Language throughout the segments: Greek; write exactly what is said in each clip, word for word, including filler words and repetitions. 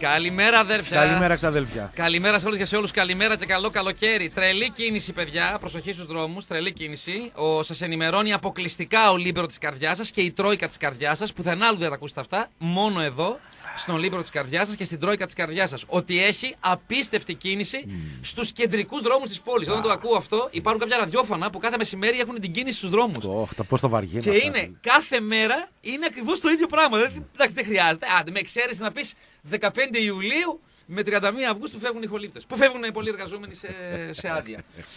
Καλημέρα, αδέρφια. Καλημέρα, ξαδέλφια. Καλημέρα σε όλους και σε όλους. Καλημέρα και καλό καλοκαίρι. Τρελή κίνηση, παιδιά. Προσοχή στους δρόμους. Τρελή κίνηση. Ο, σας ενημερώνει αποκλειστικά ο Λίμπερο της καρδιάς σας και η Τρόικα της καρδιάς σας. Πουθενά άλλου δεν θα ακούσετε αυτά. Μόνο εδώ, στον Λίμπερο της καρδιάς σας και στην Τρόικα της καρδιάς σας. Ότι έχει απίστευτη κίνηση mm. στους κεντρικούς δρόμους της πόλης. Ah. Όταν το ακούω αυτό, υπάρχουν κάποια ραδιόφωνα που κάθε μεσημέρι έχουν την κίνηση στους δρόμους. Oh, πώς το βαριέμαι. Και είναι αυτά. Κάθε μέρα είναι ακριβώς το ίδιο πράγμα. Δεν, εντάξει, δεν χρειάζεται. Άντε, με εξαίρεση να πεις δεκαπέντε Ιουλίου με τριάντα μία Αυγούστου που φεύγουν οι χολύπτες. Που φεύγουν οι πολλοί εργαζόμενοι σε, σε άδεια.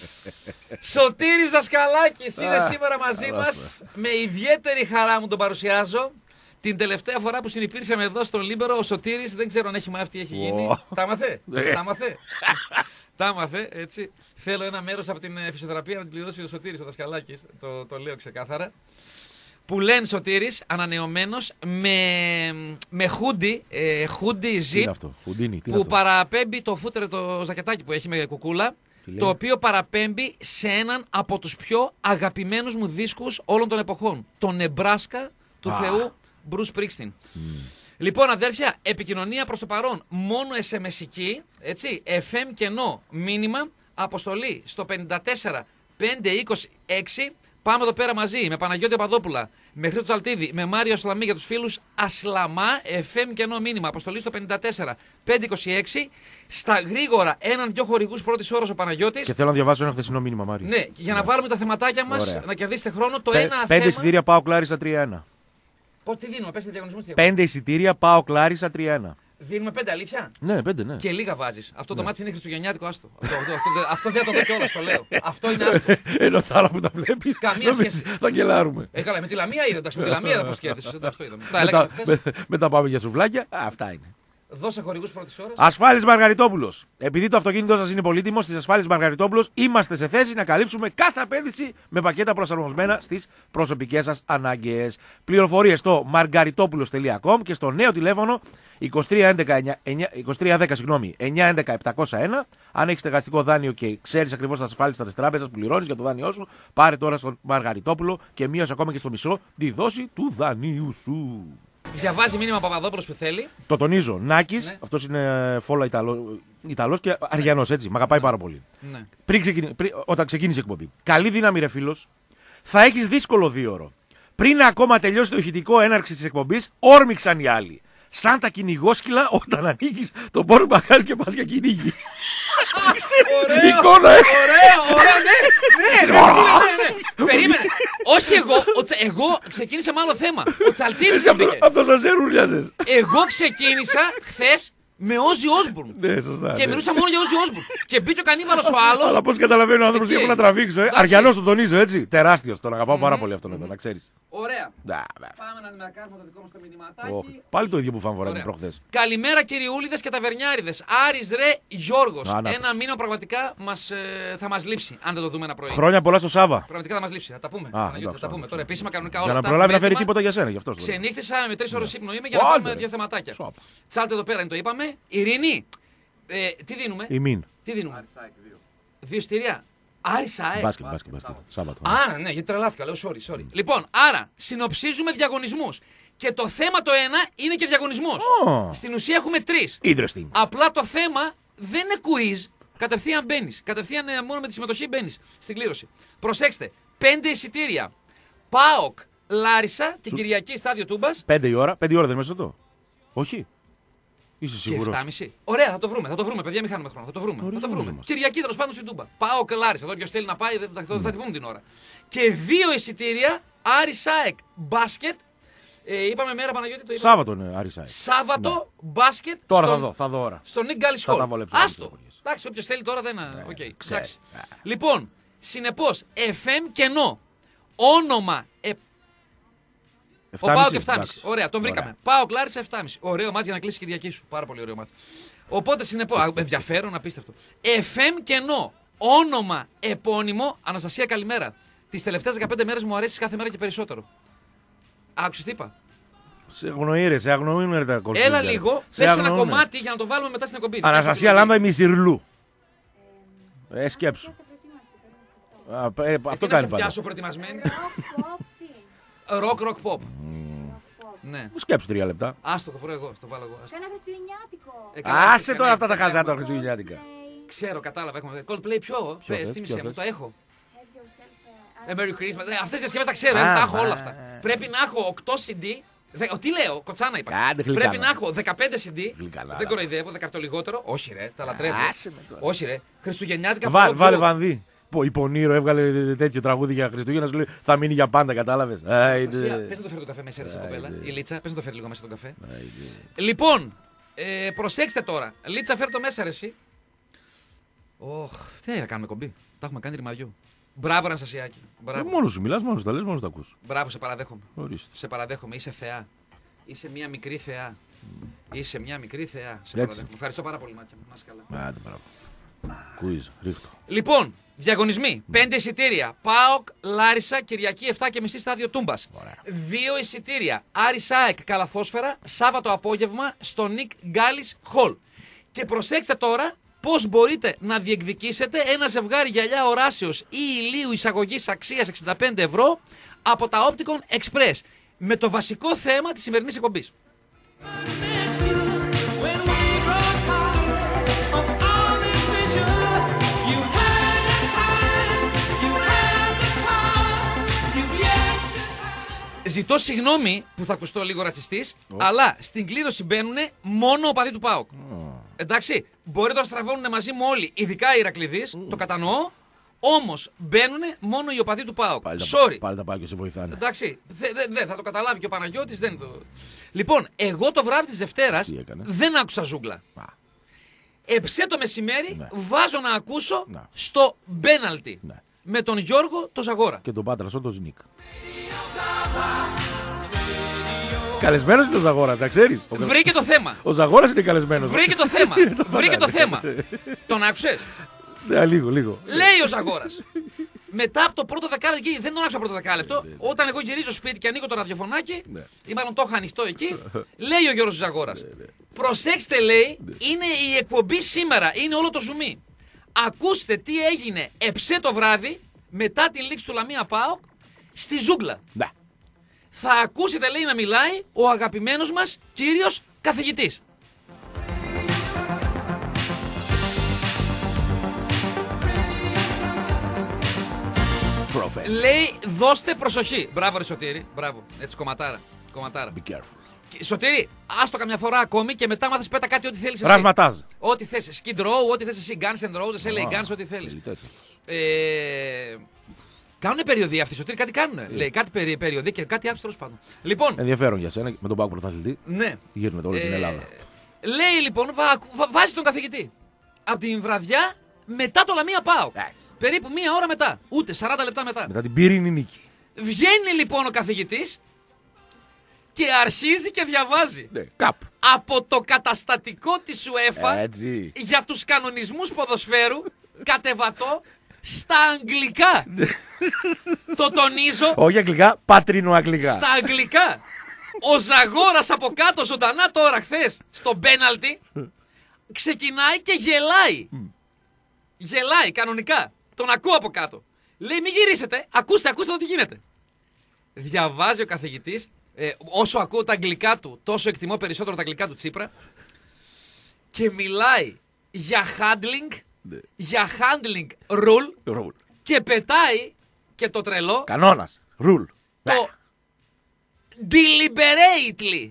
Σωτήρης Δασκαλάκης είναι σήμερα μαζί μας. Με ιδιαίτερη χαρά μου τον παρουσιάζω. Την τελευταία φορά που συνυπήρξαμε εδώ στον Λίμπερο, ο Σωτήρης δεν ξέρω αν έχει μάθει τι έχει γίνει. Oh. Τα μάθε. Τα μάθε. Τα μάθε, έτσι. Θέλω ένα μέρος από την φυσιοθεραπεία να την πληρώσει ο Σωτήρης ο Δασκαλάκης. Το, το λέω ξεκάθαρα. Που λένε Σωτήρης, ανανεωμένος, με, με χούντι, ε, χούντι ζι, τι αυτό, χουντίνι, τι που αυτό. Παραπέμπει το φούτερ, το ζακετάκι που έχει με κουκούλα, το οποίο παραπέμπει σε έναν από τους πιο αγαπημένους μου δίσκους όλων των εποχών. Το Νεμπράσκα του ah. Θεού Μπρους Σπρίγκστιν. Mm. Λοιπόν, αδέρφια, επικοινωνία προς το παρόν, μόνο ες εμ ες-ική, έτσι, εφ εμ κενό, μήνυμα, αποστολή στο πενήντα τέσσερα πεντακόσια είκοσι έξι. Πάμε εδώ πέρα μαζί με Παναγιώτη Παπαδόπουλα, με Χρήστο Τσαλτίδη, με Μάριο Ασλαμή για τους φίλους Ασλαμά, εφ εμ κενό μήνυμα, αποστολή στο πενήντα τέσσερα πεντακόσια είκοσι έξι. Στα γρήγορα, έναν-δυο χορηγούς πρώτης ώρας ο Παναγιώτης. Και θέλω να διαβάσω ένα χθεσινό μήνυμα, Μάριο. Ναι, για να ναι. βάλουμε τα θεματάκια μας, ωραία. Να κερδίσετε χρόνο. Το Πε, ένα πέντε θέμα... εισιτήρια πάω Κλάρισα τρία ένα. Πώς τι δίνουμε, πες διαγωνισμούς. Πέντε εισιτήρια πάω Κλάρισα τρία ένα. Δίνουμε πέντε, αλήθεια. Ναι, πέντε, ναι. Και λίγα βάζεις. Αυτό ναι. το μάτι είναι χριστουγεννιάτικο, άστο. Αυτό, αυτό, αυτό, αυτό δεν θα το δω κιόλας, το λέω. Αυτό είναι άστο. Ενώ τα άλλα που τα βλέπεις. Καμία σχέση. Θα γελάρουμε. Ε, καλά, με τη Λαμία είδα. Εντάξει, με τη Λαμία δεν προσκέφτεσαι. Μετά πάμε για σουβλάκια. Αυτά είναι. Δώσε χορηγούς πρώτης ώρας. Ασφάλης Μαργαριτόπουλος. Επειδή το αυτοκίνητό σας είναι πολύτιμο, στις Ασφάλης Μαργαριτόπουλος είμαστε σε θέση να καλύψουμε κάθε απέτηση με πακέτα προσαρμοσμένα στις προσωπικές σας ανάγκες. Πληροφορίες στο μαργαριτόπουλος τελεία κομ και στο νέο τηλέφωνο είκοσι τρία δέκα εννιακόσια έντεκα επτακόσια ένα. Αν έχεις στεγαστικό δάνειο και ξέρεις ακριβώς τα ασφάλιστα της τράπεζας που πληρώνεις για το δάνειό σου, πάρε τώρα στον Μαργαριτόπουλο και μείωσε ακόμα και στο μισό τη δόση του δανείου σου. Διαβάζει μήνυμα Παπαδόπουλος που θέλει. Το τονίζω. Νάκης, ναι. αυτός είναι φόλα Ιταλό, Ιταλός και Αριανός, έτσι. Μ' αγαπάει ναι. πάρα πολύ. Ναι. Πριν ξεκινη, πριν, όταν ξεκίνησε η εκπομπή. Καλή δύναμη, ρε φίλος. Θα έχεις δύσκολο δίωρο. Πριν ακόμα τελειώσει το ηχητικό έναρξη της εκπομπής, όρμηξαν οι άλλοι. Σαν τα κυνηγόσκυλα όταν ανοίγεις τον πόρου μπαγκάζ και πας για κυνήγι. Ωραίο, εικόνα, ε. ωραίο, ωραίο, ναι, ναι, ναι, ναι. Περίμενε. Όχι εγώ, εγώ ξεκίνησα με άλλο θέμα. Ο Τσαλτίδης μπήκε. Από το σας ερούλιαζες. Εγώ ξεκίνησα χθες με Όζι Όσμπουρν. Ναι, σωστά. Και μιλούσα μόνο για Όζι Όσμπουρν. Και μπήκε ο κανίβαλος ο άλλος. Αλλά πώς καταλαβαίνει ο άνθρωπος τι έχω να τραβήξω, ε. Αριανός το τονίζω, έτσι. Τεράστιος, τον αγαπάω πάρα πολύ αυτόν εδώ, να ξέρεις. Ωραία. Πάμε να μετακάνουμε το δικό μας το μηνυματάκι. Πάλι το ίδιο που φάμε φοράμε προχθές. Καλημέρα κυριούλιδες και ταβερνιάριδες. Άρης ρε Γιώργος. Ένα μήνα πραγματικά θα μας λείψει, αν δεν το δούμε ένα πρωί. Χρόνια πολλά στο Σάβα. Πραγματικά θα μας λείψει. Θα τα πούμε. Θα τα πούμε τώρα επίσημα κανονικά όλα. Για να προλάβει να φέρει τίποτα για σένα γι' αυτό. Ξενύχτησα με τρεις ώρες ύπνο είμαι για να πάμε δύο θεματάκια. Τσάλτε εδώ πέρα, το είπαμε. Ειρήνη, ε, τι δίνουμε. Ημίν. Τι δίνουμε. Δύο εισιτήρια. Άρης ΑΕΚ. Μπάσκετ, μπάσκετ, μπάσκετ. Σάββατο. Α, ναι, γιατί τρελάθηκα. Λέω sorry, sorry. Mm. Λοιπόν, άρα συνοψίζουμε διαγωνισμούς. Και το θέμα το ένα είναι και διαγωνισμός. Oh. Στην ουσία έχουμε τρεις. Interesting. Απλά το θέμα δεν είναι quiz. Κατευθείαν μπαίνεις. Κατευθείαν μόνο με τη συμμετοχή μπαίνεις στην κλήρωση. Προσέξτε. Πέντε εισιτήρια. ΠΑΟΚ Λάρισα την Σου... Κυριακή στάδιο Τούμπας. Πέντε η ώρα. Πέντε η ώρα δεν είναι το. Όχι. Είσαι σίγουρος. Και εφτά και μισή. Ωραία, θα το βρούμε. Θα το βρούμε, παιδιά, μην χάνουμε χρόνο. Θα το βρούμε. Θα το βρούμε. Κυριακή τέλος πάντων στην Τούμπα. Πάω και Λάρισα. Εδώ ποιος θέλει να πάει, θα, θα, θα την πούμε την ώρα. Και δύο εισιτήρια Άρης ΑΕΚ μπάσκετ. Ε, είπαμε μέρα Παναγιώτη το είπαμε. Σάββατο είναι Άρης ΑΕΚ. Σάββατο ναι. μπάσκετ. Τώρα στον, θα δω, θα δω ώρα. Στον Νίκ Γκάλι Σχόλ. Άστο. Εντάξει, όποιος θέλει τώρα δεν είναι. Okay. Yeah. Λοιπόν, συνεπώς, εφ εμ κενό. Όνομα. Ε, Ο Πάοκ εφτά και μισή. Ωραία, τον βρήκαμε. Πάοκ Λάρισα εφτά και μισή. Ωραίο μάτς για να κλείσει η Κυριακή σου. Πάρα πολύ ωραίο μάτς. Οπότε συνεπώς. Ενδιαφέρον, απίστευτο. εφ εμ κενό. Όνομα επώνυμο. Αναστασία, καλημέρα. Τις τελευταίες δεκαπέντε μέρες μου αρέσει κάθε μέρα και περισσότερο. Άκουσες τι είπα. Σε αγνοεί, ρε, σε αγνοούν τα κόλπα. Έλα λίγο, πες ένα κομμάτι για να το βάλουμε μετά στην εκπομπή. Αναστασία Λάμπα Μισιρλού. Ε, σκέψου. Α, ε, αυτό κάνει πάντα. Να σε πιάσω προετοιμασμένη. Ροκ, ροκ, pop. Ναι. Σκέψου τρία λεπτά. Άστο, το φορώ εγώ, το βάλω εγώ. άστο. Κάνα χριστουγεννιάτικο. Ε, καλά, Άσε ναι, τώρα αυτά τα ναι, χαζά ναι. τα χριστουγεννιάτικα. Ξέρω, κατάλαβα. Έχουμε. Coldplay ποιο. Ποιο Πες, θες, θύμισε ποιο μου, θες? το έχω. Have yourself a- Ε, Merry Christmas. Ε, Αυτές τις διασκευές τα ξέρω, Α, ε, τα έχω α, όλα α, αυτά. α. Πρέπει να έχω οκτώ σι ντι. Δε, ο, τι λέω, κοτσάνα είπα. Άντε, γλυκάνα. Πρέπει να έχω δεκαπέντε σι ντι. Γλυκάνα, Δεν αλλά. κοροϊδεύω, δέκα λιγότερο. Όχι, ρε, τα λατρεύω. Άσε με τώρα. Όχι, ρε. Χριστουγεννιάτικα Βά- από Βάλε το- Βανδύ. Πω, η Πονήρο έβγαλε τέτοιο τραγούδι για Χριστούγεννα. Σου λέει θα μείνει για πάντα, κατάλαβε. Αναστασία, Πες να το φέρει το καφέ μέσα, ρε, σε κοπέλα. Η Λίτσα, πες να το φέρει λίγο μέσα τον καφέ. Λοιπόν, ε, προσέξτε τώρα. Λίτσα, φέρ το μέσα, ρε, εσύ. Ωχ, τι θα κάνουμε κομπή. Τα έχουμε κάνει ρημαδιού. Μπράβο, Αναστασιάκη. Μπράβο. Μόνο σου μιλά, μόνο σου τα λε, μόνο σου τα ακού. Μπράβο, σε παραδέχομαι. Ορίστε. Σε παραδέχομαι, είσαι θεά. Είσαι μια μικρή θεά. Είσαι μια μικρή θεά. Σε Έτσι. παραδέχομαι. Ευχαριστώ πάρα πολύ, Μάτια μου. Να είσαι καλά. Άντε, μπράβο. Κουίζ, ρίχτω. Λοιπόν, διαγωνισμοί. Πέντε εισιτήρια. ΠΑΟΚ, Λάρισα, Κυριακή επτά και μισή στάδιο Τούμπας. Ωραία. Δύο εισιτήρια. Άρης ΑΕΚ, Καλαθόσφαιρα, Σάββατο απόγευμα στο Νικ Γκάλης Χολ. Και προσέξτε τώρα πώς μπορείτε να διεκδικήσετε ένα ζευγάρι γυαλιά οράσεως ή ηλίου εισαγωγής αξίας εξήντα πέντε ευρώ από τα Opticon Express. Με το βασικό θέμα της σημερινής εκπομπής. Ζητώ συγγνώμη που θα ακουστώ λίγο ρατσιστής, αλλά στην κλήρωση μπαίνουν μόνο οπαδοί του ΠΑΟΚ. Εντάξει, μπορεί να το στραβώνουν μαζί μου όλοι, ειδικά οι Ηρακλειδείς, το κατανοώ, όμως μπαίνουν μόνο οι οπαδοί του ΠΑΟΚ. Πάλι, Sorry. τα, πάλι τα πάει και σε βοηθάνε. Εντάξει, δεν δε, δε, θα το καταλάβει και ο Παναγιώτης. Δεν το... Λοιπόν, εγώ το βράδυ της Δευτέρας Τι έκανε? δεν άκουσα ζούγκλα. Α, Εψέ το μεσημέρι Ναι. βάζω να ακούσω Ναι. στο μπέναλτι Ναι. με τον Γιώργο το Ζαγόρα. και τον Πάτρα, τον Σνικ. Καλεσμένο είναι ο Ζαγόρα, τα ξέρει. Βρήκε το θέμα. Ο Ζαγόρα είναι καλεσμένο. Βρήκε το θέμα. Είναι το Βρήκε το φανάρι. θέμα. Τον άκουσες? Ναι, λίγο, λίγο. Λέει ο Ζαγόρας. Μετά από το πρώτο δεκάλεπτο, εκεί, δεν τον άκουσα πρώτο δεκάλεπτο, όταν εγώ γυρίζω σπίτι και ανοίγω το ραδιοφωνάκι, Ναι. ή μάλλον το είχα ανοιχτό εκεί, λέει ο Γιώργος Ζαγόρας. Προσέξτε, λέει, είναι η εκπομπή σήμερα, είναι όλο το ζουμί. Ακούστε τι έγινε εψέ το βράδυ, μετά την λήξη του Λαμία ΠΑΟΚ, στη ζούγκλα. Ναι. Θα ακούσετε, λέει, να μιλάει ο αγαπημένος μας κύριος καθηγητής. Professor. Λέει, δώστε προσοχή. Μπράβο, ρε Σωτήρη. Μπράβο. Έτσι, κομματάρα. Κομματάρα. Be careful. Και, Σωτήρη, άστο καμιά φορά ακόμη και μετά μάθεις πέτα κάτι ό,τι θέλεις εσύ. Ρασματάζ. Ό,τι θες. Skid Row, ό,τι θες εσύ. Guns N' Roses, έλ έι Guns, ό,τι θέλεις. Ε, Κάνουνε περιοδία αυτοί, Σωτήρη, κάτι κάνουνε. Λέει κάτι περι, περιοδία και κάτι άλλο τέλος πάντων. Λοιπόν, Ενδιαφέρον για σένα με τον Πάκο πρωταθλητή. ναι. Γύρνεται όλη την Ε, Ελλάδα. Λέει λοιπόν, βα, βα- βάζει τον καθηγητή. Από την βραδιά μετά το Λαμία ΠΑΟΚ. Έτσι. Περίπου μία ώρα μετά. Ούτε σαράντα λεπτά μετά. Μετά την πύρινη νίκη. Βγαίνει λοιπόν ο καθηγητής και αρχίζει και διαβάζει Ναι, καπ. από το καταστατικό της UEFA Έτσι. για τους κανονισμούς ποδοσφαίρου κατεβατό στα αγγλικά. Το τονίζω, Όχι αγγλικά, πατρινο-αγγλικά. στα αγγλικά. Ο Ζαγόρας από κάτω ζωντανά τώρα χθες στο πέναλτι ξεκινάει και γελάει. Γελάει κανονικά. Τον ακούω από κάτω. Λέει μην γυρίσετε, ακούστε, ακούστε το τι γίνεται. Διαβάζει ο καθηγητής, ε, όσο ακούω τα αγγλικά του, τόσο εκτιμώ περισσότερο τα αγγλικά του Τσίπρα, και μιλάει για handling, Ναι. για handling rule Rule. και πετάει και το τρελό Κανόνας. Rule. το deliberately.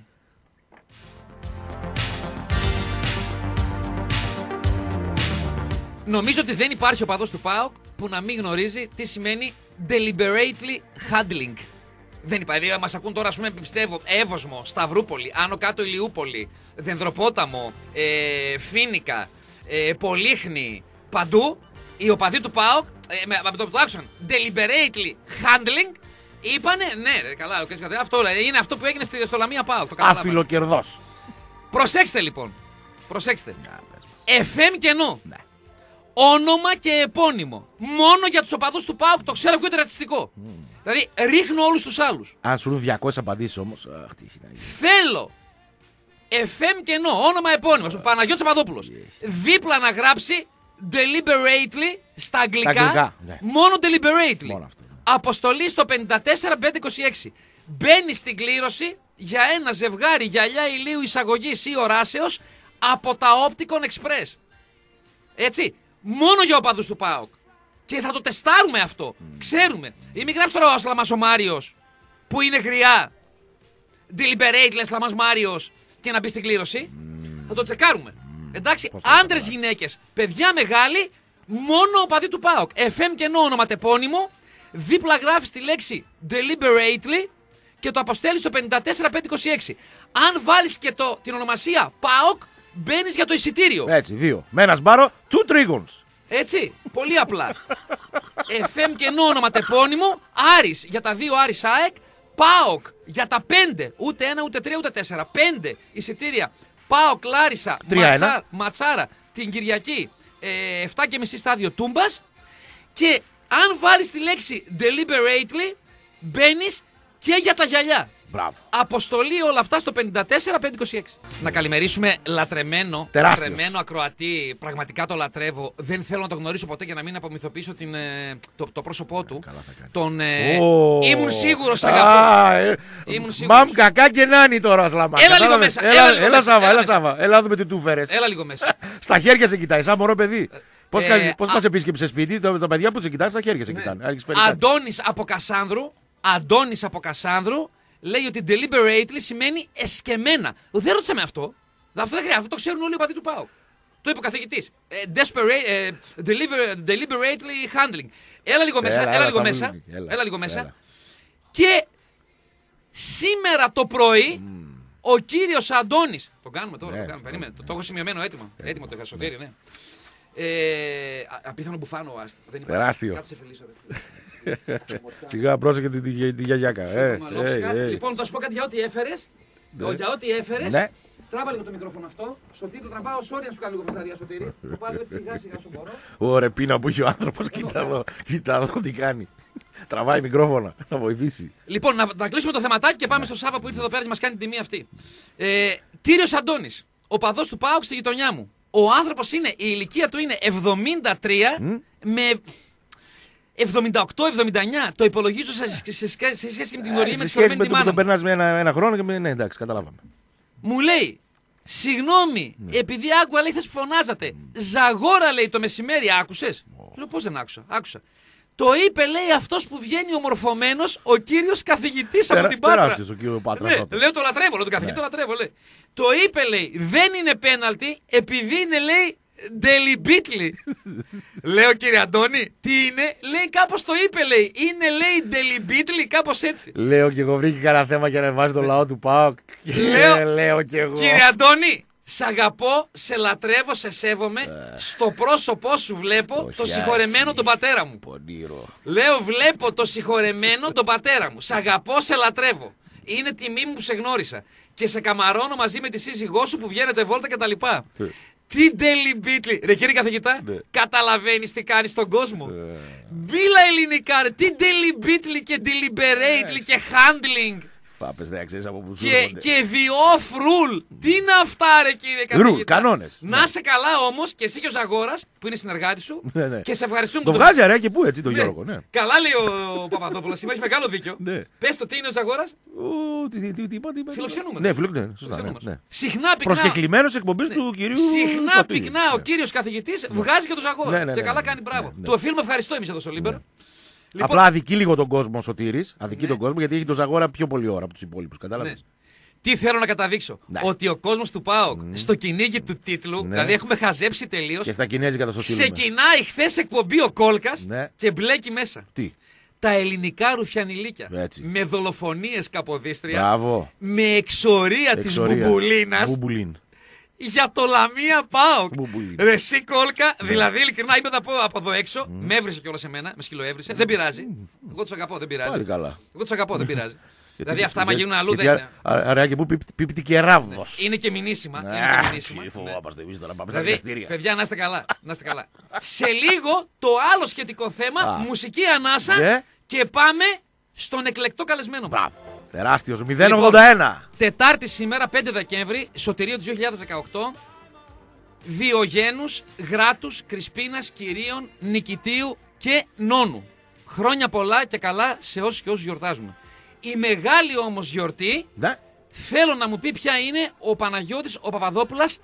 Νομίζω ότι δεν υπάρχει οπαδός του ΠΑΟΚ που να μην γνωρίζει τι σημαίνει deliberately handling. Δεν υπάρχει. Δηλαδή, μας ακούν τώρα, ας πούμε, πιστεύω, Εύωσμο, Σταυρούπολη, Άνω Κάτω Ηλιούπολη, Δενδροπόταμο, ε, Φίνικα, ε, Πολύχνη, παντού. Οι οπαδοί του ΠΑΟΚ, ε, με, με το που το άκουσαν deliberately handling, είπανε ναι, ρε, καλά, ο Κέσκα, αυτό λέει, είναι αυτό που έγινε στη- στο Λαμία ΠΑΟΚ. Το καταλάβανε. Αφιλοκερδός. Προσέξτε λοιπόν. Προσέξτε. Να, πες μας. εφ εμ κενό. Ναι. Όνομα και επώνυμο. Μόνο για τους οπαδούς του ΠΑΟΚ το ξέρω εγώ είναι ρατσιστικό. Δηλαδή ρίχνω όλους τους άλλους. Αν σου δουν διακόσιες απαντήσεις όμως. Αχ, τι έχει να γίνει. Θέλω εφ εμ κενό, όνομα επώνυμο. Ο Παναγιώτης Παπαδόπουλος. Δίπλα να γράψει deliberately στα αγγλικά. αγγλικά, ναι. Μόνο deliberately. Μόνο αυτό, ναι. Αποστολή στο πέντε τέσσερα πέντε είκοσι έξι. Μπαίνει στην κλήρωση για ένα ζευγάρι γυαλιά ηλίου εισαγωγής ή οράσεως από τα Opticon Express. Έτσι, μόνο για οπαδούς του ΠΑΟΚ. Και θα το τεστάρουμε αυτό. Mm. Ξέρουμε. Ή μην γράψει τώρα ο Σλαμάς ο Μάριος, που είναι γριά. Deliberate, λες Σλαμάς Μάριος, και να μπει στην κλήρωση. Mm. Θα το τσεκάρουμε. Mm. Εντάξει, άντρες, γυναίκες, παιδιά μεγάλοι, μόνο οπαδοί του ΠΑΟΚ. εφ εμ και ενώ ονοματεπώνυμο, δίπλα γράφεις τη λέξη Deliberately και το αποστέλεις στο πέντε τέσσερα πέντε είκοσι έξι. Αν βάλεις και το, την ονομασία ΠΑΟΚ, μπαίνεις για το εισιτήριο. Έτσι, δύο. Με ένα σπάρο, two triggons. Έτσι, πολύ απλά. εφ εμ και ενώ ονοματεπώνυμο, Άρης για τα δύο Άρης ΑΕΚ, ΠΑΟΚ για τα πέντε, ούτε ένα, ούτε τρία, ούτε τέσσερα. Πέντε εισιτήρια. ΠΑΟΚ Λάρισα, ματσά, ματσάρα την Κυριακή, ε, εφτά και μισή στάδιο Τούμπας. Και αν βάλεις τη λέξη Deliberately, μπαίνεις και για τα γυαλιά. Μπράβο. Αποστολή όλα αυτά στο πέντε τέσσερα πέντε είκοσι έξι. Να καλημερίσουμε λατρεμένο, λατρεμένο ακροατή. Πραγματικά το λατρεύω. Δεν θέλω να το γνωρίσω ποτέ για να μην απομυθοποιήσω την, ε, το, το πρόσωπό του. Καλά θα κάνει. Τον, ε, Oh. Ήμουν σίγουρος, αγαπώ. Ε, Ήμουν σίγουρος. Μαμ κακά και νάνι τώρα, Σλαμά. Έλα λίγο μέσα. Έλα, Έλα, λίγο έλα, μέσα, Σάβα, έλα έλα, μέσα. Σάβα. Έλα δούμε τι του φέρες. Έλα λίγο μέσα. Στα χέρια σε κοιτάει, σαν μωρό παιδί. Πώς, Ε, πώς α- μας επίσκεψε σπίτι, τα, τα παιδιά που σε κοιτάνε στα χέρια σε Ναι. κοιτάνε. Άρχισε φέρει κάτι. Αντώνης από Κασάνδρου. Αντώνης από Κασάνδρου λέει ότι deliberately σημαίνει εσκεμμένα. Δεν ρώτησα με αυτό. Αυτό δεν χρειάζεται. Αυτό το ξέρουν όλοι οι οπαδοί του ΠΑΟΚ. Το είπε ο καθηγητής. Ε, desperate, ε, deliber- deliberately handling. Έλα λίγο μέσα. Έλα, Έλα, έλα, λίγο Σαββούλη, μέσα. έλα, Έλα λίγο μέσα. έλα. Και σήμερα το πρωί ο κύριος Αντώνης. Το κάνουμε τώρα. Ναι, το κάνουμε. ναι, Περίμενε. ναι. Το, το έχω σημειωμένο έτοιμο. Έτοιμο το είχα Σωτήρη, ναι. Ε, α- απίθανο μπουφάνο, άστα. Δεν υπάρχει. Τεράστιο. Κάτσε φελίσω, ρε. Σιγά, πρόσεχε τη, τη, τη γιαγιάκα. Ε, Μαλόφσκα. ε, ε. Λοιπόν, θα σου πω κάτι για ό,τι έφερες. Ναι. Για ό,τι έφερες. Ναι. Τράβα λίγο το μικρόφωνο αυτό. Σωτήρι, το τραβάω. Sorry να σου κάνω λίγο πασταρία, Σωτήρι. Το πάρω έτσι σιγά σιγά όσο μπορώ. Ωραία, πείνα που έχει ο άνθρωπος. Κοίτα εδώ, κοίτα εδώ τι κάνει. Τραβάει μικρόφωνα, να βοηθήσει. Λοιπόν, να, να κλείσουμε το θεματάκι και πάμε στο Σάβα που ήρθε εδώ πέρα και μας κάνει τιμή αυτή. Ε, κύριος Αντώνης, οπαδός του ΠΑΟΚ στη γειτονιά μου. Ο άνθρωπος είναι, η ηλικία του είναι εβδομήντα τρία με εβδομήντα οκτώ εβδομήντα εννιά. Το υπολογίζω σε, σε, σε, σε σχέση με την ορμή με Σε τη σχέση σωρμένη με τη το που μάνα τον μου. περνάς με ένα, ένα χρόνο και με. Ναι, εντάξει, καταλάβαμε. Μου λέει, συγγνώμη, επειδή άκουγα λέει χθες που φωνάζατε, Ζαγόρα λέει το μεσημέρι, άκουσες? Λέω πώς δεν άκουσα, άκουσα. Το είπε λέει αυτός που βγαίνει ομορφωμένος, ο κύριος καθηγητής από Τερα- την Πάτρα. τεράστιος ο κύριος Πάτρας Ναι, τότε. λέω το λατρεύω, λέω τον καθηγητή το λατρεύω, λέει. Το είπε λέει, δεν είναι πέναλτι, επειδή είναι λέει deliberately. Λέω κύριε Αντώνη, τι είναι, λέει κάπως το είπε λέει, είναι λέει deliberately, κάπως έτσι. Λέω και εγώ βρήκα κανένα θέμα για να βάζει το λαό του ΠΑΟΚ. Λέω- Ε, λέω και εγώ. Κύριε Αντώνη, σ' αγαπώ, σε λατρεύω, σε σέβομαι. Στο πρόσωπό σου βλέπω Όχι, το συγχωρεμένο άση. τον πατέρα μου. Πονήρο. Λέω, βλέπω το συγχωρεμένο τον πατέρα μου. Σ' αγαπώ, σε λατρεύω. Είναι τιμή μου που σε γνώρισα. Και σε καμαρώνω μαζί με τη σύζυγό σου που βγαίνετε βόλτα κτλ. Ε. Τι deliberately. Ρε κύριε καθηγητά, Ναι. καταλαβαίνεις τι κάνεις στον κόσμο. Ε. Μίλα ελληνικά, ρε. Τι deliberately και deliberately και handling. Φάπες δεν ξέρεις από πού σου Και, έρχονται. και the off rule. Τι είναι αυτά, ρε κύριε καθηγητά. Rule, κανόνες. Να Ναι. είσαι καλά όμως και εσύ και ο Ζαγόρας που είναι συνεργάτη σου. Ναι, ναι. Και σε ευχαριστούμε Το που βγάζει αρέα και πού έτσι το Ναι. Γιώργο, ναι. Καλά λέει ο Παπαδόπουλος, σήμερα έχει μεγάλο δίκιο. Ναι. Πες το τι είναι ο Ζαγόρας. Ω, τι- τι- τι- τι είπα, τι είπα. Φιλοξενούμενος. Ναι, φιλοξενούμενος. Σωστά, ναι, Φιλοξενούμενος. ναι. Συχνά πυκνά. Προσκεκλημένος εκπομπής Ναι. του κυρίου Συχνά Σωτήρη. πυκνά ο Ναι. κύριος καθηγητής βγάζει και τον Ζαγόρα. Ναι, ναι, Και ναι, καλά ναι, κάνει, ναι, μπράβο. ναι, ναι. Του οφείλουμε ευχαριστώ εμείς εδώ στο Λίμπερο. Λοιπόν, Απλά αδικεί λίγο τον κόσμο ο Σωτήρης. Αδικεί Ναι. τον κόσμο γιατί έχει τον Ζαγόρα πιο πολλή ώρα από τους υπόλοιπους. Κατάλαβες. τι θέλω να καταδείξω. Ναι. Ότι ο κόσμος του ΠΑΟΚ στο κυνήγι του τίτλου, Ναι. δηλαδή έχουμε χαζέψει τελείως. Και στα κινέζικα θα στο στείλουμε. Ξεκινάει χθες εκπομπή ο Κόλκας Ναι. και μπλέκει μέσα. Τι. Τα ελληνικά ρουφιανιλίκια. Έτσι. Με δολοφονίες καποδίστρια. Μπράβο. Με εξορία, της Εξορία. Μπουμπουλίνας. Μπουμπουλίν. Για το Λαμία ΠΑΟΚ. Μπουμπουλίν. Ρε εσύ Κόλκα, δηλαδή ειλικρινά είμαι να πω από εδώ έξω. Με έβρισε κιόλας εμένα, με σκυλοέβρισε. Δεν πειράζει. Εγώ τους αγαπώ, δεν πειράζει. Πάλι καλά. Εγώ τους αγαπώ, δεν πειράζει. Γιατί- Δηλαδή αυτά, άμα γιατί- γίνουν αλλού γιατί δεν α- α- Αραιά και πού πίπ- πίπτει και ράβδος. είναι και μηνύσιμα. Είναι Αχ, και μηνύσιμα. τι Ναι. φοβάμαστε εμείς τώρα, πάμε στα Δηλαδή, δικαστήρια. παιδιά, να είστε καλά. Να είστε καλά. Σε λίγο το άλλο σχετικό θέμα, Α. μουσική ανάσα Ναι. και πάμε στον εκλεκτό καλεσμένο μας. Μπράβο. Τεράστιος. μηδέν Λοιπόν, ογδόντα ένα. Τετάρτη σήμερα, πέντε Δεκέμβρη, Σωτηρίο του δύο χιλιάδες δεκαοκτώ. Διογένους, Γράτους, Κρισπίνας, Κυρίων, Νικητίου και Νόνου. Χρόνια πολλά και καλά σε όσους και όσους γιορτάζουν. Η μεγάλη όμως γιορτή Ναι. Θέλω να μου πει ποια είναι ο Παναγιώτης ο Παπαδόπουλας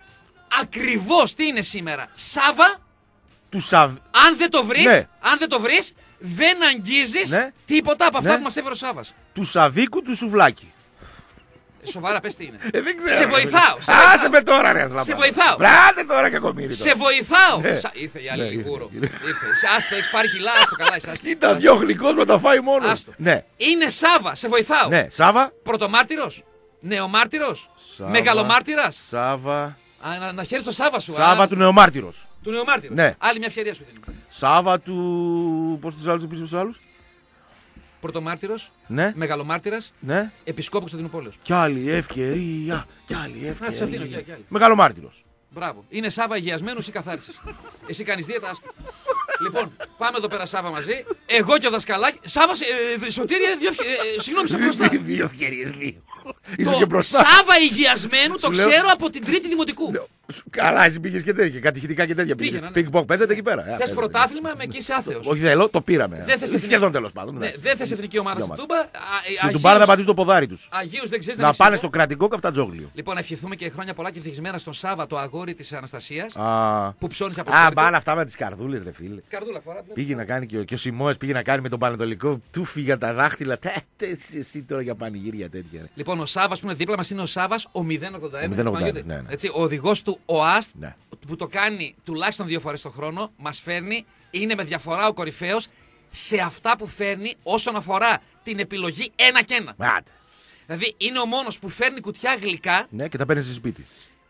ακριβώς τι είναι σήμερα. Σάβα. Του Σαβ... Αν δεν το βρεις, ναι. αν δεν το βρεις, δεν αγγίζεις ναι. τίποτα από αυτά ναι. που μας έφερε ο Σάββας. Του Σαβίκου του Σουβλάκη. Σοβαρά, πες τι είναι. Ε, δεν ξέρω. Σε βοηθάω. Σε Άσε βοηθάω. με τώρα, ρε Ασλαπά. Σε βοηθάω. Μπράτε τώρα, κακομοίρη. Σε βοηθάω. Ναι. Σα... Ήρθε η άλλη Ναι, λιγούρο. ήρθε. Ήρθε. Άστο, έχεις πάρει κιλά, άστο καλά. Άστο. Κοίτα, δυο γλυκός με τα φάει μόνο. Άστο. Ναι. Είναι Σάβα, σε βοηθάω. Ναι, Σάβα. Πρωτομάρτυρος. Νεομάρτυρος. Σάβα. Μεγαλομάρτυρας. Σάβα. Α, να, να χαίρεις το Σάβα σου. Σάβα α, του Νεομάρτυρος. του νεομάρτυρου. Ναι. Άλλη μια ευκαιρία σου δίνει. Σάβα του. Πώς τους άλλους πίσω τους άλλους. Πρωτομάρτυρος. Ναι. Μεγαλομάρτυρας. Ναι. Επισκόπου Κωνσταντινούπολεως. Κι άλλη ευκαιρία. Κι άλλη Να της αφήνω, ευκαιρία. κι άλλη. Μεγαλομάρτυρος. Μπράβο. Είναι Σάβα υγειασμένος ή καθάρισης. Εσύ κάνεις δίαιτα, άστο. Λοιπόν, πάμε εδώ πέρα Σάβα μαζί. Εγώ και ο δασκαλάκι. Σάβα, ε, Σωτήρη, δύο ευκαι- ε, ε, συγγνώμη, σε μπροστά. Δύο ευκαιρίες λίγο. Είσαι Το και μπροστά. Σάβα υγειασμένου το Σου λέω- ξέρω από την τρίτη δημοτικού. Καλά, εσύ πήγες και τέτοια. Κατηχητικά και τέτοια. Πήγαινα, πήγες. ναι. Πινκ-πονγκ παίζετε εκεί πέρα. Ε, Θες παίζετε. πρωτάθλημα, με εκεί είσαι άθεος. Όχι θέλω, το πήραμε. Δεν θες Σχεδόν εθνική- τέλος πάντων. Ναι, εντάξει. δεν θες εθνική ομάδα Δυο στην μας. Τούμπα. Α, ε, Στην Αγίους- Τουμπάρα θα πατήσει το ποδάρι τους. Αγίους δεν ξέρεις Να δεν πάνε έχεις στο εγώ. κρατικό καυτατζόγλιο. Λοιπόν, να ευχηθούμε και χρόνια πολλά και ευτυχισμένα στον Σάβα, το αγόρι της Αναστασίας. Α, Που ψώνησε από Α, το μπαν αυτά με τις καρδούλες, ρε φίλε. Καρδούλα φορά. βλέπεις. Πήγε να κάνει και ο, και ο Σιμώες πήγε να κάνει με τον Πανετολικό. Του φύγαν τα δάχτυλα. Τε, τε, εσύ τώρα για πανηγύρια τέτοια. ρε. Λοιπόν, ο Σάβας που είναι δίπλα μας είναι ο Σάβας, ο μηδέν ογδόντα ένα. Ο μηδέν ογδόντα ένα, Παναγιώτη. ναι, ναι. Έτσι, ο οδηγός του ΟΑΣΤ Ναι. που το κάνει τουλάχιστον δύο φορές το χρόνο, μας φέρνει, είναι με διαφορά ο κορυφαίος σε αυτά που φέρνει όσον αφορά την επιλογή ένα και ένα. Άντε. Δηλαδή είναι ο μόνος που φέρνει κουτιά γλυκά Ναι, και τα παίρνει στη σπίτι.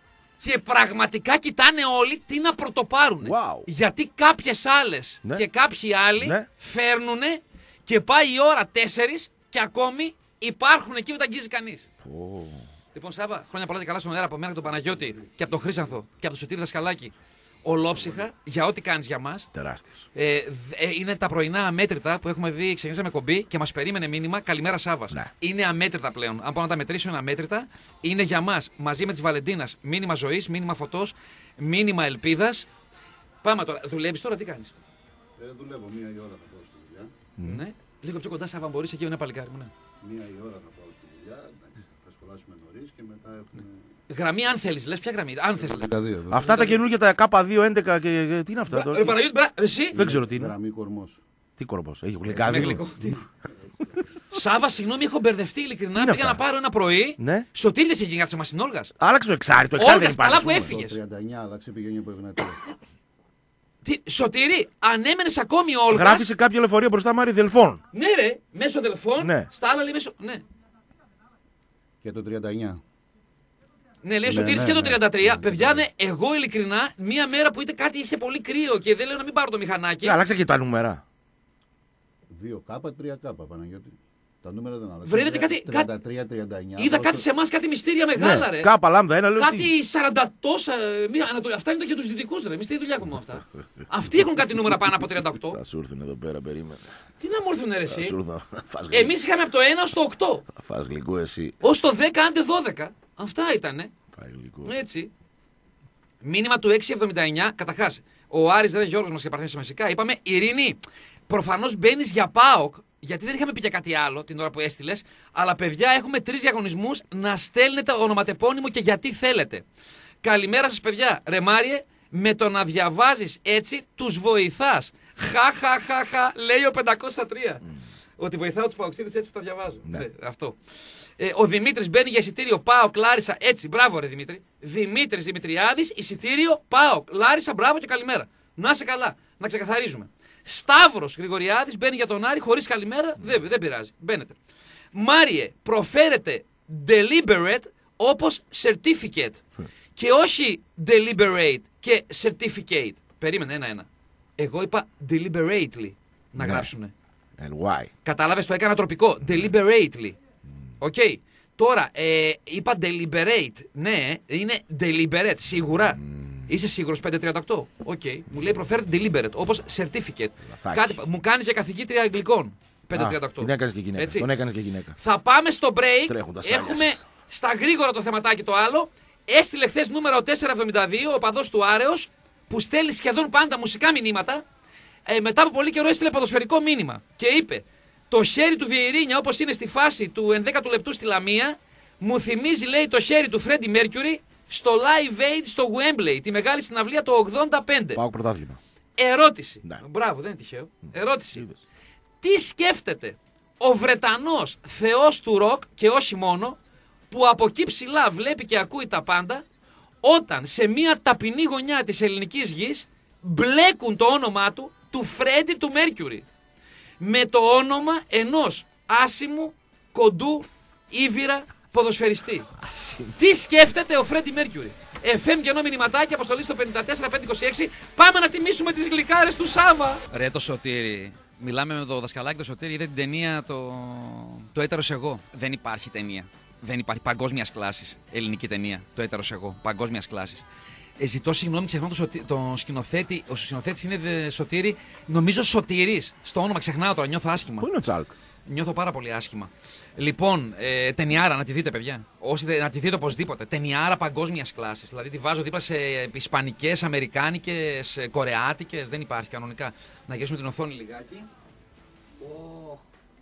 και πραγματικά κοιτάνε όλοι τι να πρωτοπάρουν. Wow. Γιατί κάποιες άλλες Ναι. και κάποιοι άλλοι Ναι. φέρνουν και πάει η ώρα τέσσερις και ακόμη υπάρχουν εκεί που τα αγγίζει κανείς. Ω. Λοιπόν, Σάβα, χρόνια πολλά και καλά στον αέρα από μένα και τον Παναγιώτη και από τον Χρήσανθο και από τον Σωτήρη Δασκαλάκη. Ολόψυχα για ό,τι κάνεις για μας. Τεράστιος. Ε, δ- ε, είναι τα πρωινά αμέτρητα που έχουμε δει. Ξεκινήσαμε κομπή και μας περίμενε μήνυμα. Καλημέρα Σάββας. Ναι. Είναι αμέτρητα πλέον. Αν πάω να τα μετρήσω, είναι αμέτρητα. Είναι για μας μαζί με τη Βαλεντίνας μήνυμα ζωής, μήνυμα φωτός, μήνυμα ελπίδας. Πάμε τώρα. Δουλεύεις τώρα, τι κάνεις. Ε, δουλεύω μία η ώρα θα πάω στη δουλειά. Ναι. Λίγο πιο κοντά, Σάβα, αν μπορείς, εκεί είναι παλικάρι μου. Ναι. Μία η ώρα θα πάω στη δουλειά. Εντάξει, θα σχολάσουμε νωρίς και μετά έχουμε. Γραμμή, αν θέλεις, λες, ποια γραμμή. Αν θες, λες. δεκαδύο, βέβαια. Αυτά τα καινούργια τα Κ δύο έντεκα και. και- Τι είναι αυτά Μπρα- τώρα. Ρε Παναγιώτη, μπρα- εσύ. Δεν ξέρω τι είναι. Γραμμή κορμός. Τι κοροπός. Έχει Με γλυκάδι. γλυκό. Τι. Σάβα, συγγνώμη, έχω μπερδευτεί ειλικρινά. είναι Πήγα να αυτά? πάρω ένα πρωί. Ναι. Σωτήρι εσύ γίνα ο Μασινόλγας. Άλλαξε το εξάρι. Το εξάρι δεν Όλγας, υπάρχει. καλά που ας πούμε. έφυγε. Το τριάντα εννιά άλλαξε, πηγαίνει από Εγνατία. Τι, Σωτήρι, ανέμενες ακόμη Όλγας. Γράφει σε κάποια λεωφορεία μπροστά Μάρι Δελφών. Ναι, ρε, μέσω δελφών. Ναι. Στα άλλα λέει μέσω. Ναι, Και το τριάντα εννιά. ναι λέει ο Ναι, Σωτήρης ναι, και το ναι. τριάντα τρία. Ναι, Παιδιά, ναι. ναι, εγώ ειλικρινά, μία μέρα που είτε κάτι είχε πολύ κρύο και δεν λέω να μην πάρω το μηχανάκι. Και άλλαξε και τα νούμερα. δύο κάπα, τρία κάπα, Παναγιώτη. Τα νούμερα δεν άλλαξαν. Βρε, είδατε κάτι- τριάντα τρία τριάντα εννιά. Είδα κάτι σε εμά, κάτι μυστήρια μεγάλα, Ναι, ρε. κάπα λάμδα ένα λέω. τι- Κάτι σαράντα τόσα. ε, Μία, ανατο- αυτά είναι για του δυτικού, ρε. Εμεί τι δουλειά έχουμε με αυτά. Αυτοί έχουν κάτι νούμερα πάνω από τριάντα οκτώ. Θα σου έρθουν εδώ πέρα, περίμενε. Τι να μου έρθουν, ρε, Θα σου εσύ. έρθουν. Θα φας γλυκό. Εμεί είχαμε από το ένα στο οκτώ. Θα φας γλυκό εσύ. Ω το δέκα, άντε δώδεκα. Αυτά ήτανε. Φάει γλυκό. Έτσι. Μήνυμα του έξι εβδομήντα εννιά. Καταρχά, ο Άρης Ρε Γιώργος μας και παρθέσει μεσικά. Είπαμε, Ειρήνη, προφανώς μπαίνει για ΠΑΟΚ. Γιατί δεν είχαμε πει και κάτι άλλο την ώρα που έστειλε. Αλλά παιδιά, έχουμε τρεις διαγωνισμούς να στέλνετε ονοματεπώνυμο και γιατί θέλετε. Καλημέρα σας, παιδιά. Ρε Μάριε, με το να διαβάζεις έτσι, τους βοηθάς. Χα, χα, χα, χα, λέει ο πεντακόσια τρία. Ότι βοηθάω τους παοξίδες έτσι που τα διαβάζω. Ναι. Ναι, αυτό. Ε, ο Δημήτρης μπαίνει για εισιτήριο ΠΑΟΚ Λάρισα. Έτσι, μπράβο, ρε Δημήτρη. Δημήτρης Δημητριάδης, εισιτήριο ΠΑΟΚ Λάρισα, μπράβο και καλημέρα. Να σε καλά, να ξεκαθαρίζουμε. Σταύρος Γρηγοριάδης μπαίνει για τον Άρη χωρίς καλημέρα. Δεν, δεν πειράζει. Μπαίνετε. Μάριε, προφέρεται deliberate όπως certificate. Και όχι deliberate και certificate. Περίμενε ένα-ένα. Εγώ είπα deliberately να Ναι. γράψουνε. And why? Κατάλαβες, το έκανα τροπικό. Deliberately. Οκ. Τώρα, ε, είπα deliberate. Ναι, είναι deliberate, σίγουρα. Είσαι σίγουρος πεντακόσια τριάντα οκτώ. Οκ. Μου λέει προφέρεται deliberate, όπως certificate. Λαθάκι. Κάτι, μου κάνεις για καθηγήτρια αγγλικών. πεντακόσια τριάντα οκτώ. Α, την έκανες και γυναίκα. Έτσι. Τον έκανες και γυναίκα. Θα πάμε στο break. Τρέχουν τα σάλια. Έχουμε στα γρήγορα το θεματάκι το άλλο. Έστειλε χθε νούμερο τετρακόσια εβδομήντα δύο ο παδός του Άρεος που στέλνει σχεδόν πάντα μουσικά μηνύματα. Ε, μετά από πολύ καιρό έστειλε ποδοσφαιρικό μήνυμα και είπε: το χέρι του Βιερίνια, όπως είναι στη φάση του ενδέκατου λεπτού στη Λαμία, Μου θυμίζει, λέει, το χέρι του Φρέντι Μέρκιουρι στο Live Aid στο Wembley, τη μεγάλη συναυλία του ογδόντα πέντε. Πάω πρωτάθλημα. Ερώτηση. Ναι. Μπράβο, δεν είναι τυχαίο. Ερώτηση. Είδες. Τι σκέφτεται ο Βρετανός θεός του ροκ και όχι μόνο, που από εκεί ψηλά βλέπει και ακούει τα πάντα, όταν σε μια ταπεινή γωνιά της ελληνικής γης μπλέκουν το όνομά του, του Φρέντι του Μέρκιουρι, με το όνομα ενός άσημου, κοντού, ήβυρα ποδοσφαιριστή. Τι σκέφτεται ο Φρέντι Μέρκιουρι? εφ εμ και ενώ μηνυματάκι, αποστολή στο πέντε τέσσερα πέντε είκοσι έξι. Πάμε να τιμήσουμε τις γλυκάρες του Σάβα. Ρε το Σωτήρι. Μιλάμε με το δασκαλάκι το Σωτήρι, είδε την ταινία το, το Έτερος Εγώ. Δεν υπάρχει ταινία. Δεν υπάρχει παγκόσμιας κλάσης ελληνική ταινία. Το Έτερος Εγώ. Παγκόσμιας κλάσης. Ε, ζητώ συγγνώμη, ξεχνάω τον το σκηνοθέτη. Ο σκηνοθέτης είναι δε, Σωτήρι. Νομίζω Σωτήρης. Στο όνομα ξεχνάω τώρα, νιώθω άσχημα. Πού είναι ο Τσάλκ? Νιώθω πάρα πολύ άσχημα. Λοιπόν, ε, ταινιάρα, να τη δείτε, παιδιά. Όσοι δεν, να τη δείτε οπωσδήποτε. Ταινιάρα παγκόσμιας κλάσης. Δηλαδή τη βάζω δίπλα σε ισπανικές, αμερικάνικες, κορεάτικες. Δεν υπάρχει κανονικά. Να γυρίσουμε την οθόνη λιγάκι. Oh.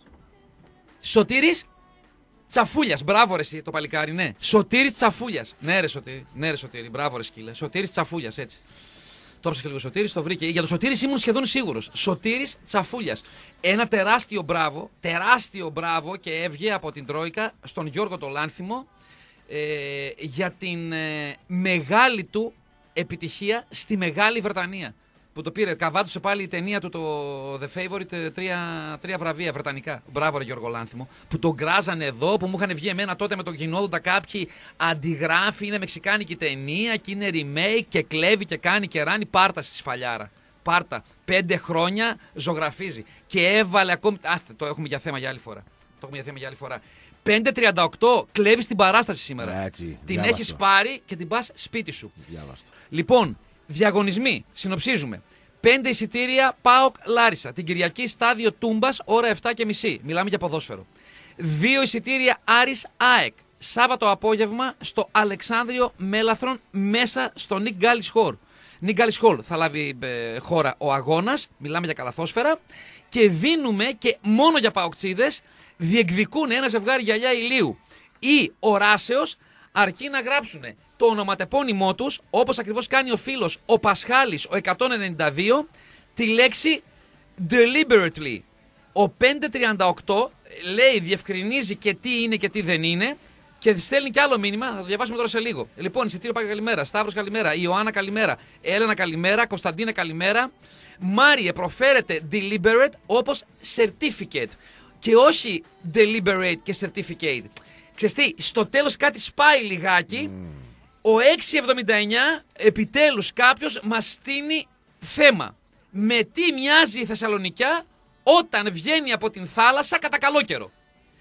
Σωτήρης Τσαφούλιας. Μπράβο, ρε, εσύ, το παλικάρι, ναι. Σωτήρης Τσαφούλιας. Ναι, ρε, Σωτήρη. Ναι, ρε, Σωτήρη. Μπράβο, ρε, σκύλε. Σωτήρης Τσαφούλιας, έτσι. Το έψαξε λίγο Σωτήρης, το βρήκε. Για το Σωτήρης ήμουν σχεδόν σίγουρος. Σωτήρης Τσαφούλιας. Ένα τεράστιο μπράβο, τεράστιο μπράβο και έβγε από την Τρόικα στον Γιώργο το Λάνθιμο ε, για την ε, μεγάλη του επιτυχία στη Μεγάλη Βρετανία. Που το πήρε, καβάτουσε πάλι η ταινία του, το The Favourite, τρία, τρία βραβεία βρετανικά. Μπράβο, ρε Γιώργο Λάνθιμο. Που τον γκράζανε εδώ, που μου είχαν βγει εμένα τότε με τον Γινόδοντα κάποιοι αντιγράφοι. Είναι μεξικάνικη ταινία και είναι remake και κλέβει και κάνει και ράνει. Πάρτα στη σφαλιάρα. Πάρτα. Πέντε χρόνια ζωγραφίζει. Και έβαλε ακόμη. Άστε, το έχουμε για θέμα για άλλη φορά. Το έχουμε για θέμα για άλλη φορά. πέντε τριάντα οκτώ κλέβει την παράσταση σήμερα. Έτσι, την έχει πάρει και την πα σπίτι σου. Διάβαστο. Λοιπόν, διαγωνισμοί. Συνοψίζουμε. Πέντε εισιτήρια ΠΑΟΚ Λάρισα. Την Κυριακή στάδιο Τούμπας, ώρα επτά και μισή. Μιλάμε για ποδόσφαιρο. Δύο εισιτήρια Άρης ΑΕΚ. Σάββατο απόγευμα στο Αλεξάνδριο Μέλαθρον, μέσα στο Νικ Γκάλις Χολ. Νικ Γκάλις Χολ θα λάβει ε, χώρα ο αγώνας. Μιλάμε για καλαθόσφαιρα. Και δίνουμε και μόνο για παοκτσίδες, διεκδικούν ένα ζευγάρι γυαλιά ηλίου ή οράσεως, αρκεί να γράψουν το ονοματεπώνυμό τους, όπως ακριβώς κάνει ο φίλος ο Πασχάλης ο εκατόν ενενήντα δύο, τη λέξη deliberately. Ο πεντακόσια τριάντα οκτώ λέει, διευκρινίζει και τι είναι και τι δεν είναι και στέλνει και άλλο μήνυμα, θα το διαβάσουμε τώρα σε λίγο. Λοιπόν, εισιτήριο Πάγκα καλημέρα, Σταύρος καλημέρα, Ιωάννα καλημέρα, Έλενα καλημέρα, Κωνσταντίνα καλημέρα. Μάριε, προφέρεται deliberate όπως certificate και όχι deliberate και certificate. Ξέρεις τι, στο τέλος κάτι σπάει λιγάκι. Mm. Ο έξι εβδομήντα εννιά επιτέλους κάποιος μας στείνει θέμα. Με τι μοιάζει η Θεσσαλονικιά όταν βγαίνει από την θάλασσα κατά καλό καιρό.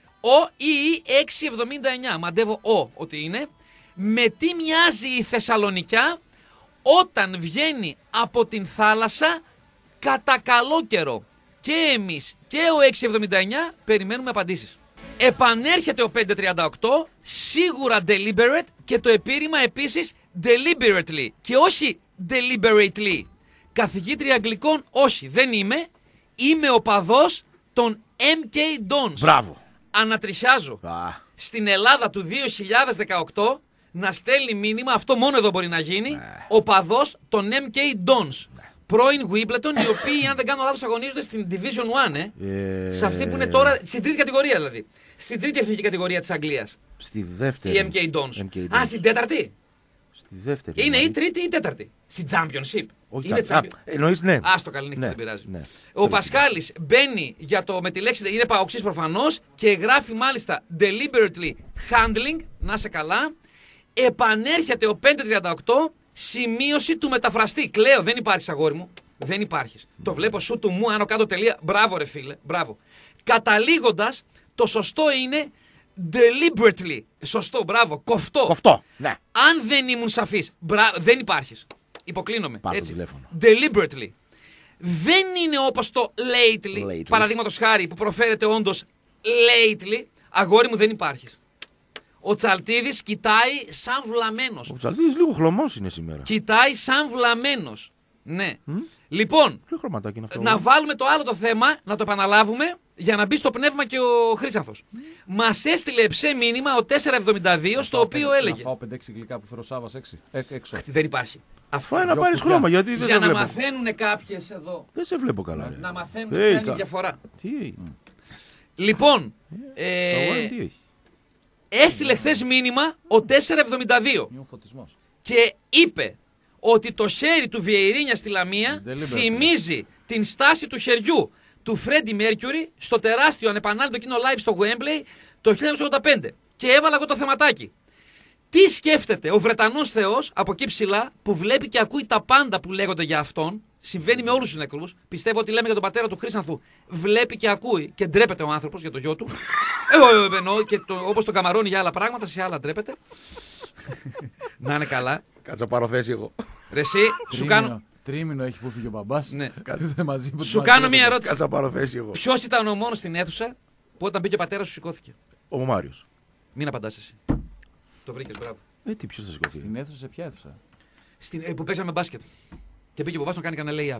Ο ή έξι εβδομήντα εννιά, μαντεύω ο ότι είναι. Με τι μοιάζει η Θεσσαλονικιά όταν βγαίνει από την θάλασσα κατά καλό καιρό. Και εμείς και ο έξι εβδομήντα εννιά περιμένουμε απαντήσεις. Επανέρχεται ο πεντακόσια τριάντα οκτώ, σίγουρα deliberate και το επίρρημα επίσης deliberately και όχι deliberately. Καθηγήτρια αγγλικών, όχι, δεν είμαι. Είμαι οπαδός των εμ κέι Dons. Μπράβο. Ανατριχιάζω. Α. Στην Ελλάδα του δύο χιλιάδες δεκαοκτώ να στέλνει μήνυμα, αυτό μόνο εδώ μπορεί να γίνει, ναι. Οπαδός των εμ κέι Dons. Ναι. Πρώην Wimbledon, οι οποίοι, αν δεν κάνω λάθος, αγωνίζονται στην Division ένα, ε, ε... σε αυτή που είναι τώρα, στην τρίτη κατηγορία δηλαδή. Στην τρίτη εθνική κατηγορία της Αγγλίας. Στη δεύτερη. Η εμ κέι Dons. Α, στην τέταρτη. Στη δεύτερη. Είναι η τρίτη ή η τέταρτη. Στην Championship. Όχι, είναι τσά... εννοείς ναι. Άστο καλή νύχτα, ναι. δεν πειράζει. Ναι. Ο Πασχάλης μπαίνει για το, με τη λέξη, είναι παοξής προφανώς και γράφει μάλιστα deliberately handling, να σε καλά. Επανέρχεται ο πεντακόσια τριάντα οκτώ, σημείωση του μεταφραστή. Κλαίω, δεν υπάρχεις αγόρι μου. Δεν υπάρχεις. Mm. Το βλέπω σου του μου, άνω κάτω τελεία. Μπράβο ρε φίλε, μπράβο. Καταλήγοντας, το σωστό είναι deliberately. Σωστό, μπράβο. Κοφτό. Κοφτό, ναι. Αν δεν ήμουν σαφής, μπρα... δεν υπάρχεις. Υποκλίνομαι. Πάρ' το έτσι. τηλέφωνο. Deliberately. Δεν είναι όπως το lately, lately. παραδείγματος χάρη, που προφέρεται όντως lately. Αγόρι μου, δεν υπάρχεις. Ο Τσαλτίδης κοιτάει σαν βλαμμένος. Ο Τσαλτίδης λίγο χλωμός είναι σήμερα. Κοιτάει σαν βλαμμένος. Ναι. Mm? Λοιπόν, ποιο χρωματάκι είναι αυτό, να εγώ? βάλουμε το άλλο το θέμα, να το επαναλάβουμε. Για να μπει στο πνεύμα και ο Χρήσανθος. Μας έστειλε εψέ μήνυμα ο τετρακόσια εβδομήντα δύο, στο οποίο έλεγε. Να φάω πέντε έξι γλυκά που φέρω Σάββας έξι. Ε, έξω. Δεν υπάρχει. Φάει να πάρει χρώμα, γιατί δεν Για σε να βλέπω. μαθαίνουν κάποιες εδώ. Δεν σε βλέπω καλά. ρε. Να μαθαίνουν Ε, ποια είναι τσα. η διαφορά. Τι έγινε. Λοιπόν, Το αγόρι ε, τι έχει. έστειλε χθες μήνυμα ο τετρακόσια εβδομήντα δύο Είναι ο φωτισμός. και είπε ότι το χέρι του Βιεϊρίνια στη Λαμία Deliberate. θυμίζει την στάση του χεριού του Φρέντι Μέρκιουρι στο τεράστιο ανεπανάληπτο εκείνο live στο Wembley το χίλια εννιακόσια ογδόντα πέντε. Και έβαλα εγώ το θεματάκι. Τι σκέφτεται ο Βρετανός Θεός από εκεί ψηλά που βλέπει και ακούει τα πάντα που λέγονται για αυτόν. Συμβαίνει με όλους τους νεκρούς. Πιστεύω ότι λέμε για τον πατέρα του Χρήσανθου. Βλέπει και ακούει και ντρέπεται ο άνθρωπος για το γιο του. Εγώ εννοώ και το, όπως τον καμαρώνει για άλλα πράγματα, σε άλλα ντρέπεται. Να είναι καλά. Κάτσα να πάρω θέση εγώ. Ρε εσύ, σου Τρίμηνο- κάνω, Τρίμηνο έχει που φύγει ο μπαμπάς. Ναι. Κάθεται μαζί που σου κάνω μία ερώτηση. Κάτσα να πάρω θέση εγώ. Ποιος ήταν ο μόνος στην αίθουσα που όταν μπήκε ο πατέρας σου σηκώθηκε? Ο Μάριος. Μην απαντάς εσύ. Το βρήκες, μπράβο. Ε, τι, ποιος θα σηκωθεί. Στην αίθουσα, σε ποια αίθουσα? Στην, ε, που παίζαμε μπάσκετ. Και πήγε ο παπάς να κάνει κανένα lay-up.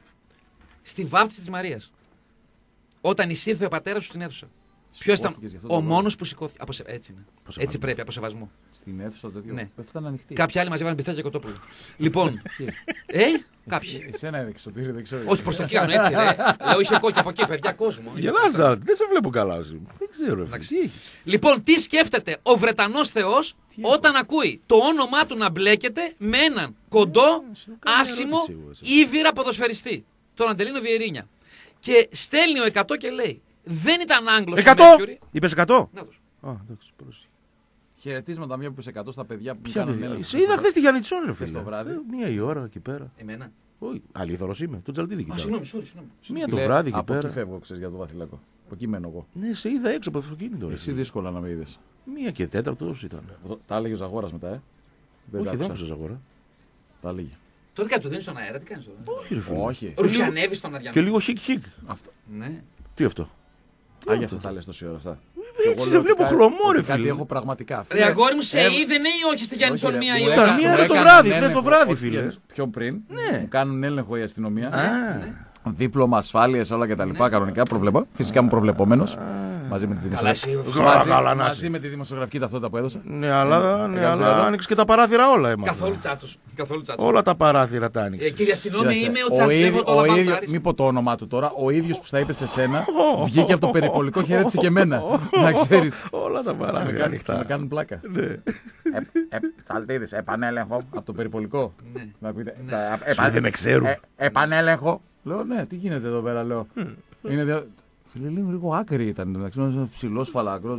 Στη βάφτιση της Μαρίας. Όταν εισήρθε ο πατέρας σου στην αίθουσα. Ποιος ήταν Σηκώθηκες γι' αυτό το ο λόγο. μόνος που σηκώθηκε? Από σε- Έτσι είναι. Από Έτσι σεβασμό. πρέπει, από σεβασμό. Στην αίθουσα το τέτοιο. Ναι. Ήταν ανοιχτή. Κάποιοι άλλοι μαζεύανε πιθάκια και κοτόπουλο. Λοιπόν. Ε, κάποιοι. Εσένα έδειξε, Σωτήρη, δεν ξέρω. Όχι προς το κάνω έτσι, ρε. Λέω είσαι κόκκι από εκεί, παιδιά, κόσμο. Γελάζα, δεν σε βλέπω καλά σου. Δεν ξέρω. Εντάξει. Τι έχεις. Λοιπόν, τι σκέφτεται ο Βρετανός Θεός όταν ακούει το όνομά του να μπλέκεται με έναν κοντό, άσημο, ερώτηση εγώ, εσένα. ήβυρα ποδοσφαιριστή. Τον Αντελίνο Βιερίνια. Και στέλνει ο εκατό και λέει: δεν ήταν Άγγλος ο Εκατό! Μέρκιουρι. Είπες εκατό. Να τους. Α, εντάξει, πρόσεχε. Χαιρετίσματα μία που είπε εκατό στα παιδιά που μου Ποια κάνουν παιδιά. έλεγχο. Σε είδα χθες τη Γιάννη Τσόν, ρε Χθες φίλε. το βράδυ. Ε, Μία η ώρα εκεί πέρα. Εμένα. Όχι, αλήθωρος είμαι. Τον Τζαλτίδη Α, κοιτάω. συγγνώμη, sorry, συγγνώμη. Μία το Φίλε, βράδυ εκεί από εκεί πέρα. φεύγω, ξέρεις, για το βαθυλάκο. Από εκεί μένω εγώ. Ναι, σε είδα έξω από το αυτοκίνητο. ρε Εσύ φίλε. δύσκολα να με είδες. Μία και τέταρτος ήταν. Τα έλεγε ο Ζαγόρας μετά, ε. Δεν Όχι, τα δεν άκουσα. άκουσα αγορά. Τα έλεγε. Τώρα κάτι του δίνει στον αέρα, τι κάνει τώρα? Όχι, ρε φίλε. Όχι. Ρουφιανεύει στον αριανό. Και λίγο χικ χικ. Αυτό. Ναι. Τι αυτό. Α, γι' αυτό τα λες τόση ώρα αυτά. Έτσι ρε βλέπω χλωμό ρε Κάτι φίλε. έχω πραγματικά. Ρε αγόρι μου, σε Ε, είδε ναι ή όχι στη Γιάννη όχι, Τσόν ρε, μία μου η Ήταν ώρα? έκανα- μία μου ώρα το έκαναν βράδυ, χθες έλεγχο, το βράδυ, όχι στη φίλε. Γιάννη, Πιο πριν. Ναι. Μου κάνουν έλεγχο η αστυνομία. Α, Δίπλωμα ασφάλεια, όλα και τα λοιπά. Κανονικά προβλέπω. Φυσικά είμαι προβλεπόμενο. Μαζί με τη Καλά, δημοσιογραφική. εσύ. Καλά, Μαζί, καλά, να μαζί είσαι. με τη δημοσιογραφική ταυτότητα που έδωσα. ναι, αλλά, ναι, Έκανες αλλά καλά. άνοιξε και τα παράθυρα όλα έμαθα. Καθόλου τσάτσο. Καθόλου τσάτσο. Όλα τα παράθυρα τα Ε, άνοιξε. κύριε αστυνόμη, Κοίταξε, είμαι ο ο Τσάτσο. ίδιο- το ο ίδιο- λαπαντάρεις. Μη πω το όνομά του τώρα. Ο ίδιο που στα είπε σε σένα βγήκε από το περιπολικό, χαιρέτησε και εμένα. Να ξέρει. Όλα τα παράθυρα Με ανοιχτά. κάνουν πλάκα. Ναι. Τσαλτίδη, επανέλεγχο από το περιπολικό. Ναι. Να πείτε, Ναι. τα- Σου λέει, δεν με ξέρουν. Ε, επανέλεγχο. Λέω, ναι, τι γίνεται εδώ πέρα, λέω. Είναι δια... Φίλε, λίγο, λίγο άκρη ήταν. Εντάξει, ένα ψηλό φαλακρό.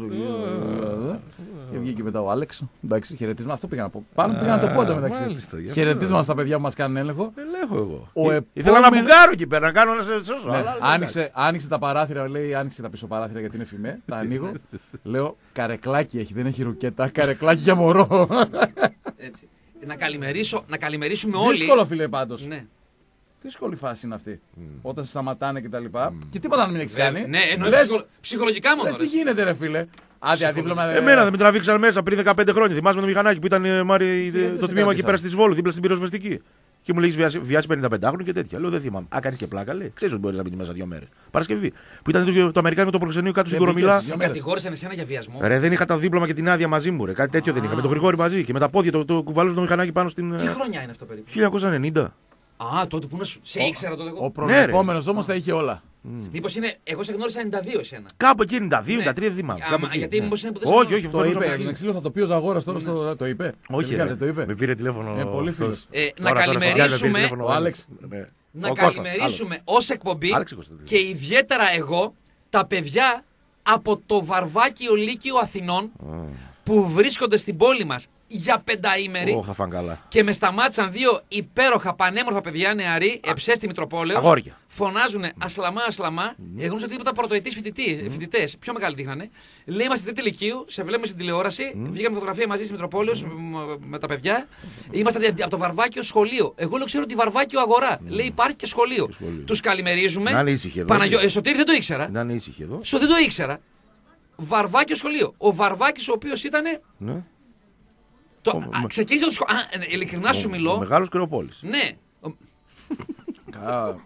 Και βγήκε μετά ο Άλεξ. Εντάξει, χαιρετίσμα. Αυτό πήγα να πω. Πάνω πήγα να το πω εδώ μεταξύ. μάλιστα, γι' αυτό. Χαιρετίσμα στα παιδιά που μα κάνουν έλεγχο. Ελέγχω εγώ. Ο Ή- επόμενο- Ήθελα να μπουκάρω εκεί πέρα, να κάνω ένα σώσο. Ναι, αλλά, εντάξει. άνοιξε, άνοιξε τα παράθυρα, λέει, άνοιξε τα πίσω παράθυρα γιατί είναι φημέ. Τα ανοίγω. Λέω, καρεκλάκι έχει, δεν έχει ρουκέτα. Καρεκλάκι για μωρό. Έτσι. Να, καλημερίσω, να καλημερίσουμε όλοι. Δύσκολο, φίλε, πάντω. Ναι. Δύσκολη φάση είναι αυτή. Όταν σε σταματάνε και τα λοιπά. Και τίποτα να μην έχει Ε, κάνει. ναι, εννοεί Λες, ψυχο- ψυχολογικά μόνο. λες, τι ρε. γίνεται, ρε φίλε. Άδεια δίπλωμα. ε, Εμένα δεν με τραβήξαν μέσα πριν δεκαπέντε χρόνια. Θυμάσαι με το μηχανάκι που ήταν ε, Μάρι, δεν το σε τμήμα εκεί κράτησαν. πέρα στη Βόλου, δίπλα στην πυροσβεστική. Και μου λέει βιάσει, βιάσει πενηνταπεντάχρονο και τέτοια. Λέω δεν θυμάμαι. Α, κάνει και πλάκα, λέει. Ξέρει ότι μπορεί να μείνει μέσα δύο μέρε. Παρασκευή. Που ήταν το, το Αμερικάνικο το προξενείο κάτω στην Δεν Κορομιλά. μπήκες, Σε μέρες. κατηγόρησαν εσένα για βιασμό. Ρε, δεν είχα τα δίπλωμα και την άδεια μαζί μου, ρε. Κάτι τέτοιο δεν είχα. Με το Γρηγόρη μαζί και με τα πόδια το, το κουβαλούσα το μηχανάκι πάνω στην. Τι ε, χρονιά είναι αυτό περίπου? χίλια εννιακόσια ενενήντα. Α, τότε που να σου. Σε ήξερα τότε Ο εγώ. προηγούμενο όμω τα είχε όλα. Μήπως είναι. Εγώ σε γνώρισα ενενήντα δύο εσένα. Κάπου εκεί ενενήντα δύο, Ναι. ενενήντα τρία δεν θυμάμαι. Άμα, Κάπου εκεί, γιατί ναι. μήπως είναι που δεν σε Όχι, γνώρισα. όχι, Το αυτό είπε. νομίζω να Εντάξει, λέω, θα το πει ο Ζαγόρα τώρα. στο- Το είπε. Όχι, Τελικά ρε. δεν το είπε. Με πήρε τηλέφωνο. Είναι πολύ αυτός. φίλος. Ε, να Τώρα, τώρα, στο καλημερίσουμε- Γκάζα πήρε τηλέφωνο Ο Άλεξ. Ναι. Να Ο Κώστας, καλημερίσουμε ως εκπομπή Άλεξ Κωνσταντίνου. και ιδιαίτερα εγώ τα παιδιά από το Βαρβάκιο Λύκειο Αθηνών που βρίσκονται στην πόλη μας για πενταήμερη Ω, θα φάνε καλά. και με σταμάτησαν δύο υπέροχα πανέμορφα παιδιά νεαροί, εψέ στη Μητροπόλεως. Αγόρια. Φωνάζουν ασλαμά, ασλαμά. Εγώ νόμιζα ότι ήταν πρωτοετής φοιτητές, πιο μεγάλοι δείχνανε. Λέει είμαστε τρίτη λυκείου, σε βλέπουμε στην τηλεόραση. Βγήκαμε φωτογραφία μαζί στη Μητροπόλεως με- με τα παιδιά. Είμαστε από το Βαρβάκιο σχολείο. Εγώ λέω ξέρω ότι Βαρβάκιο αγορά. Λέει υπάρχει και σχολείο. σχολείο. Τους καλημερίζουμε. Να είναι ήσυχοι εδώ. Παναγιο... ε, Σωτήρη δεν το ήξερα. Να είναι ήσυχοι εδώ. Σω δεν το ήξερα. Βαρβάκιο σχολείο. Ο Βαρβάκης ο οποίος ήταν. Ναι. Το... Ο- Α, με- ξεκίνησε το σχολείο. Ειλικρινά σου μιλώ. Μεγάλο Κρεοπόλη. Ναι. Ο- Α,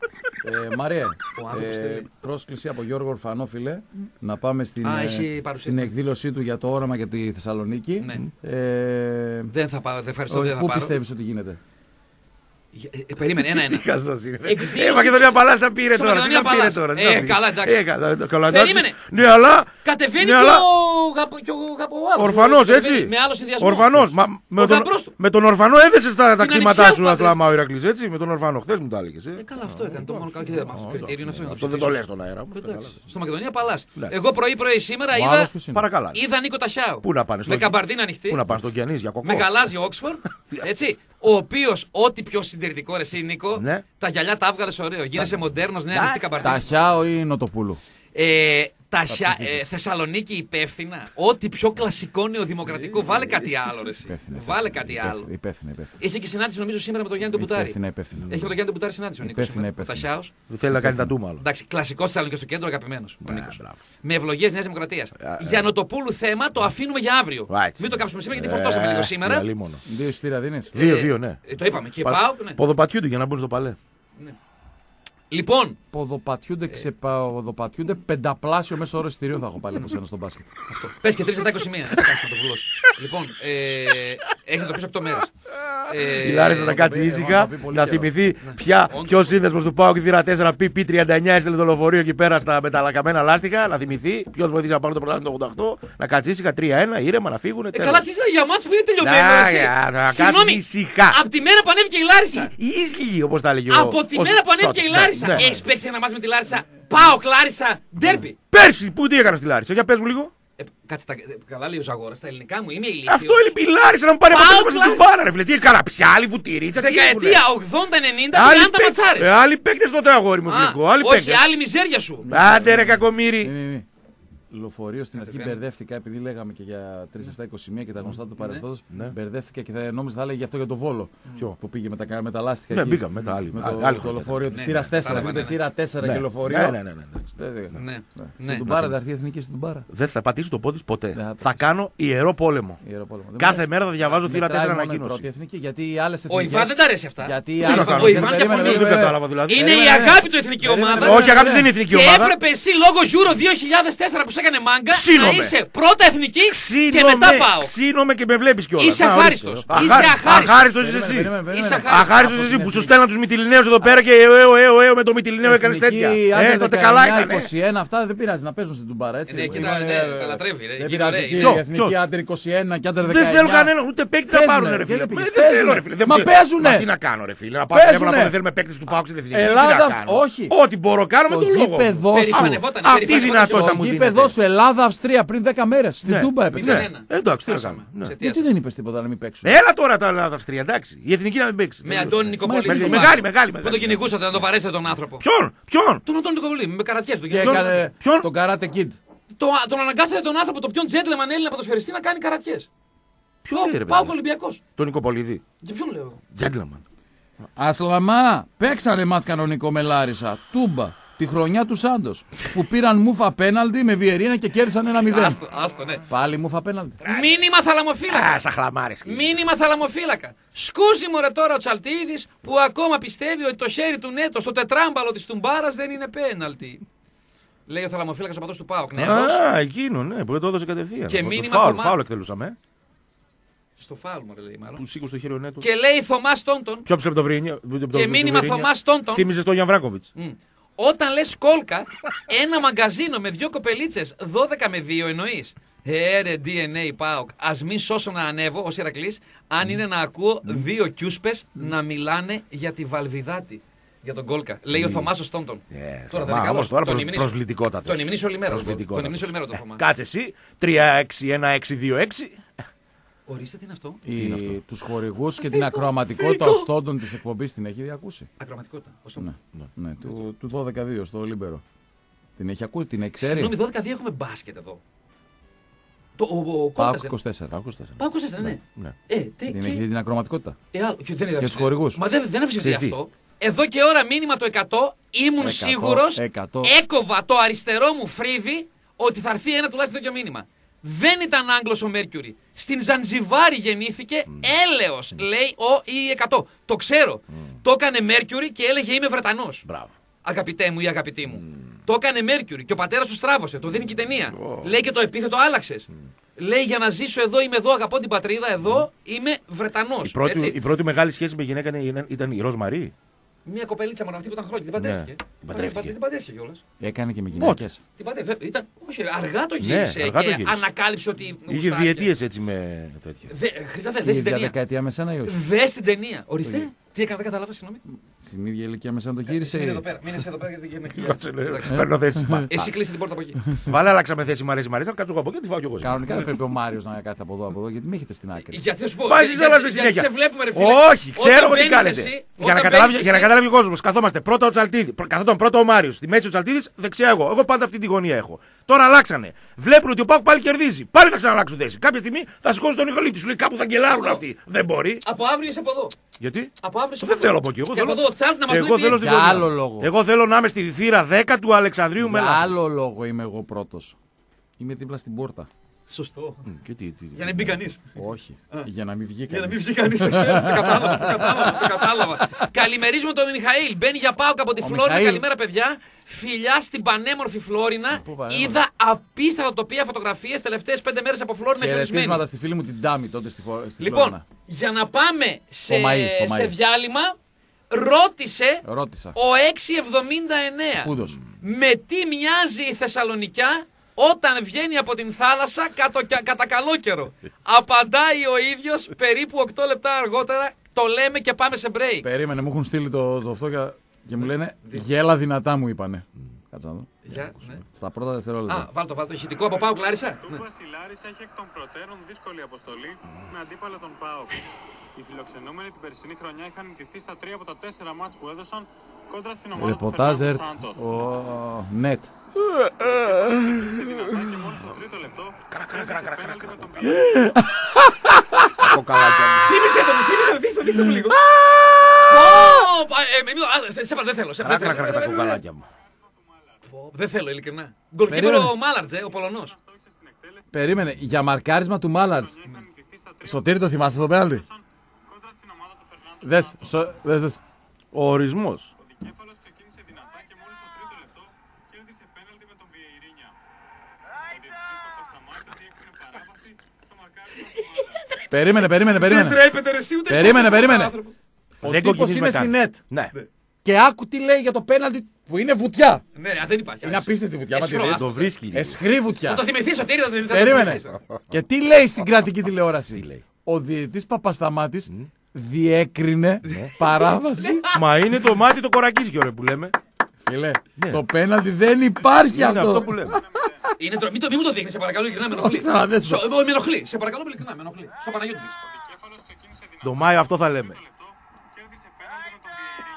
Ε, Μαρία, Ο άνθρωπος ε, θέλει. πρόσκληση από Γιώργο Ορφανόφιλε να πάμε στην, Α, ε, έχει παρουσίαση. στην εκδήλωσή του για το όραμα για τη Θεσσαλονίκη. Ναι. Ε, Δεν θα πάω, δεν ευχαριστώ, ο- δεν θα πού πάρω. πιστεύεις ότι γίνεται? Ε, ε, περίμενε, ένα-ένα. Χαζός είναι. Εκδήλωση- Ε, Μακεδονία Παλάς τα πήρε Στο τώρα. Τι Μακεδονία τα πήρε Παλάς. τώρα. τι Ε, τα πήρε. καλά, εντάξει. Ε, καλά, καλά, εντάξει. Περίμενε. Ναι, αλλά. Κατεβαίνει Ναι, και αλλά- ο Γαπο- και ο Γαπο- ο άλλος. Ορφανός, Κατεβαίνει έτσι. Με άλλο συνδυασμό. Ορφανός. Μα, με, Ο τον, γαμπρός του. με τον Ορφανό έδεσε τα, τα Την κτήματά ανιψιά σου, του Αθλάμα ο Ηρακλής, έτσι. Με τον Ορφανό. Χθες μου τα έλεγες. Ε. Ε, καλά, αυτό έκανε. Το μόνο καλό και δεν μάθω. Κριτήριο είναι αυτό. να το Αυτό δεν το ψηφίσω. λες στον αέρα. όμως, Εντάξει, καλά. Στο Μακεδονία Παλάς. Ναι. Εγώ πρωί-πρωί σήμερα Ο είδα. άλλος ποιος είναι? Παρακαλά. Είδα Νίκο Τασιάου. Πού να πάνε, στο- Με καμπαρδίνα ανοιχτή. Πού να πάνε, στον Κιανής για κοκό. Με γαλάζιο Oxford. Έτσι. Ο οποίο, ό,τι πιο συντηρητικό ρε εσύ, Νίκο, Ναι. τα γυαλιά τα έβγαλε ωραίο. Γίνεσαι μοντέρνο, νέα ανοιχτή καμπαρδίνα. Ταχιάο ή Νοτοπούλου? Ε, τα χια- ε, Θεσσαλονίκη υπεύθυνα. Ό,τι πιο κλασικό νεοδημοκρατικό. Βάλε κάτι άλλο, ρε. εσύ. Υπεύθυνα, Βάλε υπεύθυνα, κάτι άλλο. υπεύθυνα, Υπεύθυνα, υπεύθυνα. Είχε και συνάντηση νομίζω σήμερα με τον Γιάννη τον Μπουτάρη. Υπεύθυνα, υπεύθυνα. Έχει με τον Γιάννη τον Μπουτάρη συνάντηση ο Νίκο. Υπεύθυνα, Ο υπεύθυνα. Τασιάος. Δεν θέλει να κάνει τα τούμα. Εντάξει, κλασικό Θεσσαλονίκη στο κέντρο, αγαπημένο. Ο Ναι, Νίκος. μπράβο. Με ευλογίε Νέα Δημοκρατία. Για Νοτοπούλου θέμα το αφήνουμε για αύριο. Α, έτσι. Μην το κάψουμε σήμερα γιατί φορτώσαμε λίγο σήμερα. Ε, αλίμονο. Δύο εισιτήρια δίνεις? Δύο, Ε, δύο, ναι. ε, Το είπαμε. Και Πα- πάω. Ναι. Ποδοπατιούνται για να μπουν στο παλέ. Λοιπόν, Ποδοπατιούνται, ξεποδοπατιούνται, πενταπλάσιο μέσο όρο εισιτηρίων θα έχω πάλι από σένα στον μπάσκετ. αυτό. Πε και τρει στα είκοσι μία. Έτσι κάτσε να το βουλώσει. Λοιπόν, ε, έχει να το πει οκτώ μέρε. Η Λάρισα να το κάτσει πει, ήσυχα, θα το πει πολύ να καιρό. θυμηθεί πια Όντως. ποιο σύνδεσμο του Πάου και θύρα τέσσερα πι πι τριάντα εννιά έστειλε το λεωφορείο εκεί πέρα στα μεταλλακαμένα λάστιχα. Να θυμηθεί ποιο βοηθήσει να πάρουν το πρωτάθλημα το ογδόντα οκτώ. Να κάτσει ήσυχα τρία ένα, ήρεμα να φύγουν. Ε, καλά, τι είναι για μάτς που είναι τελειωμένο. Να, εσύ. για, να Συγγνώμη, κάτσει ησυχά. από τη μέρα που ανέβηκε η Λάρισα. Ίσλι, όπω τα έλεγε ο. Από τη ο μέρα που ανέβηκε η Σότος. Λάρισα. Ναι, ναι. Έχει παίξει ένα μάτς με τη Λάρισα. Πάω, Λάρισα, ντέρμπι. Πέρσι, πού τι έκανα στη Λάρισα, για πε μου λίγο. Ε, κάτσε, τα, ε, καλά λέει ο Ζαγόρα, στα ελληνικά μου είμαι ηλίθιος. Αυτό είναι η Λάρισα να μου πάρει Πάω, αποτέλεσμα στην Λάρισα. Τουμπάρα, ρε φίλε. Τι έκανα, πιάλι, βουτυρίτσα, τι έχουνε. Δεκαετία ογδόντα ενενήντα Άλλοι τριάντα παίκτες- ματσάρες. ε, Άλλοι παίκτε τότε, αγόρι μου, Α, φιλικό. Άλλοι όχι, παίκτες. άλλη μιζέρια σου. Άντε ρε Ναι, κακομύρι. ναι, ναι. Λεωφορείο στην αρχή Κατεβαίνω. μπερδεύτηκα επειδή λέγαμε και για τρία επτά είκοσι μία και τα γνωστά του παρελθόντος. Ναι. Μπερδεύτηκα και θα, νόμιζα θα έλεγε αυτό για το Βόλο. Ποιο? Που πήγε με τα, με τα λάστιχα. Ναι, εκεί. μπήκαμε μετά άλλη. Με άλλη το, το χρονιά. λεωφορείο τη Ναι, θύρα ναι, τέσσερα. κατάλαβα, Είπε ναι, θύρα τέσσερα Ναι, και λεωφορείο. ναι, ναι, ναι, ναι, εντάξει. Δεν- δεν- Ναι, ναι. ναι. Στην Τουμπάρα, θα έρθει η εθνική στην Τουμπάρα. Δεν θα πατήσει το πόδι ποτέ. Δεν θα Θα πατήσει. κάνω ιερό πόλεμο. Ιερό πόλεμο. Δεν Κάθε μου μέρα θα διαβάζω θύρα μετράει τέσσερα μόνο η ανακοίνωση. πρώτη εθνική, γιατί οι άλλες Ο εθνικές. Ιβάν δεν τα αρέσει αυτά. Γιατί οι Τι άλλες να κάνω, ο εθνικές- Ιβάν περίμενε, διαφωνεί. Δεν περίμενε. κατάλαβα δηλαδή. Είναι η Περίμενε, αγάπη του εθνική περίμενε, ομάδα. περίμενε. Όχι, αγάπη δεν είναι εθνική Και ομάδα. έπρεπε εσύ λόγω Euro δύο χιλιάδες τέσσερα που σε έκανε μάγκα να Ξύνομαι. είσαι πρώτα εθνική και μετά Ξύνομαι, πάω. ξύνομαι και με βλέπει κιόλα. Είσαι αχάριστος. Είσαι αχάριστος. Αχάριστο είσαι Περίμενε, εσύ. περίμενε, περίμενε. Είσαι αχάριστος. Αχάριστο Από εσύ την που σου εθνική- στέλναν του Μυτιλινέου εδώ πέρα και έω, έω, έω με το Μυτιλινέο έκανε Εθνική, τέτοια. άντε Ε, τότε καλά δεκαεννιά, έκανε. είκοσι ένα, αυτά δεν πειράζει να παίζουν στην Τουμπάρα, έτσι. Ναι, κοίτα, Είπανε, ναι, ε, καλατρεύει, ρε. Δεν Γίνω, πειράζει ρε. εκεί, Ποιο, η εθνική ποιο? άντερ είκοσι ένα και άντερ Δεν δεκαεννιά. θέλω κανένα, ούτε παίκτη να Παίζουνε, πάρουν, ρε και φίλε. δεν Μα πήγες, Δεν θέλω, παίζουνε. ρε φίλε. Δεν Μα μου- παίζουνε. Μα τι να κάνω, ρε φίλε. Να πάω να Παίζουνε. πω δεν θέλουμε παίκτε του Πάουξ στην εθνική. Τι να Ελλάδα, κάνω. όχι. Ό,τι μπορώ κάνω με Το τον λόγο. μου. γήπεδό σου. Περηφανευόταν, Αυτή η περηφανευόταν. δυνατότητα Το μου γήπεδο δίνεται. σου Ελλάδα-Αυστρία πριν δέκα μέρες. Στην Ναι. Τούμπα έπαιξε. Ναι. Ναι, ένα. εντάξει, τι να Χάσαμε. κάνουμε. Ναι. Σε τι Γιατί άσχημα. δεν είπες τίποτα να μην παίξουν. Έλα τώρα τα Ελλάδα Αυστρία, εντάξει. Η εθνική να μην παίξει. Με Αντώνη Νικοπολίδη. Μεγάλη, στον μεγάλη, Πάο. μεγάλη, Πού μεγάλη. τον κυνηγούσατε να τον βαρέσετε τον άνθρωπο. Ποιον, ποιον. Τον Αντώνη Νικοπολίδη, με καρατιές του. Και Ποιον- έκανε ποιον? τον Karate Kid. Το, τον αναγκάσατε τον άνθρωπο, το ποιον τζέντλεμαν Έλληνα ποδοσφαιριστή να κάνει καρατιές. Ποιον λέει, ρε Πάω παιδί. Ολυμπιακός. Τον Νικοπολίδη. Για ποιον λέω. Gentleman. Ασλαμά, παίξανε μάτς κανονικό με Λάρισα. Τούμπα. Τη χρονιά του Σάντος. Που πήραν μούφα πέναλτι με Βιερίνα και κέρδισαν ένα μηδέν. Άστο, άστο, ναι. Πάλι μούφα πέναλτι. Μήνυμα θαλαμοφύλακα. Α, σαν χλαμάρες. Μήνυμα θαλαμοφύλακα. Σκούζει μωρέ τώρα ο Τσαλτίδης που ακόμα πιστεύει ότι το χέρι του Νέτο στο τετράμπαλο της Τουμπάρας δεν είναι πέναλτι. Λέει ο θαλαμοφύλακας ο παδός του ΠΑΟΚ. Νέος. Α, εκείνο, ναι, που το έδωσε κατευθείαν. Και Το μήνυμα φάουλ, Θωμά. φάουλ εκτελούσαμε. Στο φάουλ μου λέει μάλλον. Που σήκωσε το χέρι ο Νέτο. Και λέει Θωμάς Τόντον. Ποιο ψε από το Βρίνια. Και μήνυμα Θωμάς Τόντον. Θύμιζε τον Γιανβράκοβιτ. Μμ. Όταν λες κόλκα, ένα μαγκαζίνο με δύο κοπελίτσες δώδεκα με δύο εννοείς. Ε, ρε, ντι εν έι ΠΑΟΚ. Ας μην σώσω να ανέβω ως Ηρακλής, αν είναι να ακούω δύο κιούσπες να μιλάνε για τη Βαλβιδάτη. Για τον κόλκα. Λέει ο Θωμάς ο Στόντον. Τώρα δεν είναι καλός. Τώρα Τον προσ- υμνήσω. προσβλητικότατος. Τον υμνήσω όλη μέρα. Τον Προσβλητικότατος. υμνήσω όλη μέρα τον Ε, Θωμά. Κάτσε εσύ. τρία έξι ένα έξι δύο έξι. Ορίστε τι είναι αυτό. Η... Τους χορηγούς και την ακροαματικότητα ο Στόντων της εκπομπής την έχει ακούσει. Ακροματικότητα. Ως το- Ναι, ναι, του, του δώδεκα δύο στο Λίμπερο. Την έχει ακούσει, την ξέρει. Συγγνώμη, δώδεκα δύο έχουμε μπάσκετ εδώ. Το, ο, ο, ο Πάω Κόλκας, ε. είκοσι τέσσερα. Πάω είκοσι τέσσερα. Πάω είκοσι τέσσερα, ναι. Ναι. Ε, τι, Την και- έχει την ακροαματικότητα. Ε, άλλο, και δεν είδα Για τους χορηγούς. Μα δεν, δεν έβρισκε Ξέρεις τι. αυτό. Εδώ και ώρα μήνυμα το εκατό ήμουν εκατό, σίγουρος, εκατό. έκοβα το αριστερό μου φρύδι ότι θα έρθει ένα τουλάχιστον τέτοιο μήνυμα. Δεν ήταν Άγγλος ο Μέρκιουρι. Στην Ζανζιβάρη γεννήθηκε έλεος, λέει ο ή εκατό. Το ξέρω. Το έκανε Μέρκιουρι και έλεγε είμαι Βρετανός. Μπράβο. αγαπητέ μου ή αγαπητή μου. Mm. Το έκανε Mercury και ο πατέρας του στράβωσε. Το δίνει και η ταινία. Oh. Λέει και το επίθετο άλλαξες. Mm. Λέει για να ζήσω εδώ, είμαι εδώ, αγαπώ την πατρίδα, εδώ mm. είμαι Βρετανός. Η πρώτη, η πρώτη μεγάλη σχέση με γυναίκα ήταν η Ροζ Μαρί. Μια κοπελίτσα μόνο αυτή που ήταν χρόνια. Την παντρεύτηκε. Ναι, παντρεύτηκε. Την παντρεύτηκε κιόλας. Έκανε και με γυναίκες. Την παντρεύτηκε. Ήταν, όχι, αργά το γύρισε ναι, αργά και το γύρισε. Ανακάλυψε ότι. Είχε διετίες έτσι με τέτοια. Δε, Χρυσάθε, δες την ταινία. Δεκαετία με σένα ή όχι? Δες την ταινία. Ορίστε. Τι έκανα, δεν κατάλαβα, συγγνώμη. Στην ίδια ηλικία με σένα το γύρισε. Μείνε εδώ πέρα, μείνε εδώ πέρα γιατί δεν Παίρνω θέση. Εσύ κλείσε την πόρτα από εκεί. Βάλε, αλλάξαμε θέση. Μ' αρέσει, μ' αρέσει. Να κάτσω εγώ από εκεί, τη φάω κι εγώ. Κανονικά δεν πρέπει ο Μάριος να κάθεται από εδώ από εδώ, γιατί με έχετε στην άκρη. Γιατί θα σου πω. Μα εσείς άλλαστε συνέχεια. Σε βλέπουμε, ρε φίλε. Όχι, ξέρω εγώ τι κάνετε. Για να καταλάβει, για να καταλάβει ο κόσμος. Καθόμαστε πρώτα ο Τσαλτίδη. Καθόταν πρώτα ο Μάριος. Στη μέση ο Τσαλτίδης, δεξιά εγώ. Εγώ πάντα αυτή τη γωνία έχω. Τώρα αλλάξανε. Βλέπουν ότι ο Πάουκ πάλι κερδίζει. Πάλι θα ξαναλλάξουν θέση. Κάποια στιγμή θα σηκώσουν τον Ιχολήπτη. Σου λέει κάπου θα γκελάρουν αυτοί. Δεν μπορεί. Από αύριο είσαι από εδώ. Γιατί? Από αύριο είσαι Δεν από εδώ. θέλω από εκεί. Εγώ Και θέλω, από εδώ, Τσάλτ, να μας εγώ πει θέλω τι στην Για γωνία. άλλο λόγο. Εγώ θέλω να είμαι στη θύρα δέκα του Αλεξανδρίου με Για λάθη. άλλο λόγο είμαι εγώ πρώτος. Είμαι δίπλα στην πόρτα. Σωστό. Και τι, τι, Για να μην μπει κανείς. Όχι. Για να μην βγει Για να μην κανείς. βγει κανείς. Το ξέρω, το κατάλαβα. Το κατάλαβα. Το κατάλαβα. Καλημερίζουμε τον Μιχαήλ. Μπαίνει για Πάουκ από τη Ο Φλόρινα. Μιχαήλ. Καλημέρα, παιδιά. Φιλιά στην πανέμορφη Φλόρινα. Πού πανέμορφη? Είδα απίστευτα τοπία φωτογραφίες τελευταίες πέντε μέρες από Φλόρινα χιονισμένη. Χαιρετίσματα στη φίλη μου την Τάμι τότε στη, Φο- στη Λοιπόν, Φλόρινα. για να πάμε σε, Ο Μαΐ, ο Μαΐ. σε διάλειμμα, ρώτησε Ρώτησα. ο έξι εβδομήντα εννέα Πούντος. με τι μοιάζει η Θεσσαλονικιά όταν βγαίνει από την θάλασσα κατο, κατά καλό καιρό. Απαντάει ο ίδιος περίπου οκτώ λεπτά αργότερα. Το λέμε και πάμε σε break. Περίμενε, μου έχουν στείλει το, το αυτό και, και μου λένε γέλα δυνατά μου είπανε. Κάτσε να δω. Για, ναι. Στα πρώτα δευτερόλεπτα. Α, βάλ το, βάλ το ηχητικό από Πάουκ, Λάρισα. Του Βασιλάρης έχει εκ των προτέρων δύσκολη αποστολή με αντίπαλο τον ΠΑΟΚ. Οι φιλοξενούμενοι την περσινή χρονιά είχαν νικηθεί στα τρία από τα τέσσερα μάτς που έδωσαν κόντρα στην ομάδα του Ρεποτάζ Φερνάντο ΕΡΤ. Σάντος. Ο Νετ. Δυνατά και μόλις στο τρίτο λεπτό κέρδισε πέναλτι με τον Βιερίνια. Κοκαλάκια μου. Θύμισε το, θύμισε το, δείστε, δείστε μου λίγο. Σε δεν θέλω, σε δεν Κράκα, κράκα τα θέλω. κοκαλάκια μου. Δεν θέλω, ειλικρινά. Γκολκίπερ Περίμενε. ο Μάλαρτζε, ο Πολωνός. Περίμενε, για μαρκάρισμα του Μάλαρτς. Σωτήρη το θυμάσαι το πέναλτι. Κόντρα στην ομάδα του Φερνάντο. Δες, σο- δες, δες. Ο ορισμός. Ο δικέφαλος ξεκίνησε δυνατά και μόλις στο τρίτο λεπτό κέρδισε πέναλτι με τον Βιερίνια. Ο διευθυντής το σταμάτησε, έκανε παράβαση στο μαρκάρισμα του Μάλαρτ. Περίμενε, περίμενε, Δεν περίμενε. τρέπεται ρε εσύ ούτε Περίμενε, εσύ, περίμενε. άνθρωπος. Ο Δεν τύπος κοκκινίζουμε είναι καν. στη νετ. Ναι. Και άκου τι λέει για το πέναλτι που είναι βουτιά. Ναι, α, δεν υπάρχει. Είναι άσχη. απίστευτη βουτιά. Μα τη Εσχρό, δεις. άσχο. Το βρίσκει. Εσχρή Θα βουτιά. το θυμηθείς, Σωτήρη, θα το θυμηθείς. Περίμενε. Και τι λέει στην κρατική τηλεόραση. Τι λέει? Ο διαιτητής Παπασταμάτης διέκρινε παράβαση. Μα είναι το μάτι το κορακίζιο ρε που λέμε. Φίλε, Ναι. το πέναλτι δεν υπάρχει Είναι αυτό αυτό. που λέμε. Είναι τρο- Μην το, μην μου το δείχνεις, σε παρακαλώ, ειλικρινά με ενοχλεί. Ξαναδέσου. Σο- Με ενοχλεί, σε παρακαλώ, ειλικρινά με ενοχλεί. Στο Παναγιώτη δείξω. Ο δικέφαλος ξεκίνησε δυνατά Το Μάιο αυτό θα λέμε. λεπτό, κέρδισε πέναλτι με τον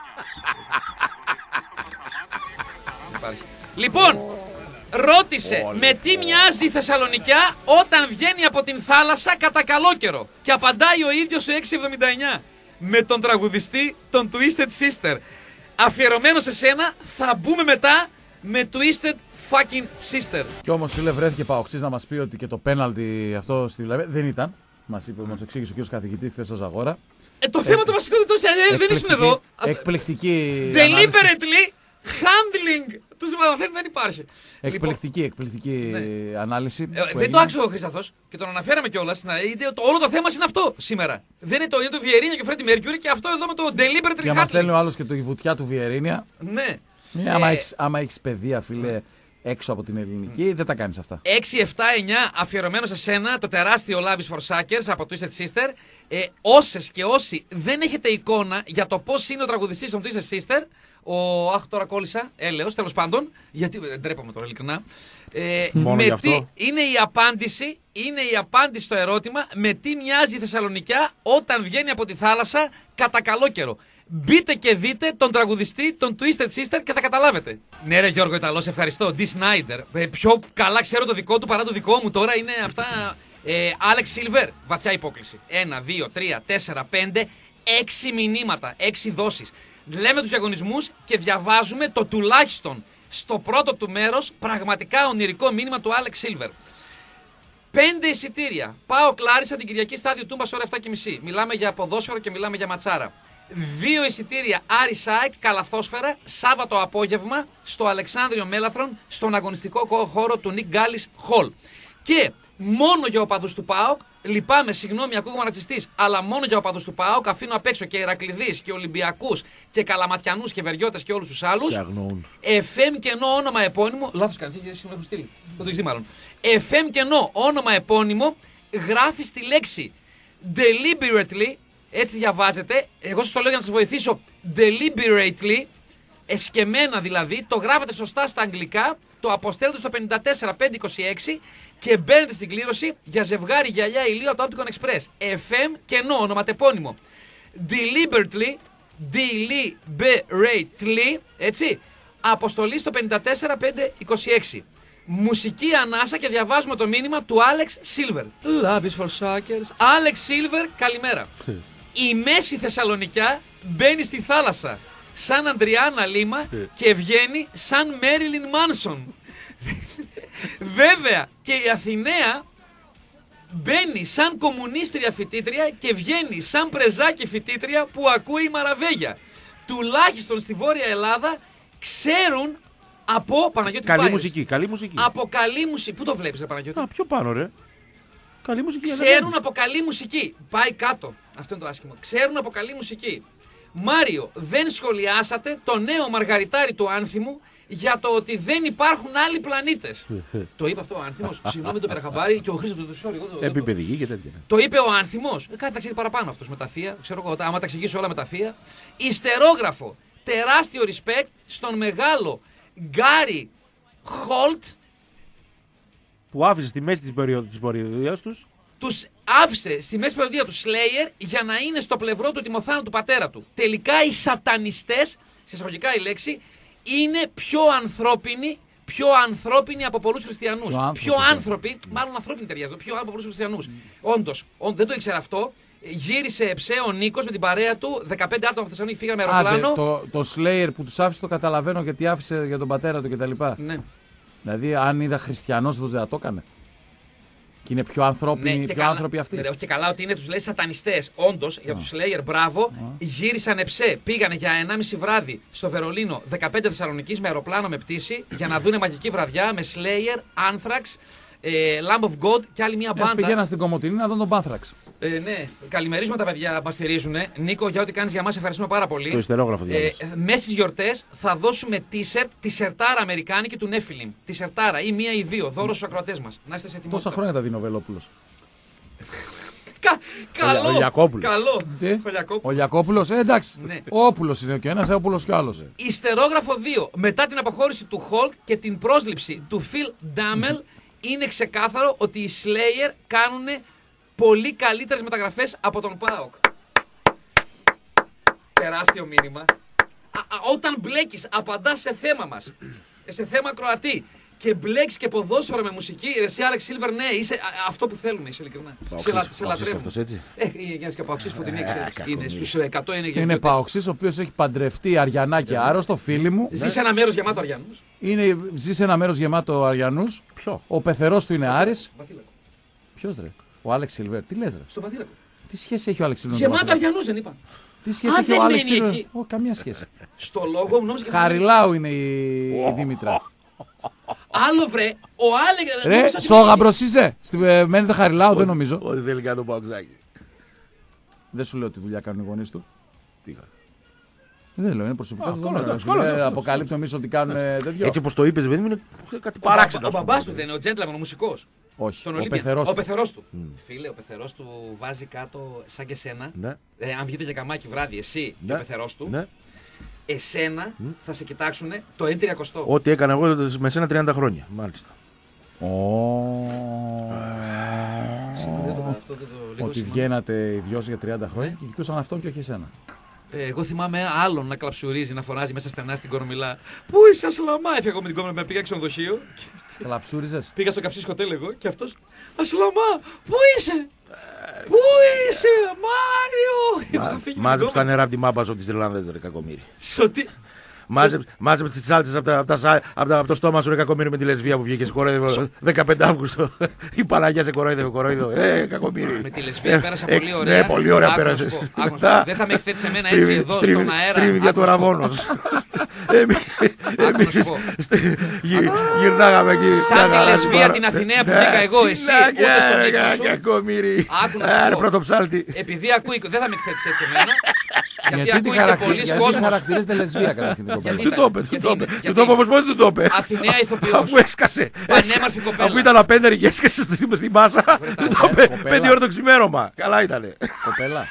Βιερίνια. Υπάρχει. Λοιπόν, ρώτησε με τι μοιάζει η Θεσσαλονικιά όταν βγαίνει από την θάλασσα κατά καλό καιρό. Και απαντάει ο ίδιος ο έξι εβδομήντα εννέα με τον τραγουδιστή τον Twisted Sister. Αφιερωμένο σε σένα, θα μπούμε μετά με Twisted fucking Sister. Κι όμως φίλε βρέθηκε Παοξής να μας πει ότι και το πέναλτι αυτό στη Λαβέ δεν ήταν. Μας είπε, μας εξήγησε ο κύριος καθηγητής χθες στο Ζαγόρα. Ε, το θέμα το βασικό δεν το ε, δεν ήσουν εδώ. Εκπληκτική ανάλυση. Deliberately handling τους μαθαίνουν δεν υπάρχει. Λοιπόν, Εκπληκτική, εκπληκτική ανάλυση. Ε, που δεν έγινε. το άκουσα ο Χρήσταθος και τον αναφέραμε κιόλα. Όλο το θέμα είναι αυτό σήμερα. Δεν είναι το, είναι το Βιερίνια και ο Φρέντι Μέρκιουρι και αυτό εδώ με το deliberate Και μας στέλνει handling. ο άλλος και το η βουτιά του Βιερίνια. Ναι. Ε, άμα Ε, έχεις, άμα έχεις παιδεία, φίλε, έξω από την ελληνική, δεν τα κάνεις αυτά. έξι επτά εννέα αφιερωμένο σε σένα, το τεράστιο Love is for Suckers από Twisted Sister. Ε, όσες και όσοι δεν έχετε εικόνα για το πώς είναι ο τραγουδιστής των Twisted Sister, ο. Αχ, τώρα κόλλησα, έλεος, τέλος πάντων. Γιατί. ε, Ντρέπαμε τώρα, ειλικρινά. Ε, Μόνο με γι' τι αυτό. είναι η απάντηση, είναι η απάντηση στο ερώτημα με τι μοιάζει η Θεσσαλονικιά όταν βγαίνει από τη θάλασσα κατά καλό καιρό. Μπείτε και δείτε τον τραγουδιστή, τον Twisted Sister και θα καταλάβετε. Ναι, ρε Γιώργο Ιταλός, ευχαριστώ. Ντι Σνάιντερ. Ε, πιο καλά ξέρω το δικό του παρά το δικό μου τώρα είναι αυτά. Ε, Άλεξ Σίλβερ, βαθιά υπόκληση. Ένα, δύο, τρία, τέσσερα, πέντε, έξι μηνύματα, έξι δόσεις. Λέμε τους διαγωνισμούς και διαβάζουμε το τουλάχιστον στο πρώτο του μέρος πραγματικά ονειρικό μήνυμα του Άλεξ Σίλβερ. Πέντε εισιτήρια. Πάω Κλάρισα την Κυριακή στάδιο Τούμπας ώρα επτά και μισή. Μιλάμε για ποδόσφαιρο και μιλάμε για ματσάρα. Δύο εισιτήρια Άρη Σάικ, καλαθόσφαιρα, Σάββατο απόγευμα στο Αλεξάνδριο Μέλαθρον, στον αγωνιστικό χώρο του Νικ Γκάλις Χολ. Και μόνο για οπαδούς του ΠΑΟΚ, λυπάμαι, συγγνώμη, ακούγομαι ρατσιστής, αλλά μόνο για οπαδούς του ΠΑΟΚ, αφήνω απ' έξω και Ηρακληδείς και Ολυμπιακούς και Καλαματιανούς και Βεριώτες και όλους τους άλλους. εφ εμ κενό όνομα επώνυμο. Λάθος κάνεις, γιατί μου έχω στείλει. Το έχεις δει μάλλον. εφ εμ κενό όνομα επώνυμο, γράφει τη λέξη deliberately, έτσι διαβάζετε. Εγώ σας το λέω για να σας βοηθήσω. Deliberately, εσκεμμένα δηλαδή, το γράφετε σωστά στα αγγλικά, το αποστέλλετε στο πενήντα τέσσερα πεντακόσια είκοσι έξι και μπαίνετε στην κλήρωση για ζευγάρι γυαλιά ηλίου από το Opticon Express. εφ εμ κενό, ονοματεπώνυμο. Deliberately, deliberately, έτσι, αποστολή στο πενήντα τέσσερα πεντακόσια είκοσι έξι. Μουσική ανάσα και διαβάζουμε το μήνυμα του Alex Silver. Love is for suckers. Alex Silver, καλημέρα. Η Μέση Θεσσαλονικιά μπαίνει στη θάλασσα σαν Αντριάννα Λίμα και βγαίνει σαν Μέριλιν Μάνσον. Βέβαια και η Αθηναία μπαίνει σαν κομμουνίστρια φοιτήτρια και βγαίνει σαν πρεζάκι φοιτήτρια που ακούει η Μαραβέγια. Τουλάχιστον στη Βόρεια Ελλάδα ξέρουν από Παναγιώτη Καλή Πάιος. μουσική, καλή μουσική. Από καλή μουσική. Πού το βλέπεις, ρε Παναγιώτη? Α, πιο πάνω, ρε. Καλή μουσική. Ξέρουν από καλή μουσική. Πάει κάτω. Αυτό είναι το άσχημο. Ξέρουν από καλή μουσική. Μάριο, δεν σχολιάσατε το νέο μαργαριτάρι του Άνθιμου για το ότι δεν υπάρχουν άλλοι πλανήτες. Το είπε αυτό ο Άνθιμος. Συγγνώμη, το πήρα χαμπάρι και ο Χρήστος του Τουσόρη. Επίπεδική και τέτοια. Το είπε ο Άνθιμος. Ε, κάτι θα ξέρει παραπάνω αυτός με τα θεία. Ξέρω εγώ, άμα τα εξηγήσω όλα με τα θεία. Ιστερόγραφο. Τεράστιο respect στον μεγάλο Γκάρι Χολτ. Που άφησε στη μέση της περιοδίας τους. Τους άφησε στη μέση περιοδία του Slayer για να είναι στο πλευρό του τιμοθάνου του πατέρα του. Τελικά οι σατανιστές, σε εισαγωγικά η λέξη, είναι πιο ανθρώπινοι, πιο ανθρώπινοι από πολλούς χριστιανούς. Πιο, πιο άνθρωποι, μάλλον ανθρώπινοι ταιριάζουν, πιο από πολλούς χριστιανούς. Mm. Όντως, ό, δεν το ήξερα αυτό. Γύρισε εψέ ο Νίκος με την παρέα του, δεκαπέντε άτομα από Θεσσαλονίκη φύγανε με αεροπλάνο. Άντε, το, το Slayer που τους άφησε το καταλαβαίνω γιατί άφησε για τον πατέρα του κτλ. Ναι. Δηλαδή, αν είδα χριστιανός, δεν θα το έκανε. Και είναι πιο ανθρώπινοι, ναι, πιο καλά, άνθρωποι αυτοί. Ναι, όχι και καλά ότι είναι, τους λέει σατανιστές. Όντως, για τους Slayer, μπράβο, oh. γύρισαν εψέ. Πήγανε για ενάμιση βράδυ στο Βερολίνο, δεκαπέντε Θεσσαλονικής με αεροπλάνο με πτήση, για να δούνε μαγική βραδιά με Slayer, Anthrax, ε, Lamb of God και άλλη μια μπάντα. Πήγαινα στην Κομοτηνή να δω τον Anthrax. Ε, ναι, καλημερίζουμε τα παιδιά, μας στηρίζουν. Νίκο, για ό,τι κάνεις για μας, ευχαριστούμε πάρα πολύ. Το ιστερόγραφο ε, μέσα στις γιορτές θα δώσουμε t-shirt, t-shirtάρα αμερικάνικη του Νέφιλιμ. T-shirtάρα ή μία ή δύο, δώρο στους ακροατές μας. Να είστε σε ετοιμότητα. Τόσα χρόνια τα δίνει ο Βελόπουλος. Κα, καλό, ο Λιακόπουλος. Καλό. Ε, ο Λιακόπουλος. Ο Λιακόπουλος, ε, εντάξει. Ναι. Ο Όπουλος είναι και ο ένας, ο Όπουλος και ο άλλος. Ιστερόγραφο δύο. Μετά την αποχώρηση του Hulk και την πρόσληψη του Phil Dummel, είναι ξεκάθαρο ότι οι Slayer κάνουν πολύ καλύτερες μεταγραφές από τον ΠΑΟΚ. Τεράστιο μήνυμα. Α, α, όταν μπλέκεις, απαντάς σε θέμα μας, σε θέμα Κροατή, και μπλέκεις και ποδόσφαιρο με μουσική, εσύ Άλεξ Σίλβερ, ναι, είσαι α, αυτό που θέλουμε, είσαι ειλικρινά. Σε, λα, σε λατρεύουμε. Έτσι. Ε, Γιάννης και Παοξής, φωτεινή ξέρεις. Είναι στους εκατό είναι Είναι Παοξής, ο οποίος έχει παντρευτεί Αριανάκη άρρωστο, φίλοι μου. Ζει σε ένα μέρος γεμάτο Αριανούς. Είναι, ζει σε ένα μέρος γεμάτο Αριανούς. Ποιο? Ο πεθερός του είναι Άρης. Βαθύλακο. Ποιος ρε? Ο Άλεξ Σίλβερ. Τι λες ρε? Στο Βαθύλακο. Τι σχέση έχει ο Άλεξ Σίλβερ? Γεμάτο Αριανούς δεν είπα. Τι σχέση Α, έχει δεν ο Άλεξ μένει Σίλβερ? εκεί. Όχι, καμία σχέση. Στο λόγο μου νόμιζα και Χαριλάου είναι η, η Δήμητρα. Άλλο βρε, ο Άλεξ. Ρε, σόγαμπρος είσαι. Στη, ε, μένετε Χαριλάου, δεν νομίζω. Ό,τι θέλει κάνει το Παοξάκι. Δεν σου λέω τι δουλειά κάνουν οι γονείς του. Τι Δεν λέω, είναι προσωπικό καλά, δεδομένο. καλά, Ε, καλά. Αποκαλύπτω εμείς ότι κάνουν ε, τέτοιο. Έτσι όπως το είπες, παιδί μου, είναι κάτι Ο παράξενο. μπαμπάς του δεν είναι ο Gentleman, ο μουσικός. Όχι, Τον ο Olympian. πεθερός Ο του. πεθερός του. Φίλε, ο πεθερός του βάζει κάτω σαν και σένα. Ναι. Ε, αν βγείτε για καμάκι βράδυ, εσύ και ο Ναι. πεθερός του, Ναι. εσένα θα σε κοιτάξουν το εν τριακοστό. Ό,τι έκανα εγώ με σένα τριάντα χρόνια. Μάλιστα. Ω. Δεν το- αυτό δεν το λίγο Ότι σημαίνει. βγαίνατε οι δυο για τριάντα χρόνια και κοιτούσαν αυτόν και όχι εσένα. Ε, εγώ θυμάμαι άλλον να κλαψουρίζει, να φωνάζει μέσα στενά στην Κορομιλά. Πού είσαι, Ασλαμά! Έφυγα εγώ με την κόμμα, με πήγα ξενοδοχείο. Κλαψούριζες. Πήγα στο καψί σκοτέλ εγώ και αυτός Ασλαμά! Πού είσαι! Πού είσαι, Μάριο! Εγώ είχα φύγει με την Μάζεψε τα κόμμα. νερά από τη μάπα σου από τις Ιρλανδές, ρε κακομοίρη. Σωτή. Μάζεψε τις σάλτσες από, τα, από, τα, από, τα, από το στόμα σου, ρε κακομοίρη, με τη λεσβία που βγήκε. Σε κορόιδευε δεκαπέντε Αύγουστο. Η Παναγιά σε κορόιδευε, κορόιδο. Ε, κακομοίρη. Με τη λεσβία πέρασα πολύ ωραία. Ναι, πολύ ωραία πέρασε. Δεν θα με εκθέτει εμένα έτσι εδώ στον αέρα. Στρίβει για το Ραβόνος. Εμείς γυρνάγαμε εκεί. Σαν τη λεσβία την Αθηναία που βγήκα εγώ, εσύ ούτε στον οίκο σου. Κακομοίρη. Άκου να σου πω. Πρωτοψάλτη. Επειδή ακούει, δεν θα με εκθέτει έτσι εμένα. Γιατί Γιατί ακούει και πολλοί κόσμος. χαρακτηρίζεται λεσβία καταρχήν την κοπέλα. Του το είπε, του το είπε. Του το είπε όμως πότε του το είπε. Αθηναία ηθοποιός. Αφού έσκασε. Πανέμορφη κοπέλα. Αφού ήταν απέντερη και έσκασε στην μάσα. Του το είπε πέντε ώρα το ξημέρωμα. Καλά ήτανε. Κοπέλα.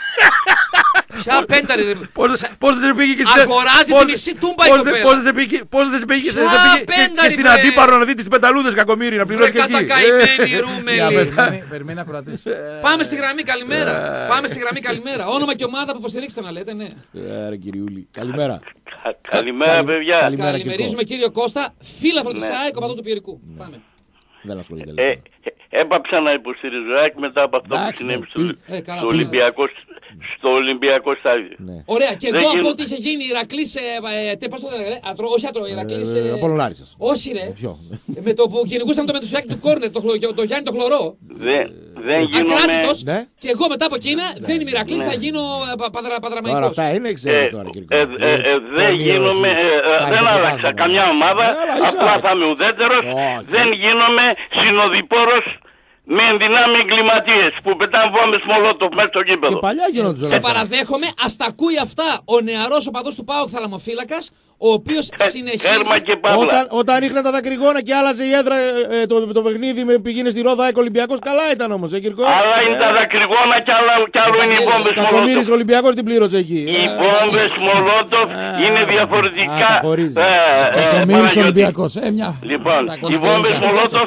Ποια πένταρη. Πώς δεν σε πήγε και στην. Αγοράζει τη μισή τούμπα η κοπέλα. Πώς δεν σε πήγε πένταρη, και στην βρε. Αντίπαρο να δει τις πεταλούδες κακομοίρη να πληρώσει και εκεί. Κατακαημένη ρούμελη. Περιμένει ακροατής. Πάμε στη γραμμή, καλημέρα. Πάμε στη γραμμή, καλημέρα. Όνομα και ομάδα που υποστηρίξετε να λέτε, ναι. Άρα κυριούλη. Καλημέρα. Καλημέρα, παιδιά. Καλημέρα, Καλημερίζουμε κύριο Κώστα, φίλαθρο της Ναι. ΑΕΚ, οπαδό του Πιερικού. Πάμε. Δεν ασχολείται. Ε, ε, έπαψα να υποστηρίζω ΑΕΚ μετά από αυτό που Εντάξει, συνέβη ναι. στο, Ε, καλά, στο, καλά. Ολυμπιακό, στο Ολυμπιακό στάδιο. Ναι. Ωραία, και Δεν εγώ γίν- από ό,τι είχε γίνει Ηρακλής. Ε, ε, τε- πώς το λένε, ρε, ατρο, όχι ατρο, Ηρακλής. Ε, ε, Απόλλων-Λάρισας. Όχι, ρε. Ποιο? Με το που κυνηγούσαμε το μετουσιάκι του κόρνερ, το, χλω- το Γιάννη το χλωρό. Δεν, δεν γίνομαι... Ακράτητος. Ναι. Και εγώ μετά από εκείνα δεν είμαι Ηρακλής, θα γίνω ε, πα- παδρα- Τώρα παδραμαϊκός. αυτά είναι Ε, εξαίρεση τώρα, Κυρκό. ε, ε, ε, δεν γίνομαι, ε, ε, δεν άλλαξα καμιά ομάδα, Ε, αλλά απλά είσαι. θα είμαι ουδέτερος, Όχι. δεν γίνομαι συνοδοιπόρος με ενδυνάμει εγκληματίες που πετάνε βόμβες μολότοφ μέσα στο Και γήπεδο. παλιά γίνονταν Σε παραδέχομαι, ας τα ακούει αυτά ο νεαρός οπαδός του ΠΑΟΚ Θαλαμοφύλακας, ο οποίος Ε, συνεχίζει. Τέρμα και παύλα. Όταν, όταν ρίχναν τα δακρυγόνα και άλλαζε η έδρα ε, ε, το, το παιχνίδι με πήγαινε στη Ρόδα ΑΕΚ Ολυμπιακός, καλά ήταν όμως, ε, Κυρκό. Άλλα είναι τα δακρυγόνα και άλλο, κι άλλο είναι οι βόμβες Κακομοίρης μολότοφ. Ολυμπιακός την πλήρωσε εκεί. Οι βόμβες μολότοφ είναι διαφορετικά. α, τα χωρίζει. ε, ε, Κακομοίρης Παναγιώτη. Ολυμπιακός. Ε, μια. Λοιπόν, Τα οι βόμβες κολυκολίκια. μολότοφ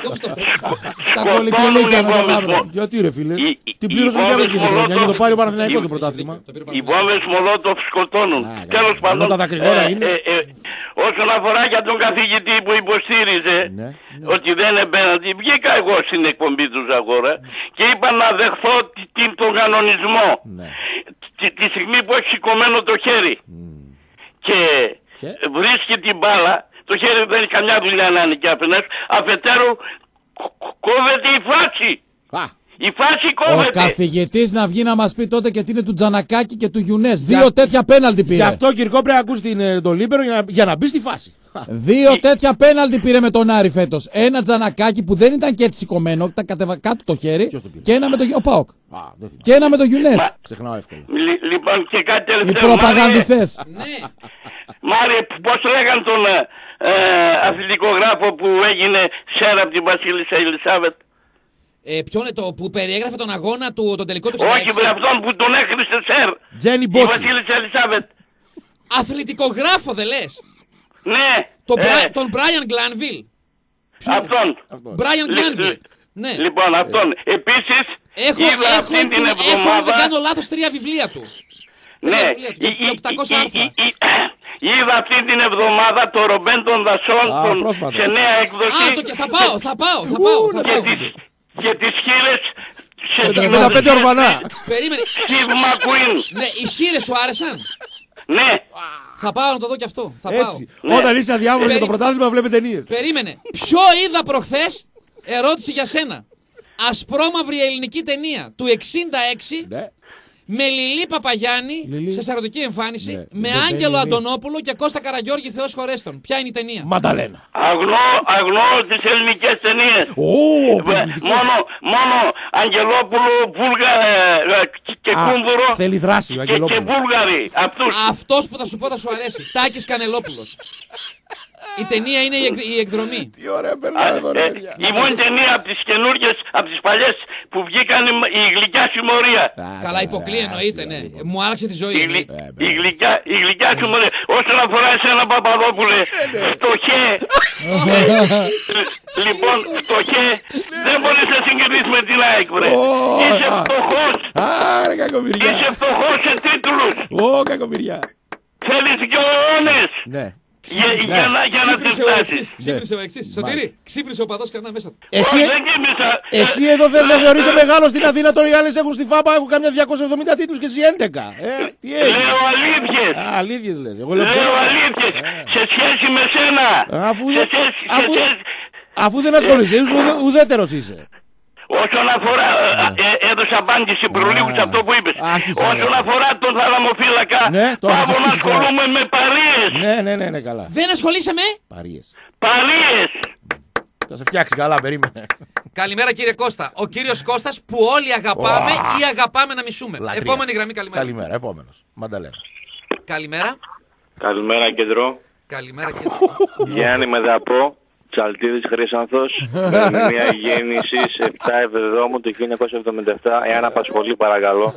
Τα κολυκολίκια με τον Γάβρο. Γιατί ρε φίλε, Οι- οι- την πλήρωσε ο οι Ολυμπιακός βόμβες την χρονιά για να το Μολότοφ- πάρει ο Παναθηναϊκός οι- το πρωτάθλημα. Το πήρε ο Οι Παναθηναϊκός. βόμβες μολότοφ σκοτώνουν. Α, Τέλος καλά. πάντων, Ενώ τα δακρυγόνα είναι. ε, όσον αφορά για τον καθηγητή που υποστήριζε Ναι. ότι δεν είναι πέναντι, βγήκα εγώ στην εκπομπή του Ζαγόρα και είπα να δεχθώ τι- τι- τον κανονισμό Ναι. τη, τη στιγμή που έχει σηκωμένο το χέρι και, Και? βρίσκει την μπάλα, το χέρι δεν έχει καμιά δουλειά να είναι και απένας, αφετέρου κο- κο- κόβεται η φάση. Α, Η φάση Ο κόβεται. καθηγητής να βγει να μας πει τότε και τι είναι του Τζανακάκη και του Γιουνές. Δύο τέτοια πέναλτι γι' πήρε. αυτό Κυρκό πρέπει να ακούσει την, ε, τον Λίμπερο για να, για να μπει στη φάση. Δύο τέτοια πέναλτι πήρε με τον Άρη φέτος. Ένα Τζανακάκη που δεν ήταν και έτσι σηκωμένο, ήταν κατεβα κάτω το χέρι. Ποιος το πήρε? Και ένα με το Γιο- ο Πάοκ. Α, δεν θυμάμαι. Και ένα με το Γιουνές. Ξεχνάω εύκολα. Λι- λοιπόν και κάτι Οι τελευταίο. προπαγανδιστές. Ναι, Μάρε, πώς λέγαν τον ε, ε, αθλητικογράφο που έγινε σέρα από την Βασίλισσα Ελισάβετ. ε, ποιο είναι το που περιέγραφε τον αγώνα του, τον τελικό του εξήντα έξι. Όχι με αυτόν που τον έχρισε σερ. Τζένι Η Μπότσι. Βασίλισσα Ελισάβετ. Αθλητικογράφο δεν λες. Ναι. Τον, ε, Μπρα- τον Brian Glanville. Αυτόν. Brian Λι- Glanville. λι- Ναι. Λοιπόν, αυτόν. Επίσης, Έχω, είδα έχω, αυτή την έχω, αν δεν εβδομάδα... κάνω λάθος, τρία βιβλία του. Τρία Ναι, βιβλία του. η- Και η- οκτακόσια η- άρθρα. η- η- είδα αυτή την εβδομάδα το Ρομπέν των Δασών Α, τον- πρόσφατα. σε νέα έκδοση Α, το και θα πάω, θα πάω, θα πάω. Θα και πάω. τις, και τις χείρες σε Με τα πέντε ορφανά. Περίμενε. Steve McQueen. Ναι, οι σύρες σου άρεσαν. Ναι, Θα πάω να το δω κι αυτό. Θα πάω. Έτσι. Όταν είσαι αδιάβολο για το Περί- πρωτάθλημα, βλέπει ταινίες. Περίμενε. Ποιο είδα προχθές, ερώτηση για σένα. Ασπρόμαυρη ελληνική ταινία του εξήντα έξι Ναι. με Λιλή Παπαγιάννη Λιλή. σε σαρωτική εμφάνιση, Ναι. με Δεν Άγγελο είναι. Αντωνόπουλο και Κώστα Καραγιώργη Θεός χωρέστον. Ποια είναι η ταινία? Μανταλένα. αγνώ, αγνώ τις ελληνικές ταινίες. Ω, Ε, προσβλητικό. μόνο, μόνο Αγγελόπουλο, Βούλγα ε, ε, και- και Α, Κούμβουρο θέλει δράση ο και, και Αγγελόπουλος. Βούλγαροι. Αυτούς. Αυτός που θα σου πω θα σου αρέσει. Τάκης Κανελόπουλος. Η ταινία είναι η, εκ- η εκδρομή. Τι ωραία περνάει εδώ, ρε Ε, παιδιά. η μόνη ταινία από τις καινούργιες, από τις παλιές που βγήκαν η, η γλυκιά συμμορία. Καλά, υποκλεί εννοείται, ναι. Μου άλλαξε τη ζωή. Η, γλυ, εννοείται. η, γλυκιά, η γλυκιά συμμορία. Όσον αφορά εσένα Παπαδόπουλε, φτωχέ. Λοιπόν, φτωχέ, δεν μπορείς να συγκρινείς με την ΑΕΚ, βρε. Ω, Είσαι α. φτωχός. Άρε κακομοιριά. Είσαι φτωχός σε τίτλους. Ω, κακομοιριά. Θέλεις δυο αιώνες. Ναι. Για, για, να, για να Ξύπνησε ο τεστάσει. εξής. Ξύπνησε ο εξής. Σωτήρη, ξύπνησε ο παδός και μέσα του. Εσύ, Όχι, δεν κοίμησα. εσύ εδώ θες να θεωρείσαι μεγάλο στην Αθήνα, τώρα οι άλλες έχουν στη ΦΑΠΑ, έχουν καμιά διακόσιους εβδομήντα τίτλους και εσύ έντεκα. Ε, τι έγινε. Λέω αλήθειες. Α, αλήθειες λες. Εγώ λέω Λέω ψέματα. αλήθειες. Σε σχέση με σένα. Αφού, Σε σχέση, σε αφού, σχέση. αφού δεν ασχολείσαι, είσαι ουδε, ουδέτερος είσαι. Όσον αφορά, ε, έδωσα απάντηση προλίγου σε αυτό που είπες. άρχισε, Όσον ναι. αφορά τον θαλαμοφύλακα, Ναι, τώρα θα σε πάω να σκίσει ξανά. ασχολούμαι με παρείες. Ναι, ναι, ναι, ναι, καλά. Δεν ασχολείσαι με. Παρείες. Παρείες. Θα σε φτιάξει καλά, περίμενε. Καλημέρα κύριε Κώστα. Ο κύριος Κώστας που όλοι αγαπάμε ή αγαπάμε να μισούμε. Λατρεία. Επόμενη γραμμή, καλημέρα. Καλημέρα, επόμενος. Μανταλένα. Καλημέρα. Καλημέρα κέντρο. Καλημέρα κύριε. Γιάννη Μεδαπό, Τσαλτίδης Χρύσανθος, ημερομηνία γέννησης επτά Εβδόμου του χίλια εννιακόσια εβδομήντα επτά, εάν απασχολεί παρακαλώ.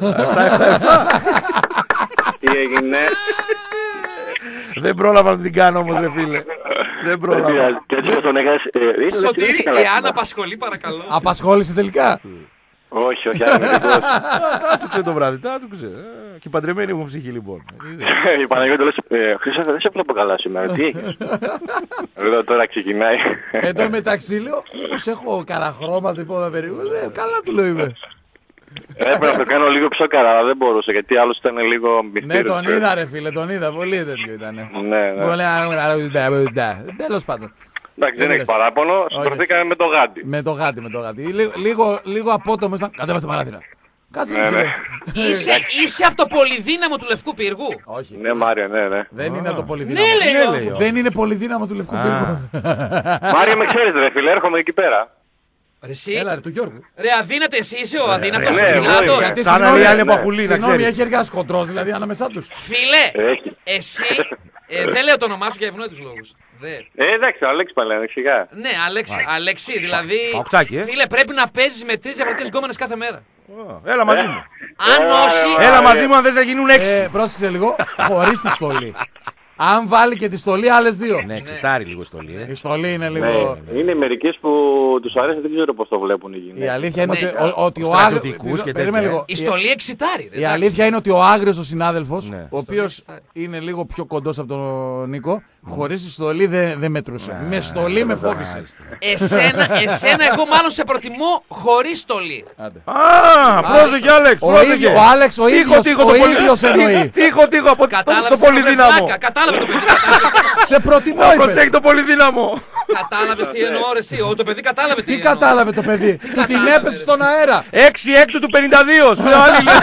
Τι έγινε? Δεν πρόλαβα να την κάνω όμως, ρε φίλε. Δεν πρόλαβα. Και έτσι πως τον έκανες... Σωτήρη, εάν απασχολεί παρακαλώ. Απασχόλησε τελικά. Όχι, όχι, αρνητικός. Τάτσουξε το βράδυ, τάτσουξε. Ε, Και παντρεμένοι έχουν ψυχή λοιπόν. Η Παναγιώτη λες, Χρύσανθο δεν σε βλέπω καλά σήμερα, τι έχεις? Λέω τώρα ξεκινάει. Εν τω μεταξύ λέω, πως έχω καραχρώματα τίποτα περίπου. Ε, Καλά του λέω είμαι. Έπρεπε να το κάνω λίγο πιο καλά, αλλά δεν μπορούσα, γιατί άλλος ήταν λίγο Ναι, μυστήριος. τον είδα ρε φίλε, τον είδα. Πολύ τέτοιο ήταν. Ναι, ναι. Τέλος πάντων. Εντάξει, δεν Δεν έχει λες. παράπονο, στρωθήκαμε με το γάντι. Με το γάτι, με το γάτι. Λίγο, λίγο, λίγο απότομο ήταν. Κατέβασε τα παράθυρα. Κάτσε ρε Ναι, φίλε. ναι. Είσαι, είσαι από το πολυδύναμο του Λευκού Πύργου. Όχι. Ναι, Μάριο, ναι, ναι. Δεν είναι από το πολυδύναμο. Ναι, λέει. Ναι, λέει. ο. Δεν είναι πολυδύναμο του Λευκού Πύργου. Μάριο, με ξέρετε, ρε φίλε, έρχομαι εκεί πέρα. Ρε εσύ. Έλα ρε, του Γιώργου. Ρε αδύνατε εσύ είσαι ο αδύνατος. ναι, εγώ Φιλάτος. είμαι. Γιατί Σαν να συγγνώμη, λέει άλλη ναι. παχουλή, να Συγγνώμη, ξέρεις. έχει εργάσει χοντρός δηλαδή ανάμεσά τους. Φίλε, Έχει. εσύ ε, δεν λέω το όνομά σου για ευνόητους λόγους. Δε. Ε, εντάξει, ο Αλέξη πάλι είναι, σιγά. Ναι, Αλέξη, Αλέξη, δηλαδή. Παοξάκι, ε. Φίλε, πρέπει να παίζεις με τρεις διαφορετικές γκόμενες κάθε μέρα. Ω, Έλα μαζί μου. Αν όχι. Έλα μαζί μου αν θες να γίνουν Ε, έξι. πρόσεξε λίγο, χωρίς τη στολή. Αν βάλει και τη στολή, άλλες δύο. Ναι, εξητάρει λίγο η στολή. ε. Η στολή είναι Ναι, λίγο. είναι μερικές που τους αρέσει, δεν ξέρω πώς το βλέπουν οι Η γυναίκες. αλήθεια είναι Ναι. ότι, ο, ότι ο Στρατιωτικούς άγριος. και Περίμενε τέτοια, λίγο. Η στολή εξητάρει. ρε, Η εντάξει. αλήθεια είναι ότι ο άγριος ο συνάδελφος, Ναι. ο οποίος εξητάρει. είναι λίγο πιο κοντός από τον Νίκο, χωρίς τη στολή δεν δεν μετρούσε. Με στολή με φόβησε. Εσένα, εσένα, εγώ μάλλον σε προτιμώ χωρίς στολή. Άντε. Α, πρόσεχε Άλεξ, Ο πρόσεχε. ίδιο- ο Άλεξ ο Τύχο, ίδιος- τύχο, ο το πολυ- ίδιος εννοεί. Τύχο, τύχο, από το- το Κατάλαβες πολυδύναμο. Κατάλαβε το παιδί. κατάλαβες. Σε προτιμώ, Προσέχει είπε. το πολυδύναμο. Κατάλαβες τι εννοώ ρε εσύ. Ο, το παιδί κατάλαβε τι Τι εννοώ. κατάλαβε το παιδί. Του την κατάλαβε, έπεσε ρε. στον αέρα. έξι έκτου του πενήντα δύο. Σου λέω άλλη λέει.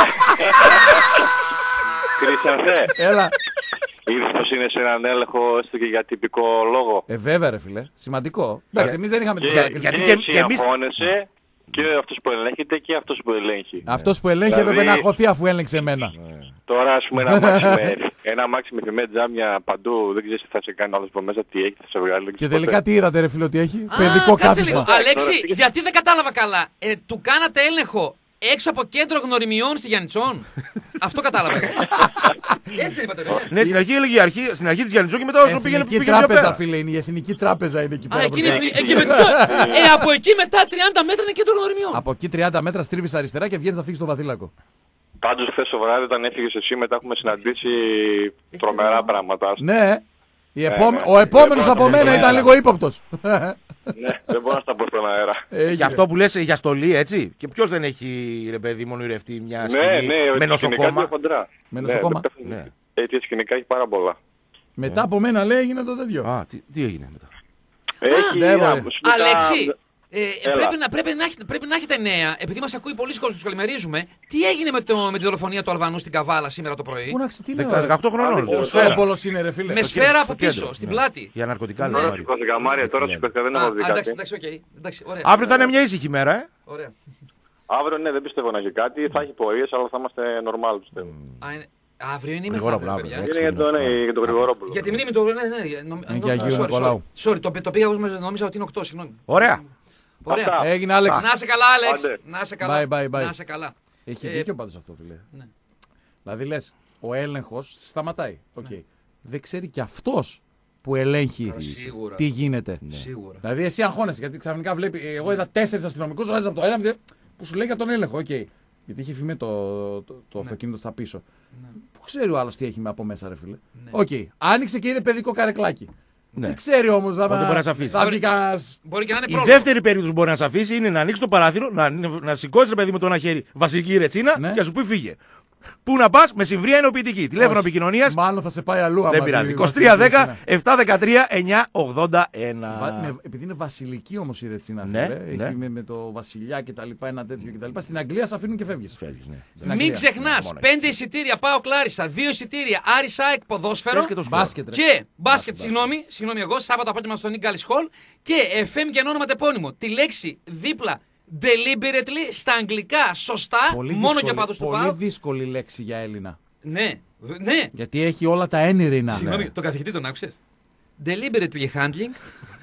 Χρυσανθέ, Έλα. είδες πως είναι σε έναν έλεγχο έστω και για τυπικό λόγο. Ε, βέβαια, ρε φιλέ. Σημαντικό. Εντάξει, εμεί δεν είχαμε τη Και, διάρκεια. γιατί και και- εσύ και εμείς- αγχώνεσαι, και αυτός που ελέγχεται και αυτός που ελέγχει. Αυτό που ελέγχει Δηλαδή- έπρεπε να αγχωθεί αφού έλεγξε εμένα. Τώρα, ας πούμε, ένα μάξι με, ένα μάξι με φημέ τζάμια παντού, δεν ξέρεις τι θα σε κάνει άλλος από μέσα, τι έχει, θα σε βγάλει. δεν Και ξέρεις τελικά ποτέ. τι είδατε, ρε φίλε, ότι έχει. Α, Παιδικό κάτσε λίγο. κάθισμα. Αλέξη, Τώρα- γιατί δεν κατάλαβα καλά. Ε, του κάνατε έλεγχο έξω από κέντρο γνωριμιών στη Γιαννιτσόν. Αυτό κατάλαβα. εγώ. Έτσι είπατε. ρε. Ναι, στην αρχή έλεγε η αρχή, στην αρχή της Γιαννιτσού και μετά όσο πήγαινε Εθνική πήγαινε πιο τράπεζα, πέρα. φίλε, είναι η εθνική τράπεζα είναι εκεί Α, πέρα. εκεί μπροστά. είναι φυλ- εκεί με ποιο- Ε, από εκεί μετά τριάντα μέτρα είναι κέντρο γνωριμιών. Από εκεί τριάντα μέτρα στρίβεις αριστερά και βγαίνεις να φύγεις στο βαθύλακο. Πάντως χθες το βράδυ όταν έφυγες εσύ μετά έχουμε συναντήσει τρομερά πράγματα. Ναι, η επόμε- ναι. ο επόμενος Δεν από μπορώ να το μένα πω. ήταν λίγο ύποπτος. Ναι, δεν μπορώ να στα πω στον αέρα. Και αυτό που λες για στολή, έτσι. Και ποιος δεν έχει, ρε παιδί, μονοιρευτεί μια Ναι, σκηνή ναι, με σκηνικά νοσοκόμα. είναι χοντρά. Με νοσοκόμα. Ναι, δεν Ναι. πέφτουν. Έτσι σκηνικά έχει πάρα πολλά. Μετά από μένα λέει έγινε το τέτοιο. Α, τι, τι έγινε μετά. Έχει ναι, να- μωρέ. σκηνικά- Αλέξη, ε, Έλα. πρέπει, να, πρέπει, να έχετε, πρέπει να έχετε νέα, επειδή μας ακούει πολλοί κόσμος, τους καλημερίζουμε. Τι έγινε με, το, με τη δολοφονία του Αλβανού στην Καβάλα σήμερα το πρωί. Πού να ξε- τι λέω, Δεκα- ρε. δεκαοκτώ χρονών. Ο Ο σφαίρα. Σόμπολος είναι, ρε φίλε. Με Στο σφαίρα κέντρο, από στο πίσω, κέντρο. στην Ναι. πλάτη. Για ναρκωτικά, Ναι. λέει. Τώρα σηκώθηκα Μάρια, Έτσι τώρα λένε. σηκώθηκα, δεν Α, έχω α, δει εντάξει, κάτι. εντάξει, οκ. Εντάξει, ωραία. Αύριο θα είναι μια ήσυχη μέρα, ε. Ωραία. Αύριο ναι, δεν πιστεύω να έχει κάτι. Θα έχει πορείες, αλλά θα είμαστε normal πιστεύω. Α, είναι- Αύριο είναι η Γρηγόρα μεθαύριο, Πλάβο, παιδιά. έξι. Είναι για τον, ναι, για τον Γρηγορόπουλο. Για τη μνήμη του. Ναι, ναι, νο- Είναι νο- και Αγίου sorry, Νικολάου. sorry. Sorry, το, το πήγα εγώ, νόμιζα ότι είναι οκτώ, συγγνώμη. Ωραία. Ωραία. Αυτά. Έγινε, Άλεξ. Να είσαι καλά, Άλεξ. Άντε. Να είσαι καλά. Bye, bye, bye. Να είσαι καλά. Έχει Ε, δίκιο πάντως αυτό, φίλε. ναι. Δηλαδή λες, ο έλεγχος σταματάει. Οκ. Δεν ξέρει και αυτός που ελέγχει σίγουρα. τι γίνεται. Σίγουρα. Δηλαδή εσύ αγχώνεσαι γιατί ξαφνικά βλέπει. Εγώ είδα τέσσερις αστυνομικούς, ο ένας από το ένα που σου λέει για τον έλεγχο. Οκ. Γιατί είχε φημέ το, το, το Ναι. αυτοκίνητο στα πίσω. Ναι. Πού ξέρει ο άλλο τι έχει με από μέσα, ρε φίλε. Ναι. Οκ. Okay. Άνοιξε και είδε παιδικό καρεκλάκι. Ναι. Δεν ξέρει όμω να Οπότε μπορεί να σε αφήσει. θα βγει κανένας- Μπορεί και να είναι Η πρόβλημα. δεύτερη περίπτωση που μπορεί να σε αφήσει είναι να ανοίξει το παράθυρο, να, να σηκώσει το παιδί με το ένα χέρι βασιλική ρετσίνα Ναι. και να σου πει φύγε. Πού να πα, με συμβρία ενοποιητική. Τηλέφωνο Όχι. επικοινωνία. Μάλλον θα σε πάει αλλού. Δεν άμα πειράζει. δει είκοσι τρία δέκα βασιλική επτακόσια δεκατρία εννιακόσια ογδόντα ένα. Βα- είναι- επειδή είναι βασιλική όμω η ρετσίνα, Ναι, φίλε, ναι. έχει με, με το βασιλιά και τα λοιπά, ένα τέτοιο και τα λοιπά. Στην Αγγλία σε αφήνουν και φεύγει. Φεύγεις, ναι. Μην ξεχνά, μόνο πέντε εισιτήρια πάω Κλάρισα, δύο εισιτήρια Άρης ΑΕΚ ποδόσφαιρο. Πες και το σκορ. Μπάσκετ, ρε. Και μπάσκετ, συγγνώμη, συγγνώμη εγώ, Σάββατο απόγευμα στο Νίγκαλις Χολ. Και εφ εμ και ένα όνομα τεπώνυμο. Τη λέξη δίπλα deliberately στα αγγλικά σωστά, Πολύ μόνο δύσκολη- για πάντως του Πολύ πάω. δύσκολη λέξη για Έλληνα. Ναι, ναι. Γιατί έχει όλα τα ένιρινα. Συγγνώμη, τον καθηγητή τον άκουσες. Deliberately handling.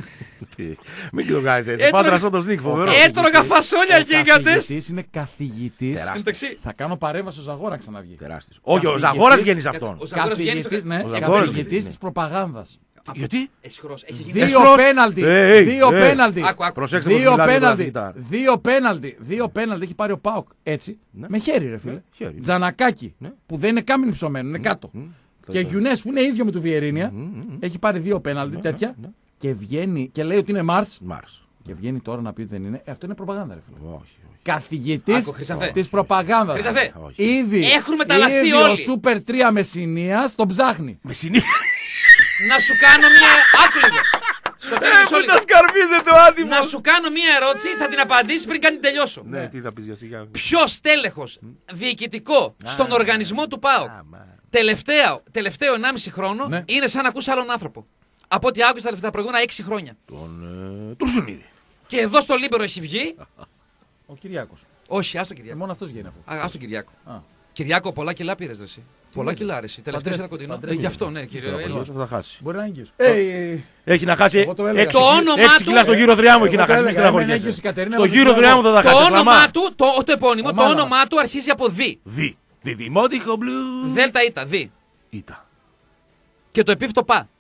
Τι, μην το κάνει έτσι. Έτρωγα- Πάτρα σαν το Σνίκ, φοβερό. Έτρωγα φασόλια γίγαντες. καθηγητής είναι καθηγητής. Τεράστιο. Εντάξει. Θα κάνω παρέμβαση στο Ζαγόρα να ξαναβγεί. Τεράστιος. Όχι, ο Καθηγητής- Ζαγόρα βγαίνει σε αυτόν. Ο Ζαγόρας βγαίνει στο- Καθηγητής, ναι, Ο Ζαγόρας καθηγητής βγαίνει, της ναι. προπαγάνδας. Γιατί? Εσχρός, έχει γίνει. Δύο Έσχος. πέναλτι. Ε, ε, Δύο ε. πέναλτι. Άκου, άκου. Προσέξτε πώς Δύο μιλάτε για τον πέναλτι. καθηγητά. Δύο πέναλτι. Δύο πέναλτι έχει πάρει ο Πάοκ έτσι. Ναι. Με χέρι, ρε φίλε. Ναι, χέρι. Τζανακάκι. Ναι. Που δεν είναι κάμινη ψωμένο, είναι κάτω. Και Γιουνέ που είναι ίδιο με του Βιερίνια. Έχει πάρει δύο πέναλτι τέτοια. Και βγαίνει και λέει ότι είναι Μάρς. Μάρς. Και βγαίνει τώρα να πει ότι δεν είναι. Ε, αυτό είναι προπαγάνδα, ρε φίλε. Όχι, όχι. Καθηγητή Άκου, Χρυσαφέ. τη προπαγάνδα. Χρυσαφέ. Όχι. Ήδη, Έχουν μεταλλαχθεί ήδη όλοι. ο Σούπερ τρία Μεσσηνίας τον ψάχνει. Με συνήθεια. Να σου κάνω μία. Άκου λίγο. Σωτήρη, μισό Που λίγο. τα σκαρπίζεται ο άτιμος. Να σου κάνω μία ερώτηση, θα την απαντήσει πριν καν την τελειώσω. Ναι, τι θα πεις για σιγά. Ποιο τέλεχος διοικητικό στον οργανισμό του ΠΑΟΚ τελευταίο, τελευταίο ενάμιση χρόνο Ναι. είναι σαν να ακούς άλλον άνθρωπο. Από ό,τι άκουσα τα προηγούμενα έξι χρόνια. Τον ε, Τουρσουνίδη. Και εδώ στο Λίμπερο έχει βγει. Ο Κυριάκος. Όχι, άστο Ε, Κυριάκο. μόνο αυτός βγαίνει αφού. Α, ας τον Κυριάκο. Α. Κυριάκο, πολλά κιλά πήρε ρε εσύ. Πολλά λες, κιλά ρε εσύ. Τελευταίο παντρεύτηκε, ένα κοντινό. Ε, παντρεύτηκε. γι' αυτό, ναι, κύριε. Πολύ Έλληνα. θα τα χάσει. Μπορεί να είναι έγκυος. Ε, Έχει να χάσει Εγώ το έλεγα. έξι Το όνομά έξι του- κιλά στο γύρο δριά μου έχει Εγώ να το χάσει. Μην έλεγα, εμένα στεναχωριέσαι. έγκυος η Κατερίνα, Στο θα γύρο ζητήσω δριά εγώ. μου θα τα Το χάσει. όνομά Λαμά. του, το, το επώνυμο, το Ομάδα όνομά μας. του αρχίζει από δι. Δι. Διδημότυχο μπλου. Δέλτα ήτα, δι. Ήτα. Και το επίφυτο πα.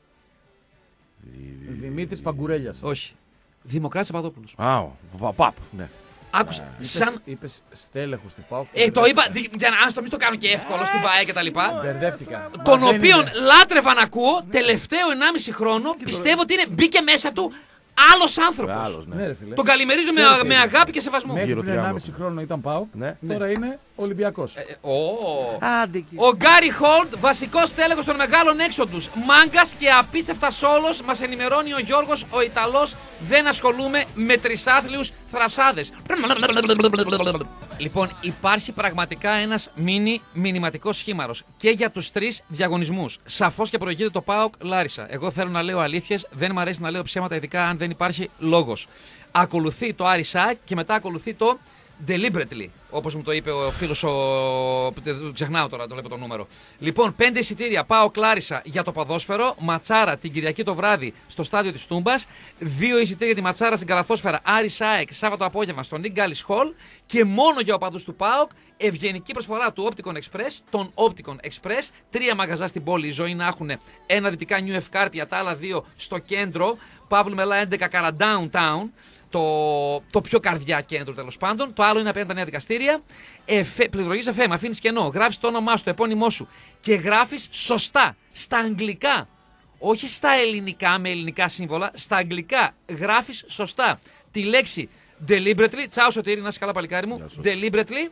Δημήτρης Παγκουρέλιας. Όχι. Δημοκράτης Παπαδόπουλος. Α, ο πα- παπ. Ναι. Άκουσα. Σαν. Είπες, είπες στέλεχος του ΠΑΟΚ. Ε, το είπα. δι- Για να αν το μην το κάνω και εύκολο στην ΠΑΕ και τα λοιπά. Μπερδεύτηκα. Τον Μα δεν οποίον είναι. λάτρευα να ακούω τελευταίο ενάμιση χρόνο. Πιστεύω ότι είναι, μπήκε μέσα του άλλος άνθρωπος. Άλλος, Ναι, ναι. ρε φίλε. Τον καλημερίζω με, Ξέρεις τι με είναι. αγάπη και σεβασμό. Μέχρι Γύρω πριν τριάμβο. ενάμιση χρόνο ήταν ΠΑΟΚ. Ναι. Τώρα είναι Ολυμπιακός. Ε, ε, ω. Άντε εκεί. Ο Γκάρι Χολτ, βασικός τέλεχος των μεγάλων έξοδους. Μάγκας και απίστευτα σόλος, μας ενημερώνει ο Γιώργος, ο Ιταλός. Δεν ασχολούμαι με τρισάθλιους θρασάδες. Λοιπόν, υπάρχει πραγματικά ένας μίνι μηνυματικός σχήμαρος και για τους τρεις διαγωνισμούς. Σαφώς και προηγείται το ΠΑΟΚ Λάρισα. Εγώ θέλω να λέω αλήθειες, δεν μου αρέσει να λέω ψέματα, ειδικά αν δεν υπάρχει λόγος. Ακολουθεί το Άρης ΑΕΚ και μετά ακολουθεί το deliberately, όπως μου το είπε ο φίλος ο... Ξεχνάω τώρα, το βλέπω το νούμερο. Λοιπόν, πέντε εισιτήρια πάω Κλάρισα για το ποδόσφαιρο, ματσάρα την Κυριακή το βράδυ στο στάδιο της Τούμπας, δύο εισιτήρια για τη ματσάρα στην Καλαθόσφαιρα Άρης ΑΕΚ Σάββατο απόγευμα στο Νίγκαλις Χολ και μόνο για οπαδούς του ΠΑΟΚ ευγενική προσφορά του Opticon Express, των Opticon Express, τρία μαγαζά στην πόλη, η ζωή να έχουν ένα δυτικά Νιου Ευκάρπια, τα άλλα δύο στο κέντρο, Παύλου Μελά έντεκα καρά downtown. Το, το πιο καρδιά κέντρο τέλος πάντων. Το άλλο είναι απέναντι τα νέα δικαστήρια. Πληκτρολογείς εφ εμ, αφήνεις κενό. Γράφεις το όνομά σου, το επώνυμό σου και γράφεις σωστά στα αγγλικά. Όχι στα ελληνικά με ελληνικά σύμβολα. Στα αγγλικά γράφεις σωστά τη λέξη deliberately. Τσάου Σωτήρη, να είσαι καλά παλικάρι μου. Deliberately.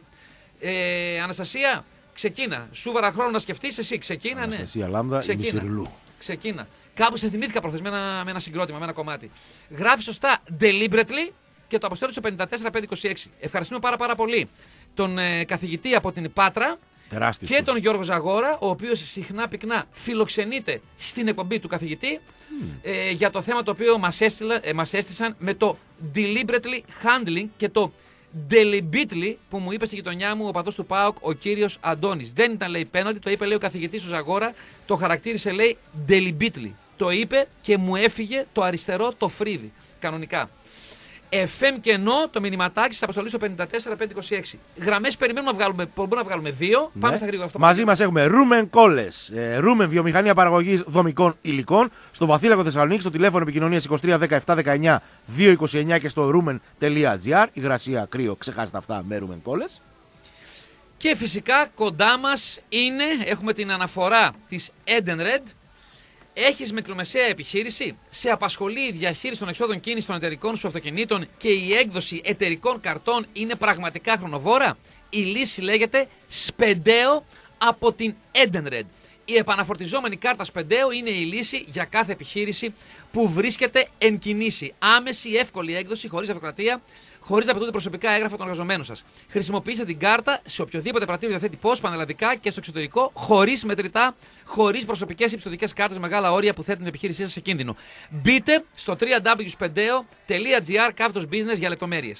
Ε, Αναστασία, ξεκίνα. Σούβαρα χρόνο να σκεφτείς εσύ. Ξεκίνα, ναι. Αναστασία Λάμδα, η Ξεκίνα. Μισηρλού. Ξεκίνα. Κάπου σε θυμήθηκα προχθές με ένα, με ένα συγκρότημα, με ένα κομμάτι. Γράφει σωστά deliberately και το αποστέλνει στο πέντε τέσσερα πέντε είκοσι έξι. Ευχαριστούμε πάρα πάρα πολύ τον ε, καθηγητή από την Πάτρα Τεράστιος. και τον Γιώργο Ζαγόρα, ο οποίος συχνά πυκνά φιλοξενείται στην εκπομπή του καθηγητή ε, για το θέμα το οποίο μας, έστειλα, ε, μας έστησαν με το deliberately handling και το deliberately που μου είπε στη γειτονιά μου ο παδός του ΠΑΟΚ ο κύριος Αντώνης. Δεν ήταν λέει πέναλτι, το είπε λέει ο καθηγητής του Ζαγόρα, το χαρακτήρισε λέει deliberately. Το είπε και μου έφυγε το αριστερό το φρύδι. Κανονικά. εφ εμ κενό, το μηνυματάκι σας αποστολή στο πέντε τέσσερα πέντε είκοσι έξι. Γραμμές περιμένουμε να βγάλουμε, μπορούμε να βγάλουμε δύο. Ναι. Πάμε στα γρήγορα αυτό. Μαζί μας έχουμε Ρούμεν Κόλλες, ε, Ρούμεν βιομηχανία παραγωγής δομικών υλικών, στο Βαθύλακο Θεσσαλονίκη, στο τηλέφωνο επικοινωνίας είκοσι τρία δέκα επτά δεκαεννιά δύο είκοσι εννιά και στο rumen τελεία gr. Υγρασία, κρύο, ξεχάστε αυτά με Ρούμεν Κόλλες. Και φυσικά κοντά μας είναι, έχουμε την αναφορά της Edenred. Έχεις μικρομεσαία επιχείρηση, σε απασχολεί η διαχείριση των εξόδων κίνησης των εταιρικών σου αυτοκινήτων και η έκδοση εταιρικών καρτών είναι πραγματικά χρονοβόρα. Η λύση λέγεται Σπεντέο από την Edenred. Η επαναφορτιζόμενη κάρτα Σπεντέο είναι η λύση για κάθε επιχείρηση που βρίσκεται εν κινήσει. Άμεση, εύκολη έκδοση, χωρίς αυτοκρατία, χωρίς να απαιτούνται προσωπικά έγγραφα των εργαζομένων σας. Χρησιμοποιήστε την κάρτα σε οποιοδήποτε πρατήριο διαθέτει πώς πανελλαδικά και στο εξωτερικό, χωρίς μετρητά, χωρίς προσωπικές ή πιστωτικές κάρτες, μεγάλα όρια που θέτουν την επιχείρησή σας σε κίνδυνο. Μπείτε στο double-u double-u double-u τελεία σπεντέο τελεία τζι άρ κάθετος business για λεπτομέρειες.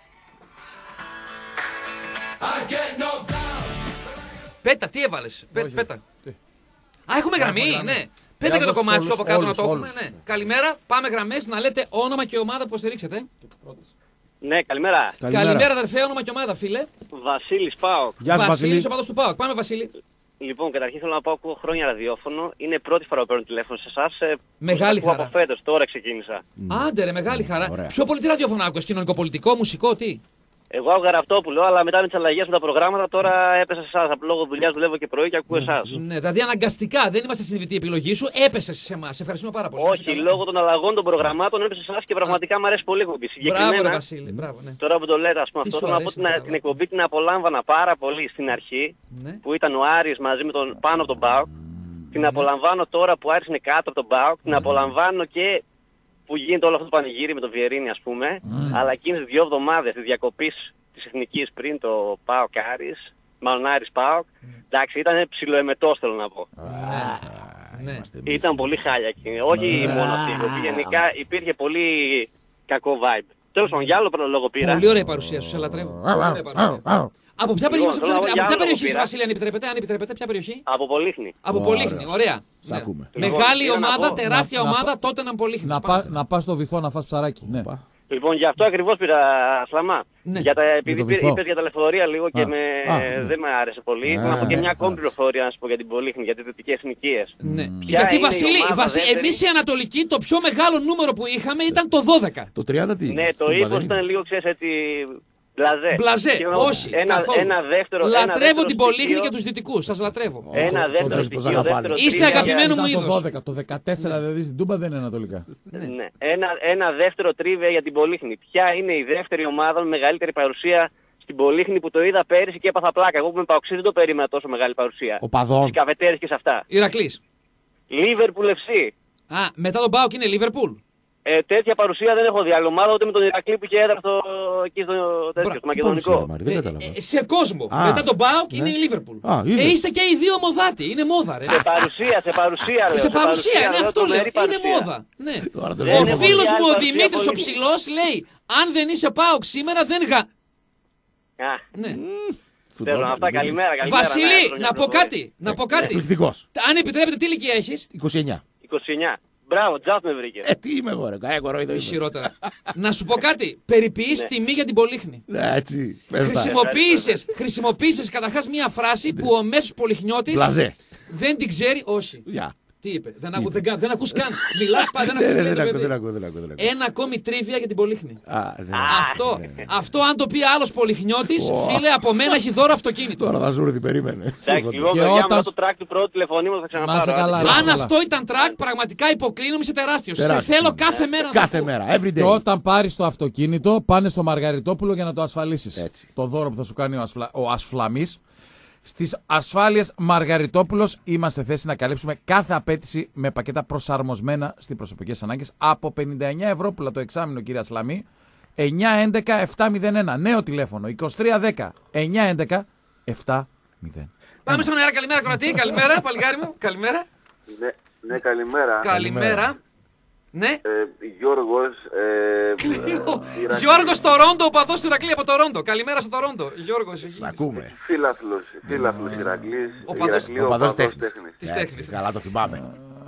Πέτα, τι έβαλες, Πέ, πέτα. Α, έχουμε γραμμή, ναι. Πέτα και το κομμάτι σου από κάτω όλους, να το έχουμε. Ναι. Καλημέρα, πάμε γραμμές, να λέτε όνομα και ομάδα που υποστηρίξετε. Ναι, καλημέρα. Καλημέρα, καλημέρα αδερφέ, όνομα και ομάδα, φίλε. Βασίλης ΠΑΟΚ. Γεια σας, Βασίλη. Βασίλης, ο παδός του ΠΑΟΚ. Πάμε, Βασίλη. Λοιπόν, καταρχήν θέλω να πω ακούω χρόνια ραδιόφωνο. Είναι πρώτη φορά που παίρνω τηλέφωνο σε εσάς. Μεγάλη χαρά. Από φέτος, τώρα ξεκίνησα. Άντε ρε, μεγάλη χαρά. Ωραία. Πιο πολύ τι ραδιόφωνο άκουες, κοινωνικοπολιτικό, μουσικό, τι. Εγώ άκουγα Ραυτόπουλο, αλλά μετά με τις αλλαγές με τα προγράμματα τώρα έπεσα σε εσάς. Λόγω δουλειάς δουλεύω και πρωί και ακούω εσάς. Ναι, δηλαδή αναγκαστικά δεν είμαστε συνειδητοί επιλογή σου, έπεσε σε εμάς. Ευχαριστούμε πάρα πολύ. Όχι, λόγω των αλλαγών των προγραμμάτων έπεσε σε εσάς και πραγματικά μου αρέσει πολύ η εκπομπή. Μπράβο, ρε Βασίλη. Μπράβο, ναι. Τώρα που το λέτε, ας πούμε, Τι αυτό σου θέλω να πω αρέσει, την, το την καταλάβω. εκπομπή την απολάμβανα πάρα πολύ στην αρχή, Ναι. που ήταν ο Άρης μαζί με τον πάνω από τον ΠΑΟΚ. Την απολαμβάνω τώρα που Άρης είναι κάτω από τον ΠΑΟΚ. Την απολαμβάνω και που γίνεται όλο αυτό το πανηγύρι με τον Βιερίνη, ας πούμε. Αλλά εκείνες τις δύο εβδομάδες της διακοπής της Εθνικής πριν το ΠΑΟΚ Άρης, μάλλον Άρης ΠΑΟΚ, εντάξει, ήταν ψιλοεμετός, θέλω να πω. Ναι. Ήταν πολύ χάλια εκεί. Όχι μόνο αυτή η εκπομπή. Γενικά υπήρχε πολύ κακό vibe. Τέλος πάντων, για άλλο λόγο πήρα. Πολύ ωραία η παρουσία σου, σε λατρεύω. Πολύ ωραία η παρουσία. Από ποια περιοχή, Λοιπόν, θέλω να πω από για ποια άλλο περιοχή πήρα. Βασίλη, αν επιτρέπετε, αν επιτρέπετε, ποια περιοχή. Από Πολύχνη. Από Πολύχνη, ωραία. Σ' Ναι. ακούμε. Λοιπόν, Μεγάλη ήθελα να ομάδα, πω- τεράστια να- να ομάδα, πά- τότε να Πολύχνη. Να, πά, να πας στο βυθό να φας ψαράκι. Ναι. Λοιπόν, γι' αυτό ακριβώς πήρα Σλαμά. Ναι. Για τα, επειδή Για το πήρε- βυθό. είπες για τα λεωφορεία λίγο και Α, με, α, ναι. δεν με άρεσε πολύ. Θέλω να πω και μια ακόμη πληροφορία να σου πω για την Πολύχνη, για τις δυτικές συνοικίες. Ναι. Ποια Γιατί είναι η Βασίλη, ομάδα Βασί... δεύτερη? εμείς οι Ανατολικοί το πιο μεγάλο νούμερο που είχαμε ήταν το δώδεκα. Το τριάντα τι. Ναι, το Τούμπα ύφος δεν είναι. ήταν λίγο, ξέρεις, έτσι, μπλαζέ. Μπλαζέ, Και θέλω να πω, όχι. Ένα, καθόλου. ένα δεύτερο, ένα Λατρεύω δεύτερο την Πολύχνη στοιχείο- και τους δυτικούς. Σας λατρεύω. Ένα Το- το δεύτερο δες πως στοιχείο, αγαπάνε. δεύτερο Είστε τρίβια. αγαπημένοι Ήταν μου το είδος. δώδεκα, το δεκατέσσερα δηλαδή στην Τούμπα δεν είναι ανατολικά. Ναι. Ένα, ένα δεύτερο τρίβια για την Πολύχνη. Ποια είναι η δεύτερη ομάδα με μεγαλύτερη παρουσία στην Πολύχνη που το είδα πέρυσι και έπαθα πλάκα. Εγώ που είμαι παοξή δεν το περίμενα τόσο μεγάλη παρουσία. Ο παδόν. Στις καφετέρες και σε αυτά. Ηρακλής. Λίβερπουλ εφ σι. Α, μετά τον Πάοκ είναι Λίβερπουλ. Ε, τέτοια παρουσία δεν έχω δει άλλη ομάδα ούτε με τον Ηρακλή που είχε έδρα στο, εκεί στο, τέτοιο, στο Τι Τι παρουσία, μακεδονικό. ρε Μάρη, δεν Ε, κατάλαβα. ε, σε κόσμο. Α, Μετά τον Πάοκ ναι. είναι η Λίβερπουλ. Α, είδες. Ε, είστε και οι δύο μοδάτοι. Είναι μόδα, ρε. Σε παρουσία, σε παρουσία λέω. Σε παρουσία, είναι λέω, αυτό λέω. τρομερή Είναι παρουσία. μόδα. Ναι. Τώρα το Δεν Ο έχω δει φίλος άλλη μου ο παρουσία Δημήτρης ο πολύ. Ψηλός λέει αν δεν είσαι Πάοκ σήμερα δεν γα... Α, Ναι. θέλω αυτά, καλημέρα, καλημέρα. Βασίλη, ναι, να πω κάτι. Να πω κάτι. Εκπληκτικός. Αν επιτρέπετε, τι ηλικία έχεις? είκοσι εννιά. είκοσι εννιά. Μπράβο, τζας με βρήκε. Ε, τι είμαι εγώ, ρε. Κάια κορόιδο είμαι. Χειρότερα. Να σου πω κάτι. Περιποιείς Ναι. τιμή για την Πολύχνη. Ναι, έτσι. Πες τα. Χρησιμοποίησες, χρησιμοποίησες καταρχάς μία φράση που ο μέσος πολυχνιώτης Μπλαζέ. δεν την ξέρει. Όχι. Γεια. Τι είπε, δεν, ακού, δεν, κα- δεν ακούς καν. Μιλάς πάλι, δεν Ναι, ακούς ναι, τι λέει δεν το ακούω, παιδί. δεν ακούω, δεν ακούω, δεν ακούω. Ένα ακόμη τρίβια για την Πολύχνη. Α, ναι. Αυτό, αυτό αν το πει άλλος πολυχνιώτης, φίλε, από μένα έχει δώρο αυτοκίνητο. Τώρα θα ζούρδι, περίμενε. Εντάξει, λοιπόν, Και παιδιά, όταν- μετά το τρακ του πρώτου τηλεφωνήματος θα Να είσαι ξαναπάρω. καλά. άντε. να Αν είσαι καλά. αυτό ήταν τρακ, πραγματικά υποκλίνομαι, είσαι τεράστιος. Σε Τεράστιος. θέλω κάθε μέρα να σε Κάθε ακούω. μέρα, every Και day. όταν πάρεις το αυτοκίνητο, πάνε στο Μαργαριτόπουλο για να το ασφαλίσεις. Έτσι. Το δώρο που θα σου κάνει ο, ασφλα... ο Ασφλαμής. Στις ασφάλειες Μαργαριτόπουλος είμαστε σε θέση να καλύψουμε κάθε απέτηση με πακέτα προσαρμοσμένα στις προσωπικές ανάγκες από πενήντα εννιά ευρώ που το εξάμηνο, κύριε Ασλαμή. εννιά έντεκα επτά μηδέν ένα. Νέο τηλέφωνο. είκοσι τρία δέκα εννιά έντεκα επτά μηδέν ένα. Πάμε στον αέρα, καλημέρα Κροατή, καλημέρα, παλικάρι μου, καλημέρα. Ναι, ναι, καλημέρα. Καλημέρα. Ναι. Ε, Γιώργος, ε, Ηρακλής, Γιώργος Τορόντο, ο παδός του Ηρακλή από το Ρόντο. Καλημέρα στο Τορόντο. Γιώργος. Σ' ακούμε. φίλαθλος, φίλαθλος Ηρακλής, Ο παδός- Ηρακλή, Ο ο παδός παδός τέχνης. τέχνης. Της Έτσι, τέχνης. καλά το θυμάμαι.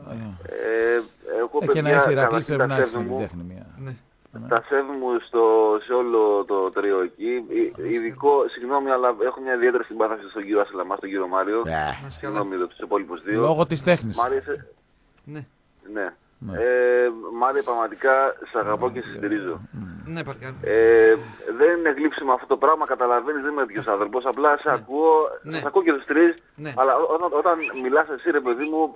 Ε, εγώ Ε, και να παιδιά, είσαι Ηρακλής καταρχήν πρέπει να τα έχεις σέβη την μου, τέχνη μία. Ναι. τα σέβη μου στο, σε όλο το τρίο εκεί. Ε, Ειδικό, συγγνώμη, αλλά έχω μια ιδιαίτερη συμπάθηση στον κύριο Ασλαμά, στον κύριο Μάριο. Ε, Να είσαι καλά. Συγγνώμη για τους υπόλοιπους δύο. Λόγω της τέχνης. Μ' άρεσε, Ναι. ναι. Ε, Μάρια, πραγματικά σε αγαπώ και σε στηρίζω. Ναι, παρακαλώ. Ε, δεν είναι γλύψιμο αυτό το πράγμα, καταλαβαίνεις, δεν είμαι τέτοιος άνθρωπος. Απλά σε ακούω, Ναι. σε ακούω και τους τρεις, Ναι. αλλά ό- όταν, όταν μιλάς εσύ ρε παιδί μου,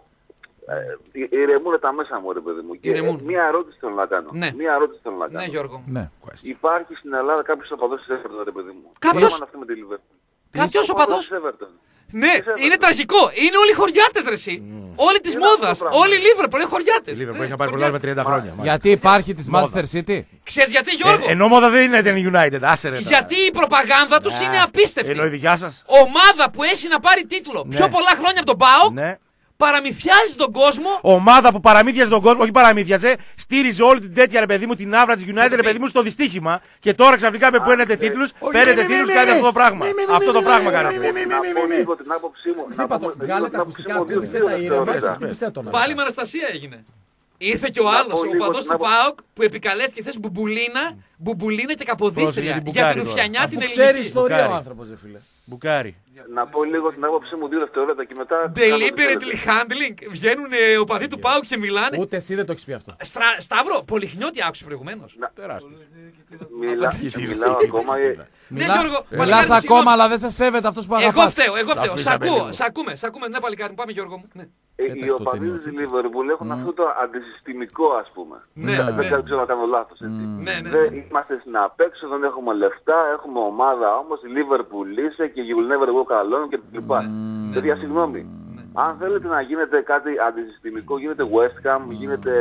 ε, ηρεμούν τα μέσα μου ρε παιδί μου. Και Ηρεμούν. μία ερώτηση θέλω να κάνω. Ναι. Μία ερώτηση θέλω να κάνω. Ναι, Γιώργο. Ναι. Υπάρχει στην Ελλάδα κάποιος οπαδός της Everton ρε παιδί μου. Κάποιος? Τι αυτό με τη Liverpool. Κάποιος οπαδός? της Everton. Ναι, είναι τραγικό. Είναι όλοι χωριάτες ρε εσύ. Όλοι της Είναι αυτό μόδας. το πράγμα. Όλοι Liverpool είναι χωριάτες. Liverpool έχει πάρει πολλά με τριάντα χρόνια. μάλιστα. Γιατί υπάρχει τη Μόδα. Manchester City. Ξέρεις γιατί, Γιώργο? Ε, ενώ μόδα δεν είναι την United. Άσε ρε. τώρα. Γιατί η προπαγάνδα τους είναι απίστευτη. Ενώ η δικιά σας. Ομάδα που έχει να πάρει τίτλο πιο πολλά χρόνια από τον ΠΑΟΚ Ναι. παραμυθιάζει τον κόσμο. Ομάδα που παραμύθιαζε τον κόσμο, όχι παραμύθιαζε, στήριζε όλη την τέτοια ρε παιδί μου την άβρα τη United ρε παιδί μου στο δυστύχημα. Και τώρα ξαφνικά με παίρνετε τίτλου, παίρνετε τίτλου και κάνετε αυτό το πράγμα. Αυτό το πράγμα κάνετε. Να πω λίγο την άποψή μου. Να Είπα πούμε το, λίγο βγάλε την τα άποψή ακουστικά, μου δύο χτύπησε τα ήρεμα, δευτερόλεπτα. χτύπησε τον. Πάλι με Αναστασία έγινε. Ήρθε και ο άλλο, πω ο λίγο οπαδός την του άποψη. ΠΑΟΚ που επικαλέστηκε θέση μπουμπουλίνα, μπουμπουλίνα και Πρόσεχε, καποδίστρια γιατί για μπουκάρει την τώρα. Ρουφιανιά την Αφού ξέρει ελληνική. ιστορία ο Μπουκάρι. άνθρωπος, ρε φίλε. Μπουκάρι. Να πω λίγο την άποψή μου δύο δευτερόλεπτα και μετά. Deliberately handling. Βγαίνουν ε, οπαδοί του ΠΑΟΚ και μιλάνε. Ούτε εσύ δεν το έχει πει αυτό. Στρα... Σταύρο, Πολυχνιώτη άκουσε προηγουμένως. Τεράστιο. Μιλά, μιλάω ακόμα. ε, Ναι, Γιώργο, Μιλά παλικάρι μου, συγγνώμη. ακόμα, αλλά δεν σε σέβεται αυτό που Εγώ αγαπάς. φταίω, εγώ φταίω. Σ' αφήσαμε ακούω, λίγο. σ' ακούμε, σ' ακούμε. Ναι, παλικάρι μου, πάμε Γιώργο μου. Ναι. ε, Πέτα Οι αυτό οπαδοί τίμιο. της Liverpool έχουν αυτό το αντισυστημικό ας πούμε. Ναι, Δεν ναι. ξέρω να κάνω λάθος έτσι. Ναι, ναι. Δεν είμαστε στην απέξω, δεν έχουμε λεφτά, έχουμε ομάδα όμως, η Liverpool είσαι και you will never walk alone και τα λοιπά. Παιδιά, συγγνώμη. Αν θέλετε να γίνετε κάτι αντισυστημικό, γίνεται West Ham, γίνεται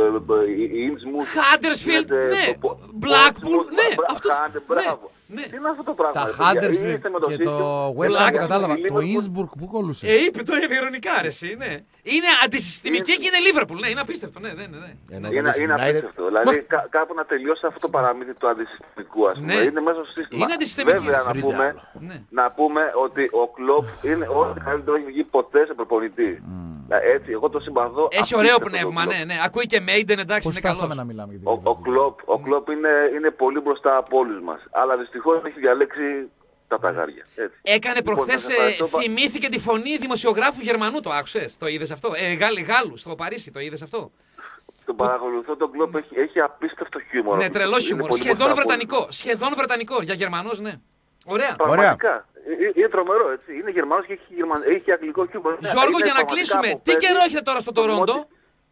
Innsmouth, Huddersfield, ναι. Blackpool, ναι. Αυτό. Μπράβο. Ναι. Τι είναι αυτό το πράγμα. Τα ρε παιδιά, Huddersfield είστε με και σύστημα. το West Ham Blackpool, το κατάλαβα. η Το Liverpool- Innsbruck που κολούσε. Ε, είπε το ειρωνικά ρε εσύ, ναι. Είναι αντισυστημική και είναι Liverpool, ναι, είναι απίστευτο, ναι, ναι, ναι. ναι. Ενώ Είναι, στην είναι United- απίστευτο. Δηλαδή κα- κάπου να τελειώσει αυτό το παραμύθι του αντισυστημικού, ας πούμε. Ναι. Είναι μέσα στο σύστημα. Είναι αντισυστημική. Βέβαια να Βρείτε πούμε, άλλο. Ναι. να πούμε ότι ο Κλοπ είναι ό,τι καλύτερο έχει βγει ποτέ σε προπονητή. Ε, Έτσι, εγώ το συμπαθώ. Έχει ωραίο απίστευτο πνεύμα, τον ναι, Klopp. ναι. Ακούει και Maiden, εντάξει, Πώς είναι φτάσαμε καλός. να μιλάμε για Ο, την ο Κλοπ, ο Κλοπ είναι, είναι πολύ μπροστά από όλους μας. Αλλά δυστυχώς έχει διαλέξει τα ταγάρια. Έτσι. Έκανε Λοιπόν, προχθές, σας ευχαριστώ ε, πα- θυμήθηκε τη φωνή δημοσιογράφου Γερμανού, το άκουσες, το είδες αυτό. Ε, Γάλλου, Γάλλου, στο Παρίσι, το είδες αυτό. Τον παρακολουθώ, τον Κλοπ έχει, έχει απίστευτο χιούμορ. Ναι, τρελό Είναι χιούμορ. πολύ Σχεδόν μπροστά από όλους βρετανικό. μας. Σχεδόν βρετανικό. Για Γερμανός, ναι. Ωραία. Πραγματικά. Ε, ε, Είναι τρομερό, έτσι. Είναι Γερμανός και έχει, γερμαν... έχει αγγλικό χιούμορ. Ναι, Γιώργο, είναι για να πραγματικά κλείσουμε, από τι πέρυσι καιρό έχετε τώρα στο το Τορόντο? μότι-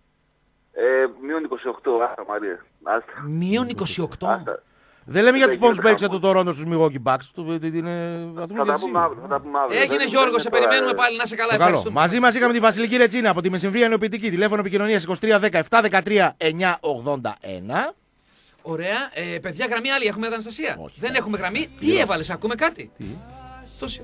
Ε, μείον είκοσι οκτώ, άστα Μαρία. Άστα. Μείον είκοσι οκτώ. Άστα. Δεν λέμε για Δεν του πόντου γίνεται που έριξε χαμός. το Toronto στου Milwaukee Bucks. Το- το- το- είναι- θα δούμε Θα τα γιατί πούμε αύριο. Θα τα πούμε αύριο. Έγινε Δεν- Γιώργο, δεν σε είναι τώρα, περιμένουμε ε, πάλι. Να σε καλά, Το καλό. ευχαριστούμε. Μαζί μα είχαμε τη Βασιλική Ρετσίνα από τη Μεσημβρία Ενοποιητική. Τηλέφωνο επικοινωνία είκοσι τρία δέκα επτά δεκατρία εννιά ογδόντα ένα. Ωραία. Ε, παιδιά, γραμμή άλλη. Έχουμε Αναστασία. Όχι, Δεν ναι. έχουμε γραμμή. Τι έβαλες, ακούμε κάτι. Τι? Τόση...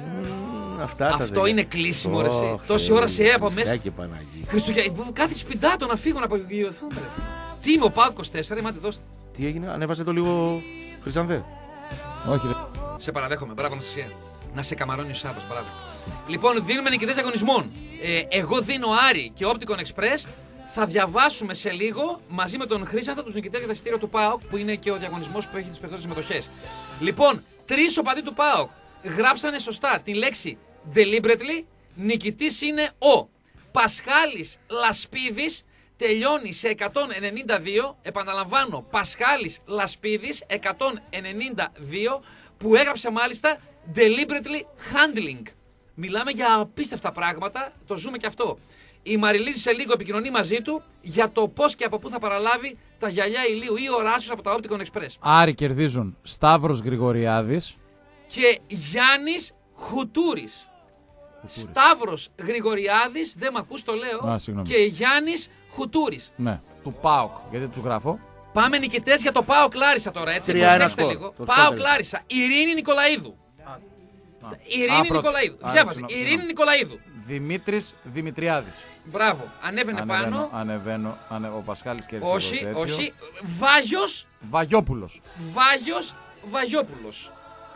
Αυτά τα Αυτό δε- είναι κλείσιμο, ρε εσύ. Ωχ, Τόση Θεέ ώρα μου, σε έπα Χριστέ μέσα. και Παναγία. Χριστουγέννη, κάτι σπιντάτο να φύγω να απογειωθούμε. ρε. Τι είμαι ο Πάκο είκοσι τέσσερα, μάτι δώστε. Τι έγινε, ανέβασε το λίγο Χρυσανθέ. Όχι, ρε. Σε παραδέχομαι, μπράβο Αναστασία. Να σε καμαρώνει ο Σάββας, μπράβο. Λοιπόν, δίνουμε νικητές διαγωνισμών. Ε, εγώ δίνω Άρη και Opticon Express. Θα διαβάσουμε σε λίγο μαζί με τον Χρήσανθο τους νικητές για τα εισιτήρια του ΠΑΟΚ, που είναι και ο διαγωνισμός που έχει τις περισσότερες συμμετοχές. Λοιπόν, τρεις οπαδοί του ΠΑΟΚ γράψανε σωστά τη λέξη deliberately. Νικητής είναι ο Πασχάλης Λασπίδης. Τελειώνει σε εκατόν ενενήντα δύο. Επαναλαμβάνω, Πασχάλης Λασπίδης εκατόν ενενήντα δύο, που έγραψε μάλιστα deliberately handling. Μιλάμε για απίστευτα πράγματα, το ζούμε και αυτό. Η Μαριλίζη σε λίγο επικοινωνεί μαζί του για το πώς και από πού θα παραλάβει τα γυαλιά ηλίου ή οράσιος από τα Opticon Express. Άρη κερδίζουν Σταύρος Γρηγοριάδης. Και Γιάννης Χουτούρης. Σταύρος Γρηγοριάδης, δεν μ' ακούς το λέω. Α, συγγνώμη. Και Γιάννης Χουτούρης. Ναι, του ΠΑΟΚ. Γιατί τους γράφω. Πάμε νικητές για το ΠΑΟΚ Λάρισα τώρα, έτσι. Τρία ένα Προσέξτε σκορ. λίγο. Το ΠΑΟΚ σκόρ. Λάρισα. Ειρήνη Νικολαίδου. Ειρήνη Α, πρώτη. Νικολαίδου. Α, Διάβασε. συγγνώμη, Ειρήνη συγγνώμη. Νικολαίδου. Δημήτρης Δημητριάδης. Μπράβο. Ανέβαινε Ανεβαίνω, πάνω. ανεβαίνω, ανε... ο Πασχάλης κέρδισε Όχι, το τέτοιο. όχι. Βάγιος. Βαγιόπουλος. Βάγιος Βαγιόπουλος.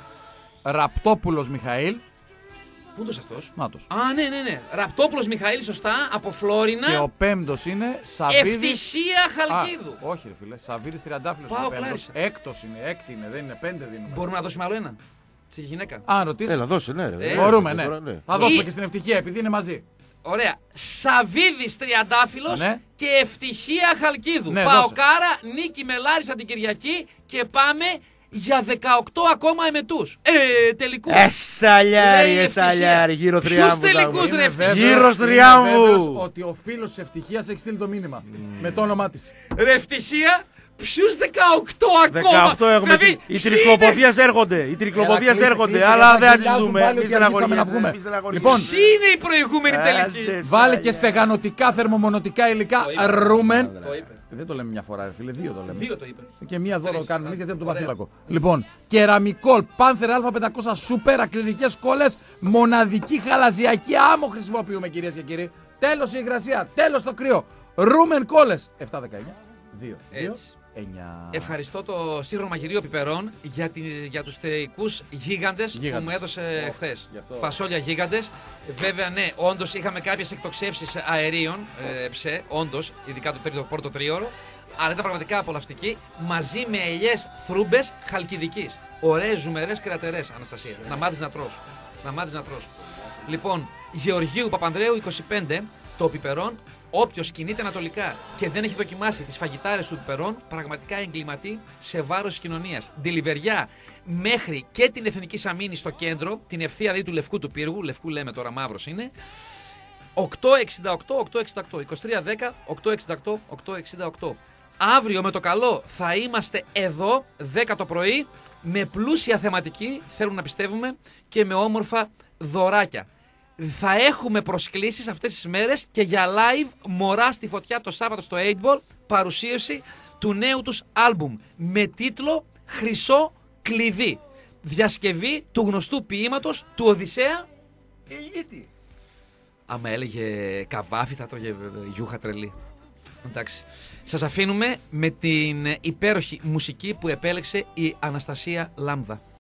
Ραπτόπουλος Μιχαήλ. Πού είναι αυτός? Νάτος. Α, ναι, ναι, ναι. Ραπτόπουλος Μιχαήλ, σωστά, από Φλόρινα. Και ο πέμπτος είναι Σαββίδης. Ευτυχία Χαλκίδου. Α, όχι ρε φίλε, Σαββίδης Τριαντάφυλλος Πάω είναι ο πέμπτος. Κλάρισα. Έκτος είναι, έκτη είναι, δεν είναι, πέντε δίνουμε. Μπορούμε να δώσουμε άλλο ένα. Στη γυναίκα. Α, ρωτήσει. Έλα, δώσε, ναι, ρε. Ε, Ναι, Μπορούμε, ναι, ναι. τώρα, ναι. Θα δώσουμε Ή- και στην ευτυχία επειδή είναι μαζί. Ωραία. Σαβίδης Τριαντάφυλλος Ναι. και Ευτυχία Χαλκίδου. Ναι, Παοκάρα, Νίκη Μελάρισα την Κυριακή και πάμε για δεκαοκτώ ακόμα εμετούς. Ε, τελικούς. Εσαλιάρι, Λέει η εσαλιάρι, Ευτυχία. γύρω Ποιους τριάμβου. τελικούς, τα ρε, έχουμε. Ευτυχία? Γύρος Είμαι τριάμβου. βέβαιος ότι ο φίλος της Ευτυχίας έχει στείλει το μήνυμα με το όνομά της. Ρε Ευτυχία, ποιους δεκαοκτώ ακόμα. δεκαοκτώ έχουμε. Δηλαδή, Οι ποιοι τρικλοποδιές έρχονται. Οι τρικλοποδιές Έλα, έρχονται. κλείσε, Αλλά κλείσε, δεν θα τις γελάζουν δούμε. πάλι Μη ότι αργήσαμε να βγούμε. στεναχωριέσαι. Λοιπόν, ποιοι είναι οι προηγούμενοι τελικοί. βάλε και στεγανοτικά θερμομονωτικά υλικά Ρούμεν. Το είπε. Δεν το λέμε μια φορά, ρε φίλε, δύο το λέμε. Δύο το είπε. Και μία δώρο Τρεις. κάνουμε εμείς γιατί από τον Ωραία. Βαθύλακο. Λοιπόν, κεραμικόλ, Panther Α πεντακόσια σούπερ ακριλικές κόλλες, μοναδική χαλαζιακή άμμο χρησιμοποιούμε κυρίες και κύριοι. Τέλος η υγρασία, τέλος το κρύο. Ρούμεν κόλλες. επτά δεκαεννιά, δύο, δύο, Έτσι. εννιά. Ευχαριστώ το σύγχρονο μαγειρίο πιπερών για, την, για τους θεϊκούς γίγαντες, που Γίγαντες. μου έδωσε Ω, χθες. γι' αυτό. Φασόλια γίγαντες. Βέβαια, ναι, όντως είχαμε κάποιες εκτοξεύσεις αερίων, ε, ψε, όντως, ειδικά το τρίτο, πρώτο τρίωρο. Αλλά ήταν πραγματικά απολαυστική, μαζί με ελιές θρούμπες χαλκιδικής. Ωραίες ζουμερές κρατερές, Αναστασία. Να μάθεις να τρως. Να μάθεις να τρως. Λοιπόν, Γεωργίου Παπανδρέου είκοσι πέντε, το πιπερόν. Όποιος κινείται ανατολικά και δεν έχει δοκιμάσει τις φαγητάρες του πιπερόν, πραγματικά εγκληματεί σε βάρος της κοινωνίας. Ντιλιβεριά μέχρι και την Εθνική Σαμίνη στο κέντρο, την ευθεία δηλαδή του Λευκού του Πύργου, Λευκού λέμε τώρα, μαύρος είναι. οκτώ εξήντα οκτώ οκτώ εξήντα οκτώ, είκοσι τρία δέκα οκτώ εξήντα οκτώ οκτώ εξήντα οκτώ. Αύριο με το καλό θα είμαστε εδώ δέκα το πρωί με πλούσια θεματική, θέλουμε να πιστεύουμε, και με όμορφα δωράκια. Θα έχουμε προσκλήσεις αυτές τις μέρες και για live μωρά στη φωτιά το Σάββατο στο οκτώ Ball, παρουσίαση του νέου τους άλμπουμ με τίτλο Χρυσό Κλειδί. Διασκευή του γνωστού ποίηματος του Οδυσσέα Ηλίτη. Άμα έλεγε καβάφι θα τρώγε γιούχα τρελή. Εντάξει. Σας αφήνουμε με την υπέροχη μουσική που επέλεξε η Αναστασία Λάμδα.